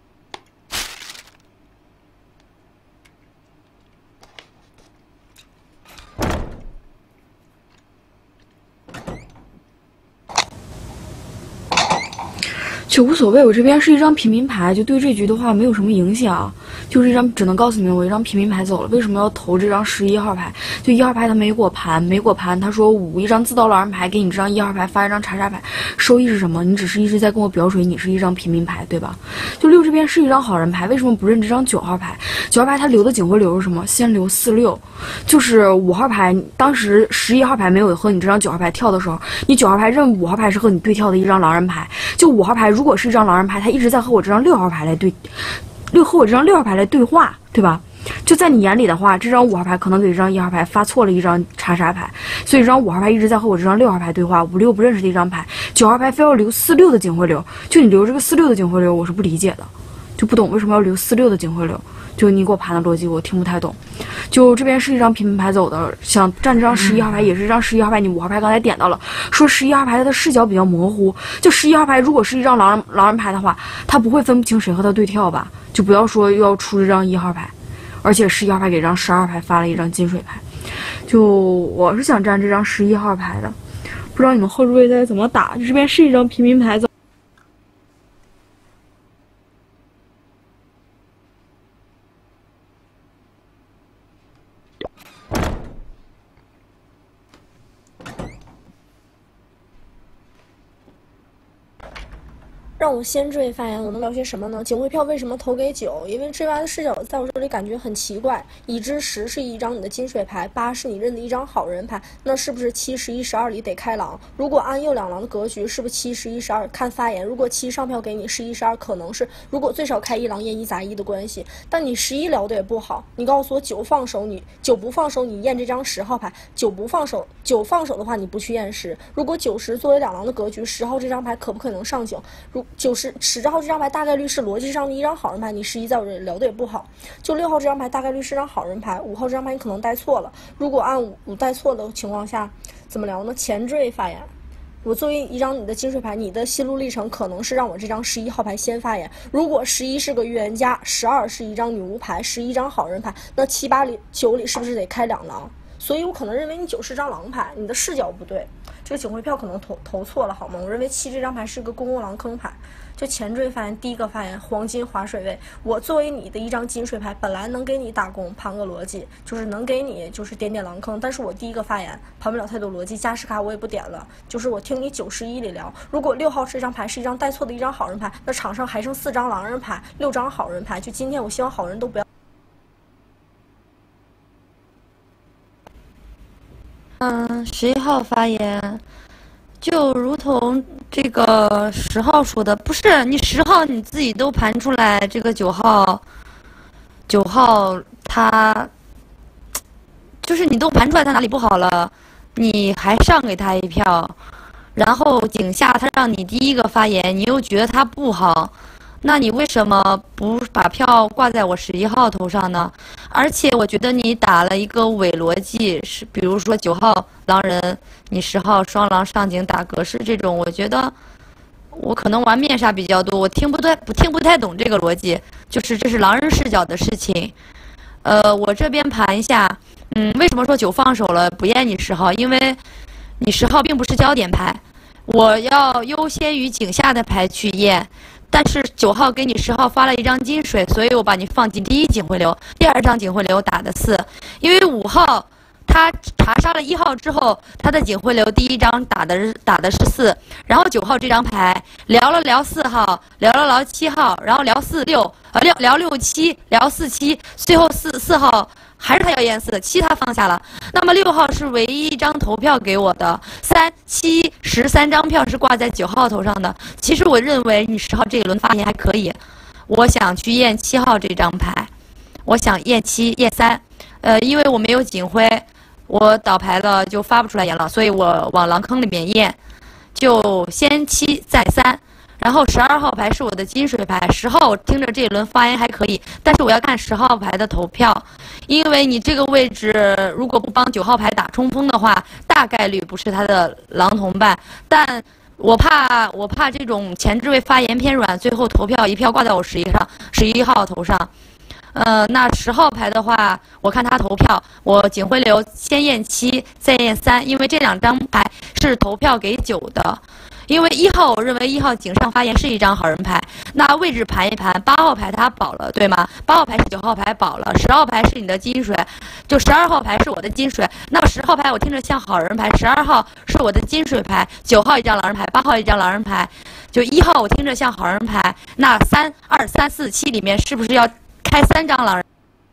就无所谓，我这边是一张平民牌，就对这局的话没有什么影响。就是一张，只能告诉你们，我一张平民牌走了。为什么要投这张11号牌？就1号牌他没果盘，他说5一张自刀狼人牌，给你这张1号牌发一张查查牌，收益是什么？你只是一直在跟我表水，你是一张平民牌，对吧？就6这边是一张好人牌，为什么不认这张9号牌？9号牌他留的警徽流是什么？先留46，就是5号牌，当时11号牌没有和你这张9号牌跳的时候，你9号牌认5号牌是和你对跳的一张狼人牌，就5号牌如果是一张狼人牌，他一直在和我这张6号牌来和我这张6号牌来对话，对吧？就在你眼里的话，这张5号牌可能给这张1号牌发错了一张查查牌，所以这张5号牌一直在和我这张6号牌对话，56不认识的一张牌，9号牌非要留46的警徽流，就你留这个46的警徽流，我是不理解的，就不懂为什么要留46的警徽流，就你给我盘的逻辑我听不太懂。就这边是一张平民牌走的，想占这张11号牌也是一张11号牌，你5号牌刚才点到了，说11号牌他的视角比较模糊，就11号牌如果是一张狼人牌的话，他不会分不清谁和他对跳吧？就不要说又要出这张1号牌，而且11号牌给这张12号牌发了一张金水牌，就我是想占这张11号牌的，不知道你们后置位在怎么打，这边是一张平民牌走。 让我先缀发言，我能聊些什么呢？警徽票为什么投给9？因为这把的视角在我这里感觉很奇怪。已知10是一张你的金水牌，8是你认的一张好人牌，那是不是7、11、12里得开狼？如果按右两狼的格局，是不是7、11、12看发言？如果7上票给你，11、12可能是，如果最少开1狼验1砸1的关系。但你11聊的也不好，你告诉我9放手，你9不放手，你验这张10号牌，9不放手，9放手的话你不去验10。如果9、10作为两狼的格局，10号这张牌可不可能上警？10号这张牌大概率是逻辑上的一张好人牌，你11在我这里聊的也不好。就6号这张牌大概率是张好人牌，5号这张牌你可能带错了。如果按5带错的情况下，怎么聊呢？前缀发言。我作为一张你的金水牌，你的心路历程可能是让我这张11号牌先发言。如果11是个预言家，12是一张女巫牌，11张好人牌，那7、8里9里是不是得开2狼？所以我可能认为你9是张狼牌，你的视角不对。这个警徽票可能投错了好吗？我认为7这张牌是个公共狼坑牌。就前缀发言，第一个发言黄金划水位，我作为你的一张金水牌，本来能给你打工盘个逻辑，就是能给你就是点狼坑，但是我第一个发言盘不了太多逻辑，加时卡我也不点了，就是我听你9、11里聊。如果6号这张牌是一张带错的一张好人牌，那场上还剩4张狼人牌，6张好人牌，就今天我希望好人都不要。 11号发言，就如同这个10号说的，不是你10号你自己都盘出来，这个9号他就是你都盘出来他哪里不好了，你还上给他一票，然后井下他让你第一个发言，你又觉得他不好。那你为什么不把票挂在我11号头上呢？而且我觉得你打了一个伪逻辑，是比如说9号狼人，你10号双狼上警打格式这种，我觉得我可能玩面杀比较多，我听不太懂这个逻辑，就是这是狼人视角的事情。我这边盘一下，为什么说9放手了不验你10号？因为你10号并不是焦点牌，我要优先于井下的牌去验。但是9号给你10号发了一张金水，所以我把你放进第一警徽流，第二张警徽流打的4，因为5号他查杀了1号之后，他的警徽流第一张打的是4，然后9号这张牌聊了聊4号，聊了聊7号，然后聊6、聊6、7，聊4、7，最后4号还是他要验4，7他放下了。那么6号是唯一一张投票给我的，3、7、10三张票是挂在9号头上的。其实我认为你10号这一轮发言还可以，我想去验7号这张牌，我想验7、验3。 因为我没有警徽，我倒牌了就发不出来言了，所以我往狼坑里面验，就先7再3。然后12号牌是我的金水牌，10号我听着这一轮发言还可以，但是我要看10号牌的投票，因为你这个位置如果不帮9号牌打冲锋的话，大概率不是他的狼同伴。但我怕这种前置位发言偏软，最后投票一票挂在我11号头上。那10号牌的话，我看他投票，我警徽流先验7，再验3，因为这2张牌是投票给9的。因为1号，我认为1号井上发言是一张好人牌，那位置盘一盘，8号牌他保了，对吗？8号牌是9号牌保了，10号牌是你的金水，就12号牌是我的金水。那么10号牌我听着像好人牌，12号是我的金水牌，9号一张狼人牌，8号一张狼人牌，就1号我听着像好人牌。那3、2、3、4、7里面是不是要开3张狼人？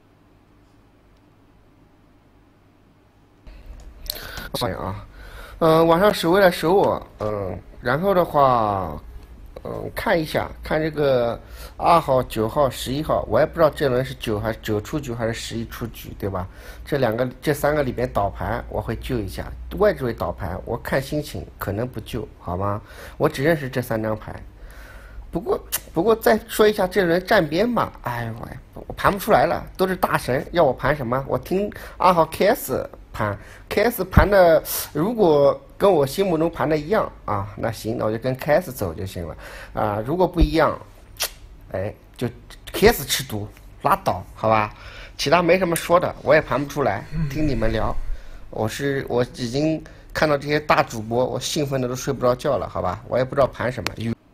发言啊，晚上守卫来守我，然后的话，看一下，看这个2号、9号、11号，我也不知道这轮是9出局还是11出局，对吧？这3个里边倒牌我会救一下，外置位倒牌我看心情，可能不救，好吗？我只认识这3张牌。不过再说一下这轮站边吧，哎呦我盘不出来了，都是大神，要我盘什么？我听2号 KS 盘 ，KS 盘的如果跟我心目中盘的一样啊，那行，那我就跟 KS 走就行了啊。如果不一样，哎，就 KS 吃毒拉倒，好吧？其他没什么说的，我也盘不出来，听你们聊。我已经看到这些大主播，我兴奋的都睡不着觉了，好吧？我也不知道盘什么。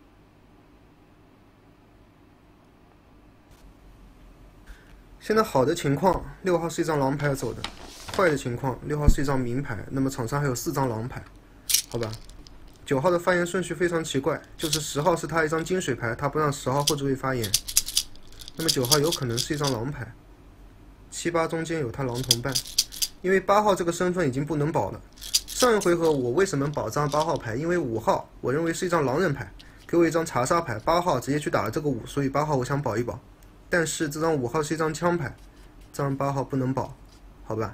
现在好的情况，6号是一张狼牌走的；坏的情况，6号是一张明牌。那么场上还有4张狼牌，好吧？9号的发言顺序非常奇怪，就是10号是他一张金水牌，他不让10号后置位发言。那么9号有可能是一张狼牌，7、8中间有他狼同伴，因为8号这个身份已经不能保了。上一回合我为什么保这张8号牌？因为5号我认为是一张狼人牌，给我一张查杀牌，8号直接去打了这个5，所以8号我想保一保。但是这张5号是一张枪牌，这张8号不能保，好吧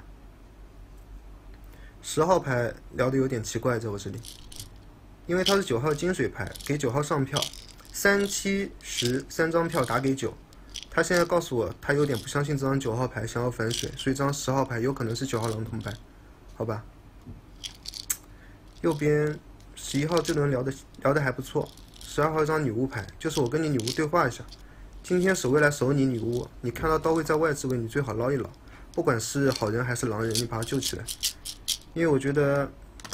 ？10号牌聊得有点奇怪，在我这里，因为他是9号金水牌，给9号上票，3、7、10 3张票打给9，他现在告诉我他有点不相信这张9号牌，想要反水，所以这张10号牌有可能是9号狼同伴，好吧？右边11号这轮聊得还不错，12号一张女巫牌，就是我跟你女巫对话一下。今天守卫来守你女巫，你看到刀位在外置位，你最好捞一捞，不管是好人还是狼人，你把他救起来。因为我觉得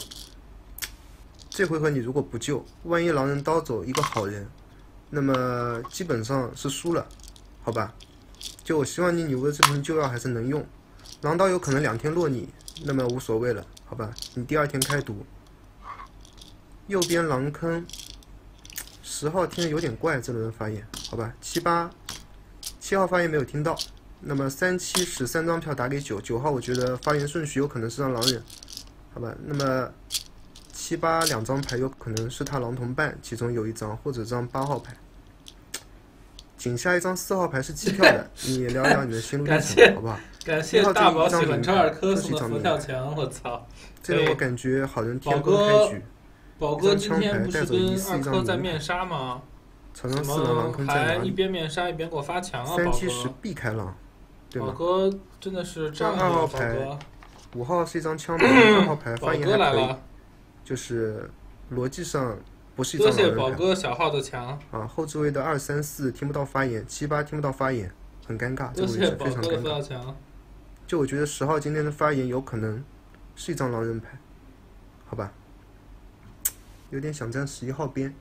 这回合你如果不救，万一狼人刀走一个好人，那么基本上是输了，好吧？就我希望你女巫的这瓶救药还是能用，狼刀有可能2天落你，那么无所谓了，好吧？你第2天开毒。右边狼坑，10号听着有点怪，这轮发言，好吧？7、8、7号发言没有听到，那么3、7、10 3张票打给9， 9号我觉得发言顺序有可能是让狼人，好吧？那么7、8 2张牌有可能是他狼同伴，其中有一张或者这张8号牌。井下一张4号牌是弃票的，你聊聊你的心路历程，好不好？ 感谢大宝喜欢车尔科送的佛跳墙，我操！ 这个我感觉好人天崩开局。 宝哥今天不是跟2科在面杀吗？ 场上4狼狼坑在哪里？ 一边面杀一边给我发墙啊！ 3、7、10必开狼，对吧？ 宝哥真的是这样 2号牌，5号是一张枪牌，2号牌发言还可以，就是逻辑上不是一张狼人牌。 多谢宝哥小号的墙啊！后置位的2、3、4听不到发言，7、8听不到发言，很尴尬，这个位置非常尴尬。就我觉得10号今天的发言有可能是一张狼人牌，好吧？有点想站11号边。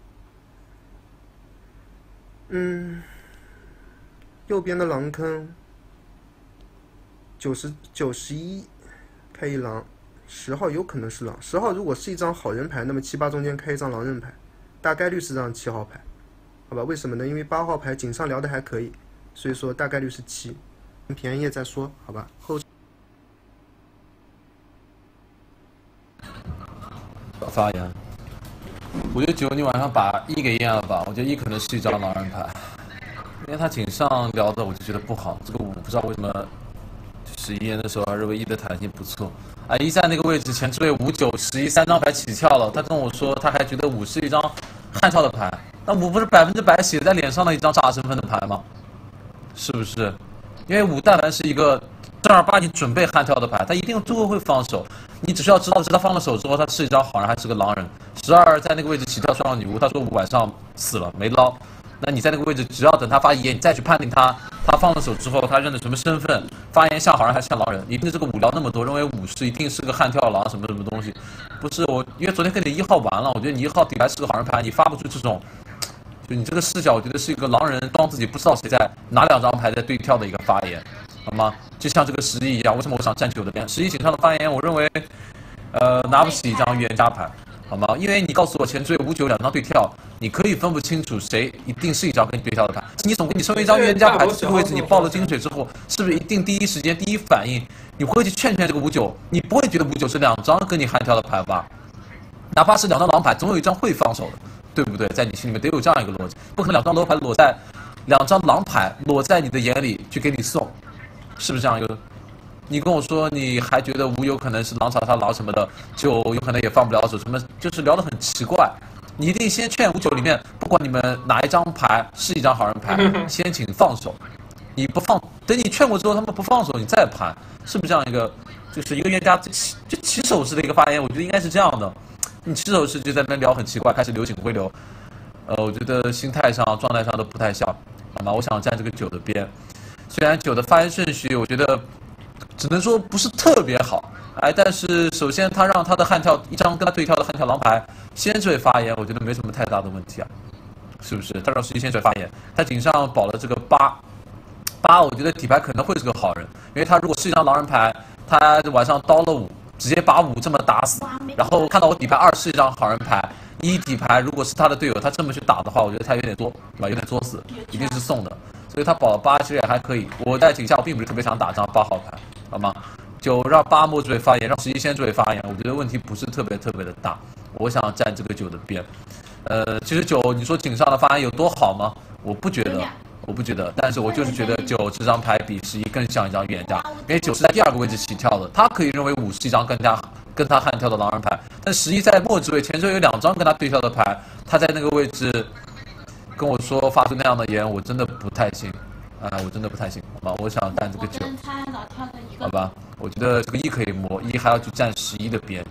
右边的狼坑90、91开一狼，10号有可能是狼。10号如果是一张好人牌，那么7、8中间开一张狼人牌，大概率是张7号牌，好吧？为什么呢？因为8号牌井上聊的还可以，所以说大概率是7。平安夜再说，好吧？后发言。我觉得9你晚上把1给验了吧，我觉得1可能是一张狼人牌，因为他井上聊的我就觉得不好，这个5不知道为什么 11验的时候还认为1的弹性不错。啊，1在那个位置前置位5、9、11 3张牌起跳了，他跟我说他还觉得5是一张悍跳的牌，那5不是100%写在脸上的一张炸身份的牌吗？是不是？因为5但凡是一个正儿八经准备悍跳的牌，他一定最后会放手。你只需要知道的是他放了手之后，他是一张好人还是个狼人。12在那个位置起跳双女巫，他说5晚上死了没捞。那你在那个位置，只要等他发言，你再去判定他放了手之后，他认的什么身份，发言像好人还是像狼人？你对这个5聊那么多，认为5是一定是个悍跳狼什么什么东西？不是我，因为昨天跟你1号玩了，我觉得你1号底牌是个好人牌，你发不出这种，就你这个视角，我觉得是一个狼人当自己不知道谁在哪2张牌在对跳的一个发言，好吗？就像这个11一样，为什么我想站9的边？11井上的发言，我认为，拿不起一张预言家牌。好吗？因为你告诉我前缀5、9 2张对跳，你可以分不清楚谁一定是一张跟你对跳的牌。你总归你身为一张预言家牌，这个位置你爆了金水之后，是不是一定第一时间第一反应你会去劝这个5、9？你不会觉得5、9是2张跟你悍跳的牌吧？哪怕是2张狼牌，总有一张会放手的，对不对？在你心里面得有这样一个逻辑，不可能2张楼牌裸在2张狼牌裸在你的眼里去给你送，是不是这样一个？你跟我说你还觉得5有可能是狼查杀狼什么的，9有可能也放不了手，什么就是聊得很奇怪。你一定先劝5、9里面，不管你们哪一张牌是一张好人牌，先请放手。你不放，等你劝过之后他们不放手，你再盘，是不是这样一个？就是一个预言家就起手式的一个发言，我觉得应该是这样的。你起手式就在那边聊很奇怪，开始流警徽流，我觉得心态上、状态上都不太像，好吗？我想站这个9的边，虽然9的发言顺序，我觉得。只能说不是特别好，但是首先他让他的悍跳一张跟他对跳的悍跳狼牌先缀发言，我觉得没什么太大的问题啊，是不是？他让11先缀发言，他井上保了这个8，我觉得底牌可能会是个好人，因为他如果是一张狼人牌，他晚上刀了5，直接把5这么打死，然后看到我底牌2是一张好人牌，1底牌如果是他的队友，他这么去打的话，我觉得他有点作，对吧？有点作死，一定是送的，所以他保了8其实也还可以。我在井下我并不是特别想打这张8号牌。好吗？9让8末置位发言，让11先置位发言，我觉得问题不是特别的大。我想站这个9的边。其实9，你说井上的发言有多好吗？我不觉得，但是我就是觉得9这张牌比11更像一张预言家，因为9是在第2个位置起跳的，他可以认为5是一张跟他悍跳的狼人牌，但11在末置位前缀有2张跟他对跳的牌，他在那个位置跟我说发出那样的言，我真的不太信。我真的不太行，好吧？我想站这个9，好吧？我觉得这个1可以摸，1还要去站11的边。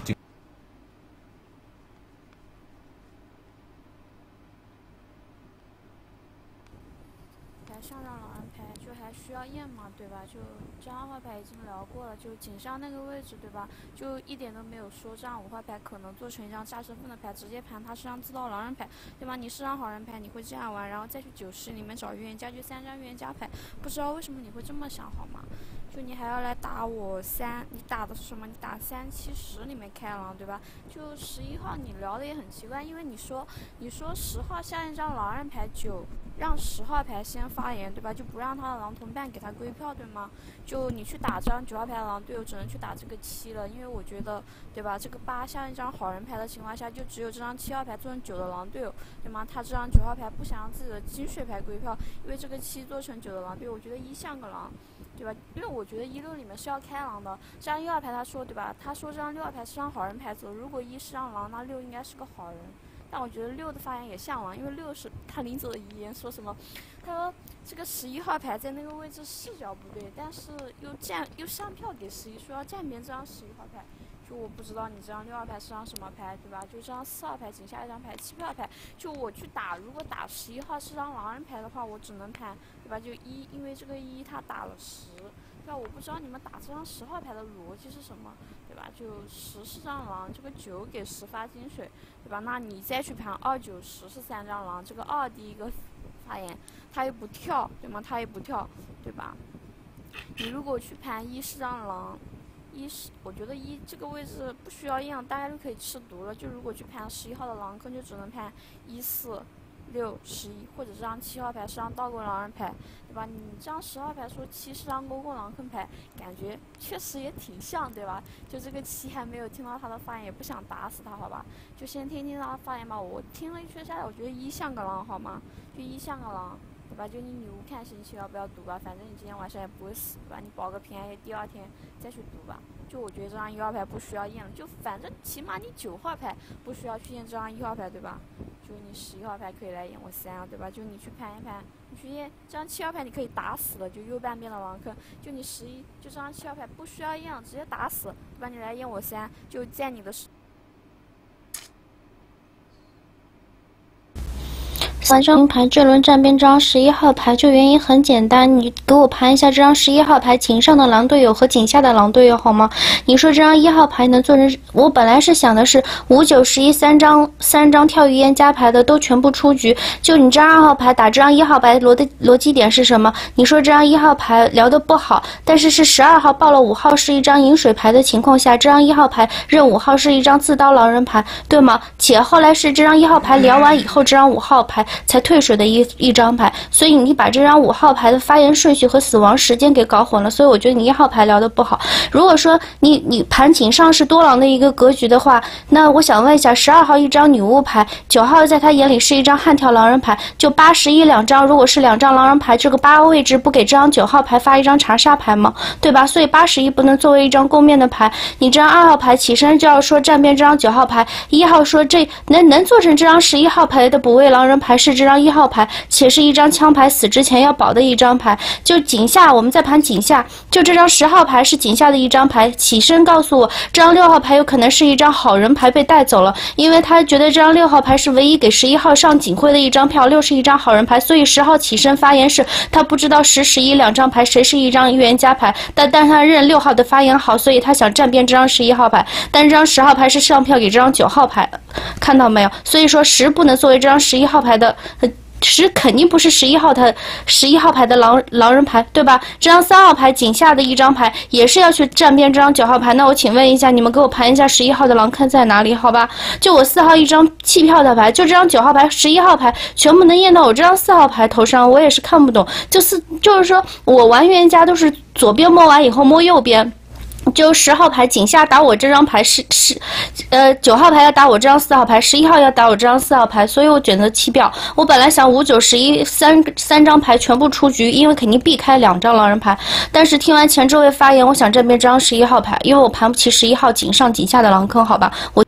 上张狼人牌就还需要验嘛，对吧？就这2号牌已经聊过了，就井上那个位置，对吧？就一点都没有说这张5号牌可能做成一张炸身份的牌，直接盘他是张自爆狼人牌，对吧？你是张好人牌，你会这样玩，然后再去90里面找预言家，就3张预言家牌，不知道为什么你会这么想，好吗？就你还要来打我3，你打的是什么？你打3、7、10里面开狼，对吧？就11号你聊的也很奇怪，因为你说10号像一张狼人牌，9让10号牌先发言，对吧？就不让他的狼同伴给他归票，对吗？就你去打这张9号牌的狼队友，只能去打这个7了，因为我觉得，对吧？这个8像一张好人牌的情况下，就只有这张7号牌做成9的狼队友，对吗？他这张9号牌不想让自己的金水牌归票，因为这个7做成9的狼队友，我觉得1像个狼。对吧？因为我觉得16里面是要开狼的，这张1号牌他说对吧？他说这张6号牌是张好人牌走，如果1是张狼，那6应该是个好人。但我觉得6的发言也像狼，因为6是他临走的遗言说什么？他说这个11号牌在那个位置视角不对，但是又上票给11，说要站边这张11号牌。就我不知道你这张6号牌是张什么牌，对吧？就这张4号牌井下一张牌7号牌，就我去打，如果打11号是张狼人牌的话，我只能盘，对吧？就1，因为这个1他打了10，对吧？我不知道你们打这张10号牌的逻辑是什么，对吧？就10是张狼，这个9给10发金水，对吧？那你再去盘2、9、10是3张狼，这个2第一个发言他又不跳，对吗？他也不跳，对吧？你如果去盘1是张狼。我觉得1这个位置不需要验，大家就可以吃毒了。就如果去盘11号的狼坑，就只能盘1、4、6、11，或者这张7号牌是张倒钩狼人牌，对吧？你这张10号牌说7是张勾勾狼坑牌，感觉确实也挺像，对吧？就这个7还没有听到他的发言，也不想打死他，好吧？就先听听他的发言吧。我听了一圈下来，我觉得1像个狼，好吗？就1像个狼， 对吧？就你女巫看神奇要不要读吧，反正你今天晚上也不会死，对吧？你保个平安夜，第二天再去读吧。就我觉得这张1号牌不需要验了，就反正起码你9号牌不需要去验这张1号牌，对吧？就你11号牌可以来验我3啊，对吧？就你去盘一盘，你去验这张7号牌，你可以打死了，就右半边的狼坑，就你11，就这张7号牌不需要验了，直接打死，对吧？你来验我3，就在你的。 这张牌这轮站边这张11号牌，就原因很简单，你给我盘一下这张11号牌井上的狼队友和井下的狼队友好吗？你说这张1号牌能做成，我本来是想的是5、9、11三张跳预言家牌的都全部出局，就你这张2号牌打这张1号牌逻辑点是什么？你说这张1号牌聊得不好，但是是12号爆了5号是一张饮水牌的情况下，这张1号牌认5号是一张自刀狼人牌，对吗？且后来是这张1号牌聊完以后，这张5号牌才退水的一张牌，所以你把这张5号牌的发言顺序和死亡时间给搞混了，所以我觉得你1号牌聊得不好。如果说你盘井上是多狼的一个格局的话，那我想问一下，12号一张女巫牌，9号在他眼里是一张悍跳狼人牌，就8、11两张，如果是2张狼人牌，这个8位置不给这张9号牌发一张查杀牌吗？对吧？所以8、11不能作为一张攻面的牌，你这张2号牌起身就要说站边这张9号牌，1号说这能做成这张11号牌的补位狼人牌是这张1号牌，且是一张枪牌死之前要保的一张牌。就井下，我们再盘井下，就这张10号牌是井下的一张牌，起身告诉我这张6号牌有可能是一张好人牌被带走了，因为他觉得这张6号牌是唯一给11号上警徽的一张票，6是一张好人牌，所以10号起身发言是他不知道10、11两张牌谁是一张预言家牌，但他认6号的发言好，所以他想站边这张11号牌，但这张10号牌是上票给这张9号牌，看到没有？所以说10不能作为这张11号牌的。10肯定不是11号牌的狼人牌，对吧？这张3号牌井下的一张牌也是要去站边这张9号牌。那我请问一下，你们给我盘一下11号的狼坑在哪里？好吧，就我4号一张弃票的牌，就这张9号牌、11号牌全部能验到我这张4号牌头上，我也是看不懂。就是说我玩预言家都是左边摸完以后摸右边。就10号牌井下打我这张牌9号牌要打我这张4号牌，11号要打我这张4号牌，所以我选择弃票。我本来想5、9、11三张牌全部出局，因为肯定避开2张狼人牌。但是听完前这位发言，我想站边这张11号牌，因为我盘不起11号井上井下的狼坑，好吧？我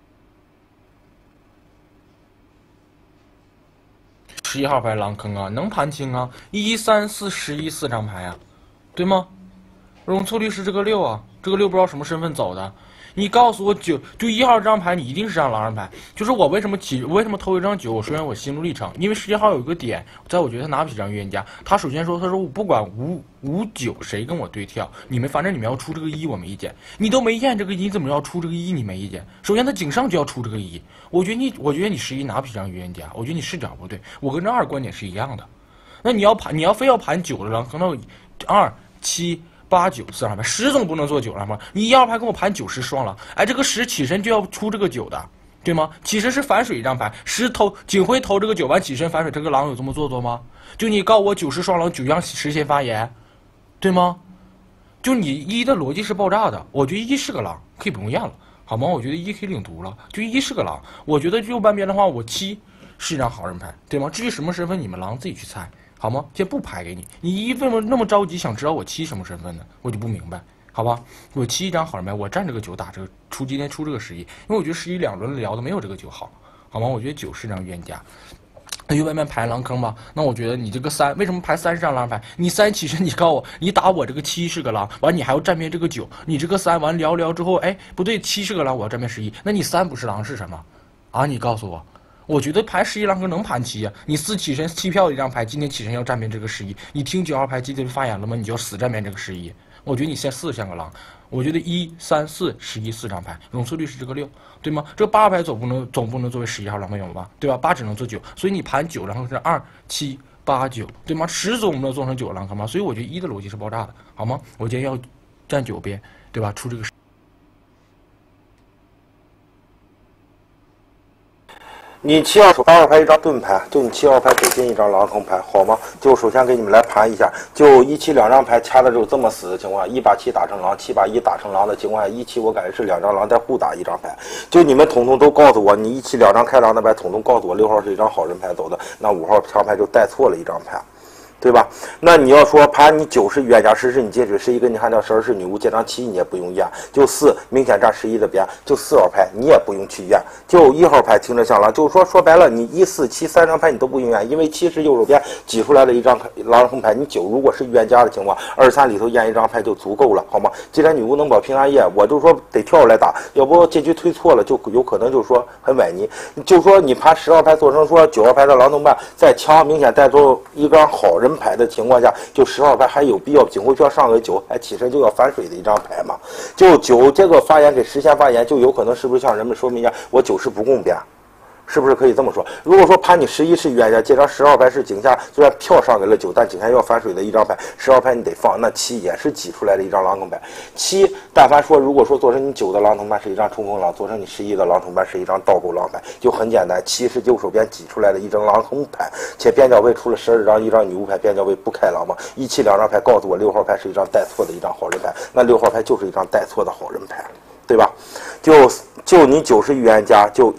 11号牌狼坑啊，能盘清啊，1、3、4、11四张牌啊，对吗？容错率是这个6啊，这个6不知道什么身份走的。你告诉我9，就1号这张牌，你一定是张狼人牌。就是我为什么偷一张9？我说明我心路历程，因为11号有一个点，在我觉得他拿不起张预言家。他首先说，他说我不管5、9谁跟我对跳，反正你们要出这个1，我没意见。你都没验这个1，怎么要出这个1？你没意见。首先他井上就要出这个1，我觉得你11拿不起张预言家，我觉得你视角不对。我跟这2观点是一样的。那你要非要盘9的狼，可能2、7、8、9四张牌，10总不能做9狼吧？你1号牌跟我盘9、10双狼，哎，这个10起身就要出这个9的，对吗？起身是反水一张牌，10警徽投这个9完起身反水，这个狼有这么做吗？就你告我9、10双狼9让10先发言，对吗？就你1的逻辑是爆炸的，我觉得1是个狼，可以不用验了，好吗？我觉得1可以领毒了，就1是个狼。我觉得右半边的话，我7是一张好人牌，对吗？至于什么身份，你们狼自己去猜。好吗？先不排给你，你1为什么那么着急想知道我7什么身份呢？我就不明白，好吧？我7一张好人牌，我站这个9打这个今天出这个11，因为我觉得11两轮聊的没有这个9好，好吗？我觉得9是张预言家，那就外面排狼坑吧。那我觉得你这个3为什么排3是张狼牌？你3起身，你告诉我，你打我这个7是个狼，完你还要站边这个9，你这个3完聊之后，哎，不对，7是个狼，我要站边11，那你3不是狼是什么？啊，你告诉我。我觉得排11狼坑能盘7啊！你4起身弃票的一张牌，今天起身要站边这个11，你听9号牌今天发言了吗？你就要死站边这个11。我觉得你现在4像个狼，我觉得1、3、4、11四张牌，容错率是这个6，对吗？这个8号牌总不能作为11号狼朋友了吧？对吧？8只能做9，所以你盘9然后是2、7、8、9，对吗？10总不能做成9狼坑吗？所以我觉得1的逻辑是爆炸的，好吗？我今天要站9边，对吧？出这个。 你7号手2号牌一张盾牌，就你7号牌给进一张狼坑牌，好吗？就首先给你们来盘一下，就1、7两张牌掐的只有这么死的情况下，1把7打成狼，7把1打成狼的情况下，1、7我感觉是2张狼在互打一张牌。就你们统统都告诉我，你1、72张开狼的牌，统统告诉我6号是一张好人牌走的，那5号枪牌就带错了一张牌。 对吧？那你要说盘你9是预言家，10是你金水，11跟你汉调，12是女巫，这张7你也不用验，就4明显占11的边，就4号牌你也不用去验，就1号牌听着像狼，就是说白了，你1、4、7 3张牌你都不用验，因为7是右手边挤出来的一张狼人横牌，你9如果是预言家的情况，2、3里头验一张牌就足够了，好吗？既然女巫能保平安夜，我就说得跳出来打，要不这局推错了就有可能就是说很崴泥，就说你盘10号牌做成说9号牌的狼同伴，在强明显带出一张好人牌的情况下，就10号牌还有必要警徽票上个9，还起身就要反水的一张牌嘛？就9这个发言给实现发言，就有可能是不是像人们说明一样，我9是不共边？是不是可以这么说？如果说盘你11是预言家，这张10号牌是井下虽然票上给了9，但井下要反水的一张牌，10号牌你得放，那7也是挤出来的一张狼横牌。7但凡说如果说做成你9的狼同伴是一张冲锋狼，做成你11的狼同伴是一张倒钩狼牌，就很简单。7是右手边挤出来的一张狼横牌，且边角位出了12张，一张女巫牌，边角位不开狼嘛。1、7两张牌告诉我6号牌是一张带错的一张好人牌，那6号牌就是一张带错的好人牌，对吧？就你9是预言家，就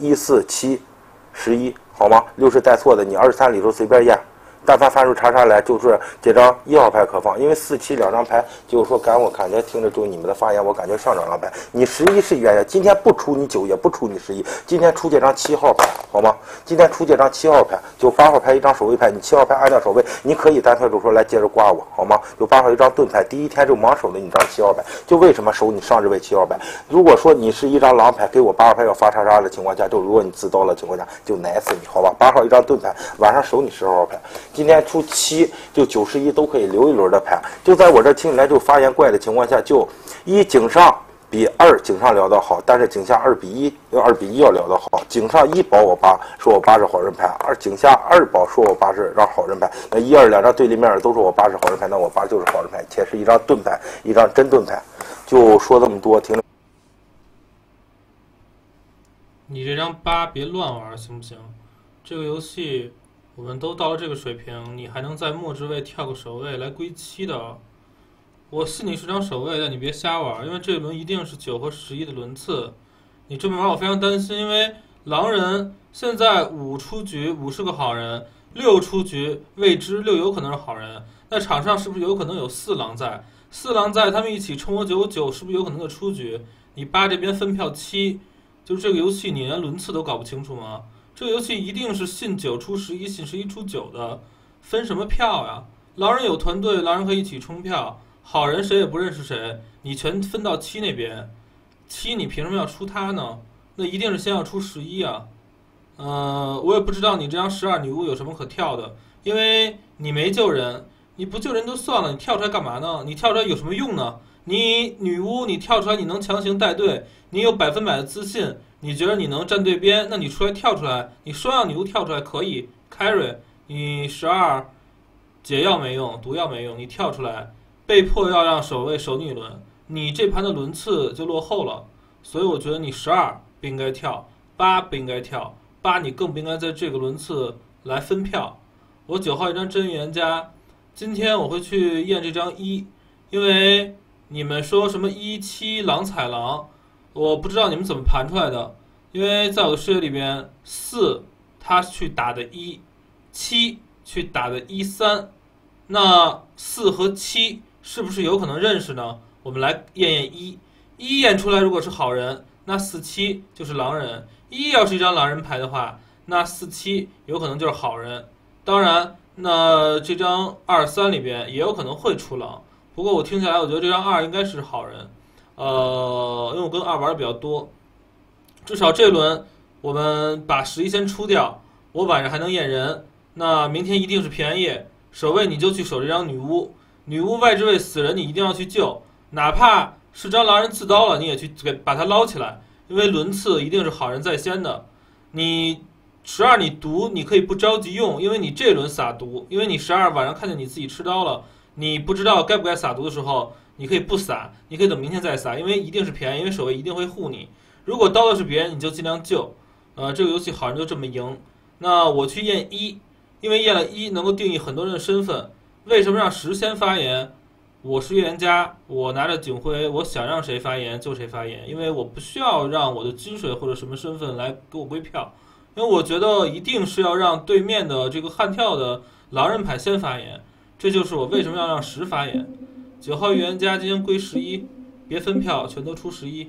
1、4、7。11好吗？6是带错的，你2、3里头随便验，但凡翻出查查来，就是这张1号牌可放，因为4、7两张牌，就是说我感觉听着就你们的发言，我感觉像这张牌。你11是预言家，今天不出你9，也不出你11，今天出这张7号牌，好吗？今天出这张7号牌，就8号牌一张守卫牌，你7号牌按照守卫，你可以单挑就说来接着刮我，好吗？就8号一张盾牌，第一天就盲守的你张7号牌，就为什么守你上这位7号牌？如果说你是一张狼牌，给我8号牌要发叉叉的情况下，就如果你自刀的情况下，就奶死你，好吧？8号一张盾牌，晚上守你10号牌。今天出7就91都可以留一轮的牌，就在我这听起来就发言怪的情况下，就1井上比2井上聊得好，但是井下2比1要聊得好。井上1保我8，说我8是好人牌；井下2保说我8是张好人牌。那1、2两张对立面都说我8是好人牌，那我8就是好人牌，且是一张盾牌，一张真盾牌。就说这么多，听着。 你这张8别乱玩行不行？这个游戏我们都到了这个水平，你还能在末之位跳个守卫来归7的？我信你是张守卫，但你别瞎玩，因为这轮一定是9和11的轮次。你这么玩我非常担心，因为狼人现在5出局，5是个好人，6出局未知，6有可能是好人。那场上是不是有可能有4狼在？4狼在，他们一起冲我9，9是不是有可能的出局？你8这边分票7，就是这个游戏你连轮次都搞不清楚吗？这个游戏一定是信9出11，信11出9的，分什么票呀？狼人有团队，狼人可以一起冲票，好人谁也不认识谁，你全分到7那边，7你凭什么要出他呢？那一定是先要出11啊。我也不知道你这张12女巫有什么可跳的，因为你没救人，你不救人就算了，你跳出来干嘛呢？你跳出来有什么用呢？你女巫你跳出来你能强行带队，你有100%的自信，你觉得你能站对边，那你出来跳出来，你双阳女巫跳出来可以 carry， 你12解药没用，毒药没用，你跳出来被迫要让守卫守你一轮，你这盘的轮次就落后了，所以我觉得你12不应该跳，8不应该跳，8你更不应该在这个轮次来分票。我9号一张真预言家，今天我会去验这张1，因为你们说什么1、7狼踩狼，我不知道你们怎么盘出来的，因为在我的视野里边，4他去打的1， 7去打的1、3，那4和7是不是有可能认识呢？我们来验验1验出来如果是好人，那4、7就是狼人；1要是一张狼人牌的话，那4、7有可能就是好人。当然，那这张2、3里边也有可能会出狼。不过我听起来，我觉得这张2应该是好人，因为我跟2玩的比较多，至少这轮我们把11先出掉，我晚上还能验人，那明天一定是平安夜，守卫你就去守这张女巫，女巫外置位死人你一定要去救，哪怕是张狼人自刀了，你也去把他捞起来，因为轮次一定是好人在先的。你12你毒你可以不着急用，因为你这轮撒毒，因为你12晚上看见你自己吃刀了，你不知道该不该撒毒的时候，你可以不撒，你可以等明天再撒，因为一定是便宜，因为守卫一定会护你。如果刀的是别人，你就尽量救。这个游戏好人就这么赢。那我去验1，因为验了1能够定义很多人的身份。为什么让10先发言？我是预言家，我拿着警徽，我想让谁发言就谁发言，因为我不需要让我的金水或者什么身份来给我归票，因为我觉得一定是要让对面的这个悍跳的狼人牌先发言。 这就是我为什么要让10发言。9号预言家今天归11，别分票，全都出11。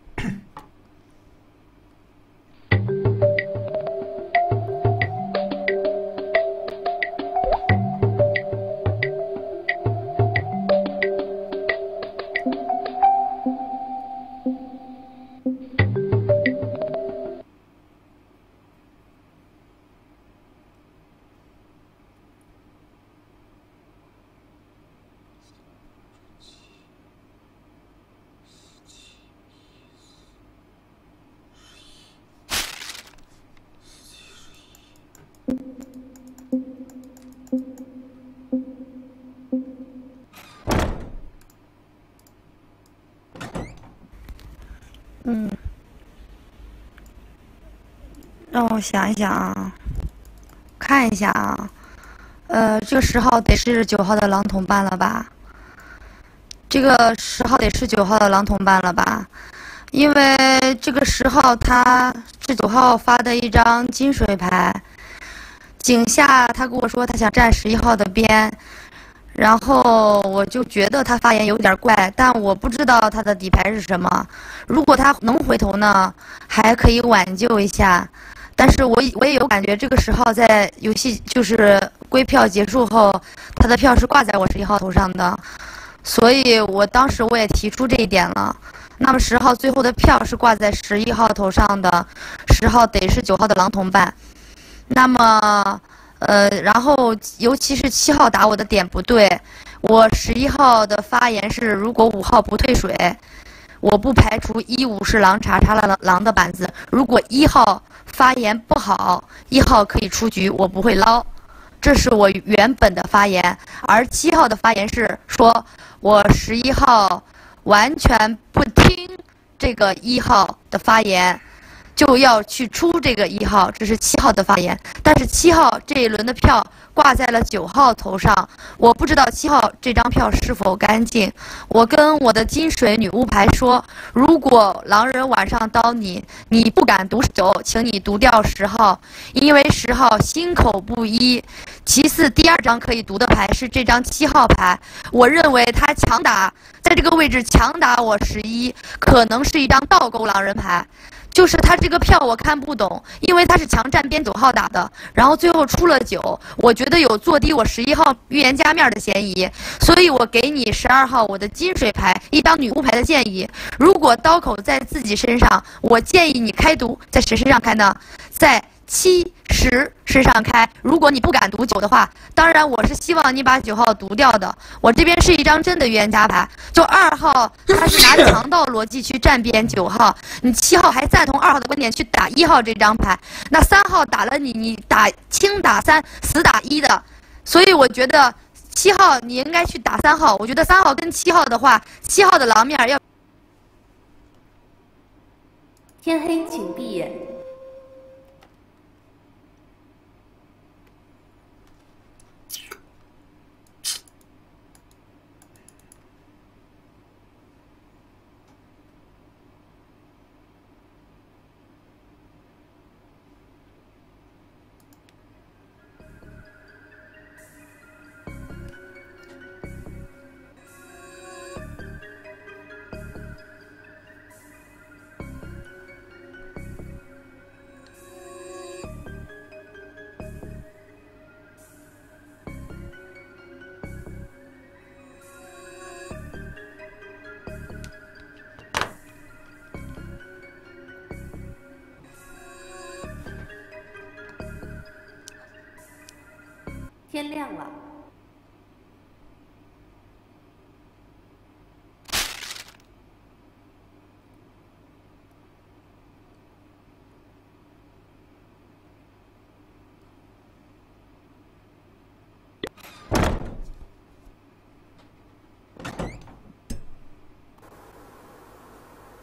让我想一想啊，看一下啊，这个10号得是9号的狼同伴了吧？这个10号得是9号的狼同伴了吧？因为这个10号他是9号发的一张金水牌，井下他跟我说他想站11号的边，然后我就觉得他发言有点怪，但我不知道他的底牌是什么。如果他能回头呢，还可以挽救一下。但是我也有感觉，这个10号在游戏就是归票结束后，他的票是挂在我11号头上的，所以我当时我也提出这一点了。那么10号最后的票是挂在11号头上的，10号得是9号的狼同伴。那么然后尤其是7号打我的点不对，我11号的发言是，如果5号不退水，我不排除15是狼查了狼的板子。如果1号发言不好，1号可以出局，我不会捞。这是我原本的发言。而7号的发言是说，我11号完全不听这个1号的发言，就要去出这个1号，这是7号的发言。但是7号这一轮的票挂在了9号头上，我不知道7号这张票是否干净。我跟我的金水女巫牌说，如果狼人晚上刀你不敢读9，请你读掉10号，因为10号心口不一。其次，第2张可以读的牌是这张7号牌，我认为他强打，在这个位置强打我11，可能是一张倒钩狼人牌。就是他这个票我看不懂，因为他是强站边9号打的，然后最后出了9，我觉得有坐低我11号预言家面的嫌疑，所以我给你12号我的金水牌一张女巫牌的建议，如果刀口在自己身上，我建议你开毒，在谁身上开呢？在7、10身上开。如果你不敢读9的话，当然我是希望你把9号读掉的。我这边是一张真的预言家牌，就2号他是拿强盗逻辑去站边9号，你7号还赞同2号的观点去打1号这张牌，那3号打了你打轻打3，死打1的，所以我觉得7号你应该去打3号。我觉得3号跟7号的话，7号的狼面要。 天黑请闭眼。天亮了。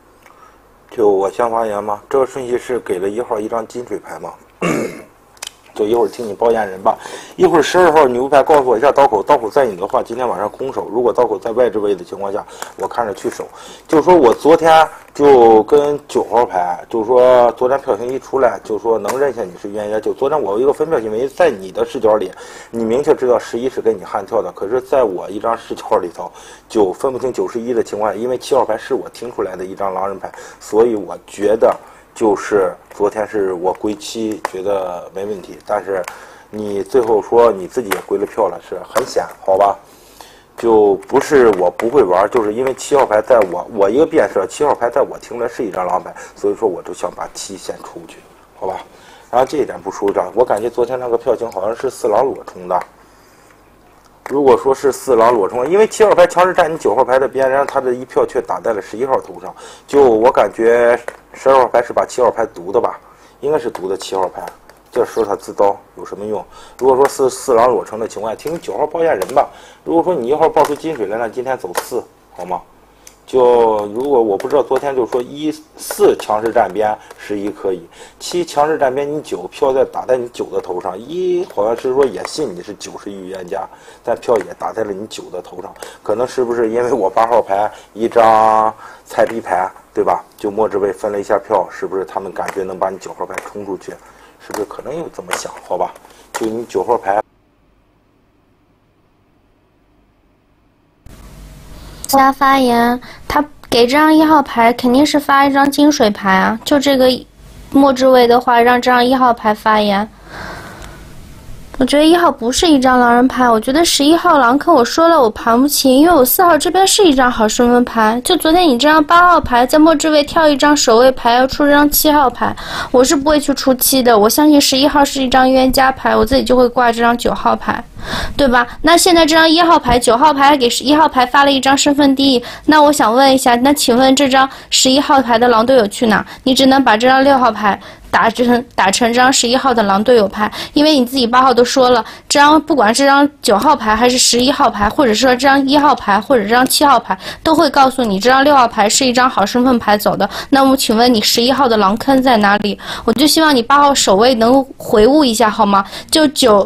就我先发言吗？这个顺序是给了1号一张金水牌吗？ 就一会儿听你报验人吧。一会儿12号女巫牌告诉我一下刀口，刀口在你的话，今天晚上空手。如果刀口在外置位的情况下，我看着去守。就是说我昨天就跟9号牌，就是说昨天票型一出来，就是说能认下你是预言家。就昨天我有一个分票行为，在你的视角里，你明确知道11是跟你悍跳的，可是在我一张视角里头，就分不清91的情况下，因为7号牌是我听出来的一张狼人牌，所以我觉得就是昨天是我归7，觉得没问题。但是你最后说你自己也归了票了，是很险，好吧？就不是我不会玩，就是因为7号牌在我一个变设，7号牌在我听来是一张狼牌，所以说我就想把7先出去，好吧？然后这一点不输张，我感觉昨天那个票型好像是4狼裸冲的。如果说是4狼裸冲，因为7号牌强势占你9号牌的边，然后他的一票却打在了11号头上，就我感觉12号牌是把7号牌毒的吧，应该是毒的7号牌。这时候他自刀有什么用？如果说4狼裸成的情况下，听你9号报验人吧。如果说你1号报出金水来，那今天走4，好吗？就如果我不知道，昨天就说4强势站边11可以，7强势站边你9票在打在你9的头上，1好像是说也信你是9是预言家，但票也打在了你9的头上，可能是不是因为我8号牌一张菜逼牌，对吧？就末置位分了一下票，是不是他们感觉能把你9号牌冲出去？是不是可能有这么想？好吧，就你9号牌。 加发言，他给这张1号牌肯定是发一张金水牌啊，就这个末置位的话，让这张1号牌发言。我觉得1号不是一张狼人牌，我觉得11号狼坑我说了我盘不清，因为我4号这边是一张好身份牌。就昨天你这张8号牌在末置位跳一张守卫牌，要出这张7号牌，我是不会去出7的。我相信11号是一张预言家牌，我自己就会挂这张9号牌，对吧？那现在这张1号牌、9号牌给1号牌发了一张身份地，那我想问一下，那请问这张11号牌的狼队友去哪？你只能把这张6号牌打成这张11号的狼队友牌，因为你自己8号都说了，这张不管是这张9号牌还是11号牌，或者说这张1号牌或者这张7号牌，都会告诉你这张6号牌是一张好身份牌走的。那么请问你11号的狼坑在哪里？我就希望你8号守卫能回悟一下好吗？就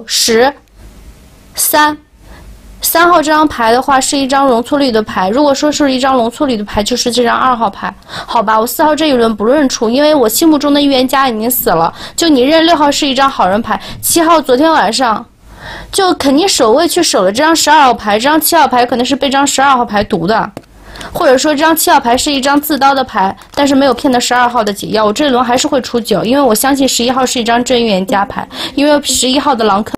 9、10、3号这张牌的话是一张容错率的牌，如果说是一张容错率的牌，就是这张2号牌，好吧？我4号这一轮不认出，因为我心目中的预言家已经死了。就你认6号是一张好人牌，7号昨天晚上就肯定守卫去守了这张12号牌，这张7号牌可能是被这张12号牌毒的，或者说这张7号牌是一张自刀的牌，但是没有骗到12号的解药。我这一轮还是会出9，因为我相信11号是一张真预言家牌，因为11号的狼坑。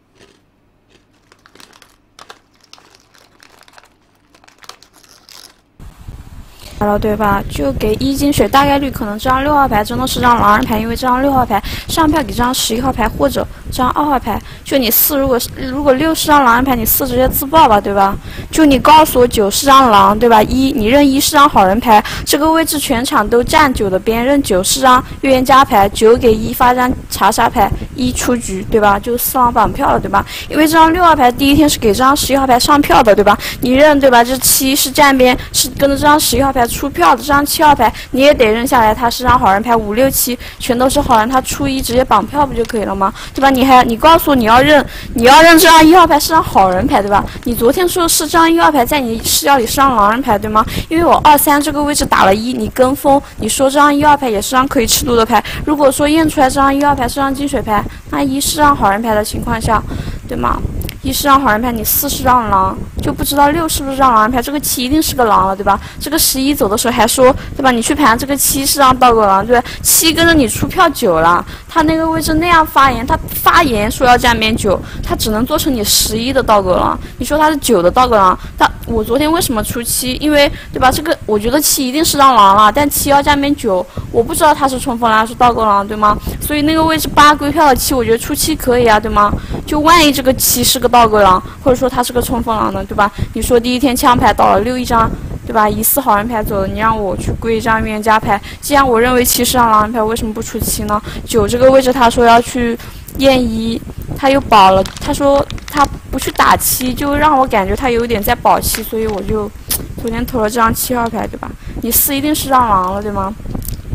了对吧？就给1金水，大概率可能这张6号牌真的是张狼人牌，因为这张6号牌上票给这张11号牌或者这张2号牌。就你4如果6是张狼人牌，你4直接自爆吧，对吧？就你告诉我9是张狼，对吧？1你认1是张好人牌，这个位置全场都站9的边，认9是张预言家牌，9给1发张查杀牌，1出局，对吧？就4狼绑票了，对吧？因为这张6号牌第一天是给这张11号牌上票的，对吧？你认对吧？这7是站边，是跟着这张11号牌出票的，这张7号牌你也得认下来，他是张好人牌，5、6、7全都是好人，他出1直接绑票不就可以了吗？对吧？你告诉我你要认这张1号牌是张好人牌，对吧？你昨天说是这张1号牌在你视角里是张狼人牌，对吗？因为我2、3这个位置打了1，你跟风，你说这张1号牌也是张可以吃毒的牌。如果说验出来这张1号牌是张金水牌，那1是张好人牌的情况下，对吗？1是张好人牌，你4是张狼，就不知道6是不是张狼人牌。这个7一定是个狼了，对吧？这个11走的时候还说，对吧？你去盘这个7是张倒狗狼，对吧？7跟着你出票9了，他那个位置那样发言，他发言说要站边9，他只能做成你11的倒狗狼。你说他是9的倒狗狼，我昨天为什么出7？因为对吧？这个我觉得7一定是张狼了，但7要站边9，我不知道他是冲锋狼还是倒狗狼，对吗？所以那个位置8归票的7，我觉得出7可以啊，对吗？就万一这个7是个倒狗狼，或者说他是个冲锋狼呢，对吧？你说第一天枪牌倒了6一张，对吧？疑似好人牌走了，你让我去归一张预言家牌，既然我认为7是张狼人牌，为什么不出7呢？9这个位置他说要去验1，他又保了，他说他不去打7，就让我感觉他有点在保7，所以我就昨天投了这张7号牌，对吧？你4一定是张狼了，对吗？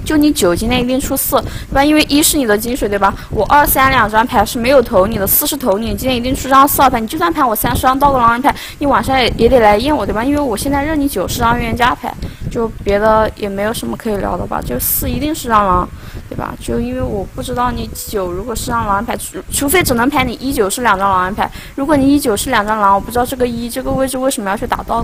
就你9今天一定出4，对吧？因为1是你的金水，对吧？我2、3两张牌是没有投你的，4是投你，今天一定出张4号牌。你就算盘我30张到个狼人牌，你晚上也得来验我，对吧？因为我现在认你9是张预言家牌，就别的也没有什么可以聊的吧？就4一定是张狼，对吧？就因为我不知道你9如果是张狼人牌，除非只能排你1、9是2张狼人牌。如果你1、9是2张狼，我不知道这个1这个位置为什么要去打道。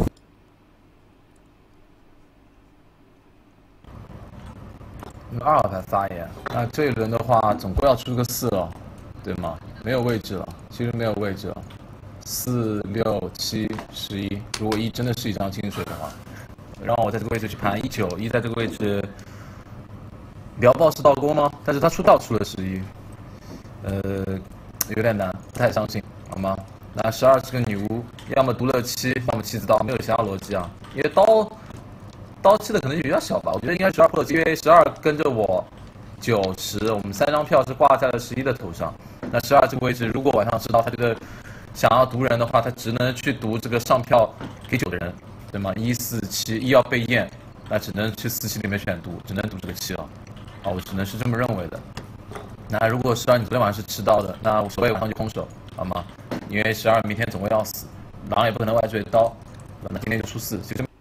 2号牌发言，那这一轮的话，总共要出个4了，对吗？没有位置了，其实没有位置了。4、6、7、11，如果1真的是一张金水的话，让我在这个位置去盘1、9，1在这个位置，聊爆是倒钩吗？但是他出道出了11，有点难，不太相信，好吗？那12是个女巫，要么毒了7，要么7字刀，没有其他逻辑啊，因为刀7的可能比较小吧，我觉得应该12破了，因为12跟着我9、10，我们3张票是挂在了11的头上。那12这个位置，如果晚上知道他这个想要毒人的话，他只能去毒这个上票给9的人，对吗？1、4、7，1要被验，那只能去4、7里面选毒，只能毒这个7了。啊，我只能是这么认为的。那如果12你昨天晚上是吃到的，那无所谓，晚上就空手，好吗？因为12明天总会要死，狼也不可能外追刀，那今天就出4，其实。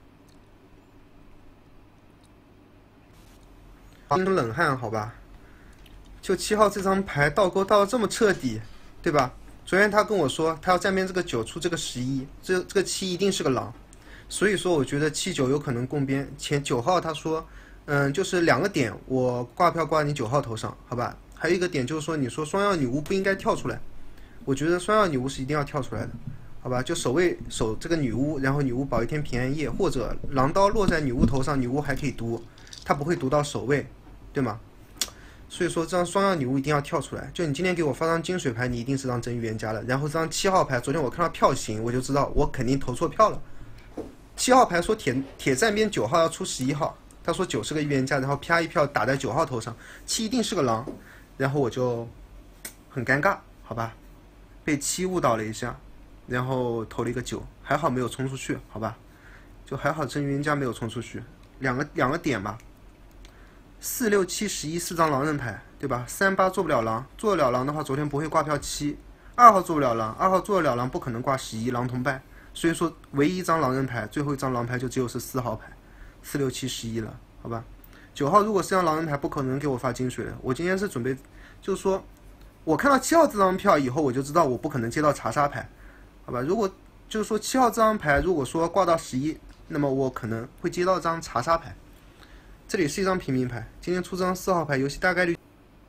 一身冷汗，好吧？就7号这张牌倒钩倒得这么彻底，对吧？昨天他跟我说他要站边这个9出这个11，这个7一定是个狼，所以说我觉得7、9有可能共边。前9号他说，就是2个点，我挂票挂你9号头上，好吧？还有一个点就是说，你说双药女巫不应该跳出来，我觉得双药女巫是一定要跳出来的，好吧？就守这个女巫，然后女巫保一天平安夜，或者狼刀落在女巫头上，女巫还可以毒，她不会毒到守卫。对吗？所以说这张双药女巫一定要跳出来。就你今天给我发张金水牌，你一定是张真预言家了。然后这张7号牌，昨天我看到票型，我就知道我肯定投错票了。7号牌说铁站边9号要出11号，他说9是个预言家，然后啪一票打在9号头上，7一定是个狼，然后我就很尴尬，好吧？被7误导了一下，然后投了一个9，还好没有冲出去，好吧？就还好真预言家没有冲出去，两个点吧。4、6、7、114张狼人牌，对吧？3、8做不了狼，做得了狼的话，昨天不会挂票7。2号做不了狼，2号做得了狼，不可能挂11，狼同败。所以说，唯一一张狼人牌，最后一张狼牌就只有是4号牌，4、6、7、11了，好吧？9号如果是张狼人牌，不可能给我发金水的。我今天是准备，就是说，我看到7号这张票以后，我就知道我不可能接到查杀牌，好吧？如果就是说7号这张牌，如果说挂到11，那么我可能会接到张查杀牌。这里是一张平民牌，今天出张4号牌，游戏大概率。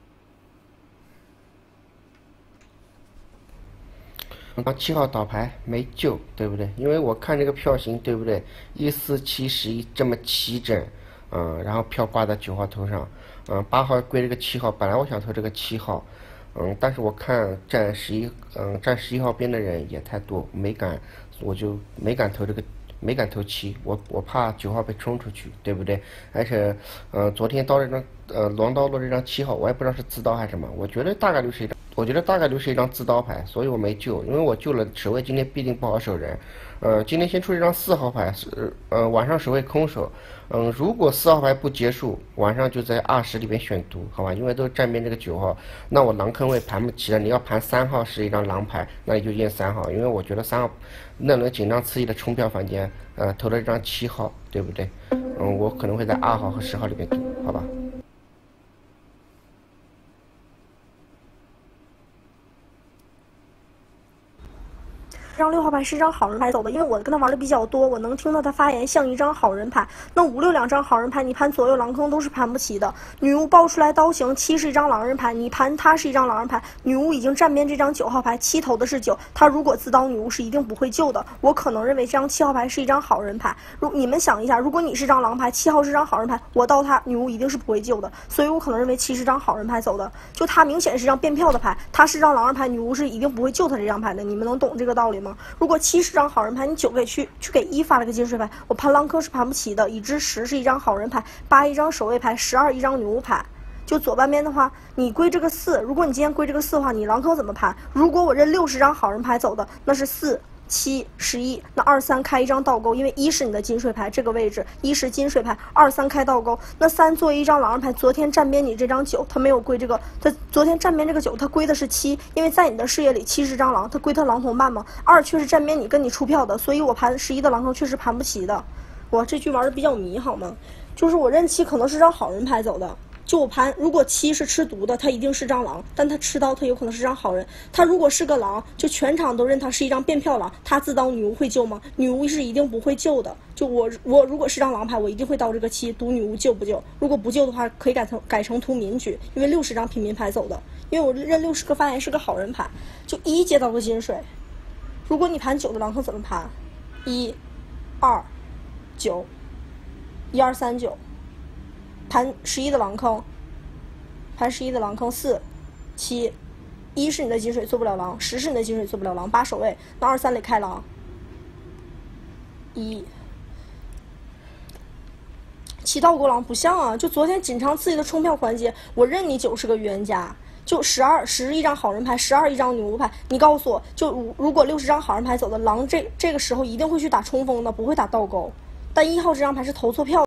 7号倒牌没救，对不对？因为我看这个票型，对不对？1、4、7、11这么齐整，然后票挂在9号头上，8号归这个7号，本来我想投这个7号，但是我看站11号边的人也太多，我就没敢投这个。没敢投7，我怕9号被冲出去，对不对？而且，昨天到这张狼刀落这张7号，我也不知道是自刀还是什么，我觉得大概率是一张自刀牌，所以我没救，因为我救了守卫今天必定不好守人。今天先出一张4号牌，晚上守卫空手，如果4号牌不结束，晚上就在20里边选毒，好吧？因为都站边这个9号，那我狼坑位盘不齐了，你要盘3号是一张狼牌，那你就验3号，因为我觉得3号那轮紧张刺激的冲票房间，投了一张7号，对不对？我可能会在2号和10号里面赌，好吧？ 这张6号牌是一张好人牌走的，因为我跟他玩的比较多，我能听到他发言像一张好人牌。那5、6两张好人牌，你盘左右狼坑都是盘不齐的。女巫爆出来刀形，7是一张狼人牌，你盘他是一张狼人牌。女巫已经站边这张9号牌，7投的是9，他如果自刀，女巫是一定不会救的。我可能认为这张7号牌是一张好人牌。你们想一下，如果你是张狼牌，7号是张好人牌，我刀他，女巫一定是不会救的。所以我可能认为7是张好人牌走的。就他明显是张变票的牌，他是张狼人牌，女巫是一定不会救他这张牌的。你们能懂这个道理吗？如果7是张好人牌，你9给1发了个金水牌，我盘狼坑是盘不齐的。已知10是一张好人牌，8一张守卫牌，12一张女巫牌。就左半边的话，你归这个4，如果你今天归这个4的话，你狼坑怎么盘？如果我认6是张好人牌走的，那是4 7、11，那2、3开一张倒钩，因为1是你的金水牌，这个位置1是金水牌，2、3开倒钩。那3作为一张狼人牌，昨天站边你这张9，它没有归这个，它昨天站边这个9，它归的是7，因为在你的视野里7是张狼，它归它狼同伴嘛。2却是站边你跟你出票的，所以我盘11的狼坑确实盘不齐的。哇，这局玩的比较迷好吗？就是我认7可能是张好人牌走的。就我盘，如果7是吃毒的，他一定是张狼，但他吃刀，他有可能是张好人。他如果是个狼，就全场都认他是一张变票狼，他自刀女巫会救吗？女巫是一定不会救的。就我如果是张狼牌，我一定会刀这个7，赌女巫救不救？如果不救的话，可以改成屠民局，因为6是张平民牌走的，因为我认60个发言是个好人牌。就1接到个金水，如果你盘9的狼坑怎么盘？1、2、9，1、2、3、9。盘11的狼坑，盘11的狼坑4、7， 1是你的金水做不了狼，10是你的金水做不了狼，8守卫，那2、3里开狼，1。7倒钩狼不像啊，就昨天紧张刺激的冲票环节，我认你9是个预言家，就10一张好人牌，12一张女巫牌，你告诉我，就如果60张好人牌走的狼，这个时候一定会去打冲锋的，不会打倒钩，但1号这张牌是投错票。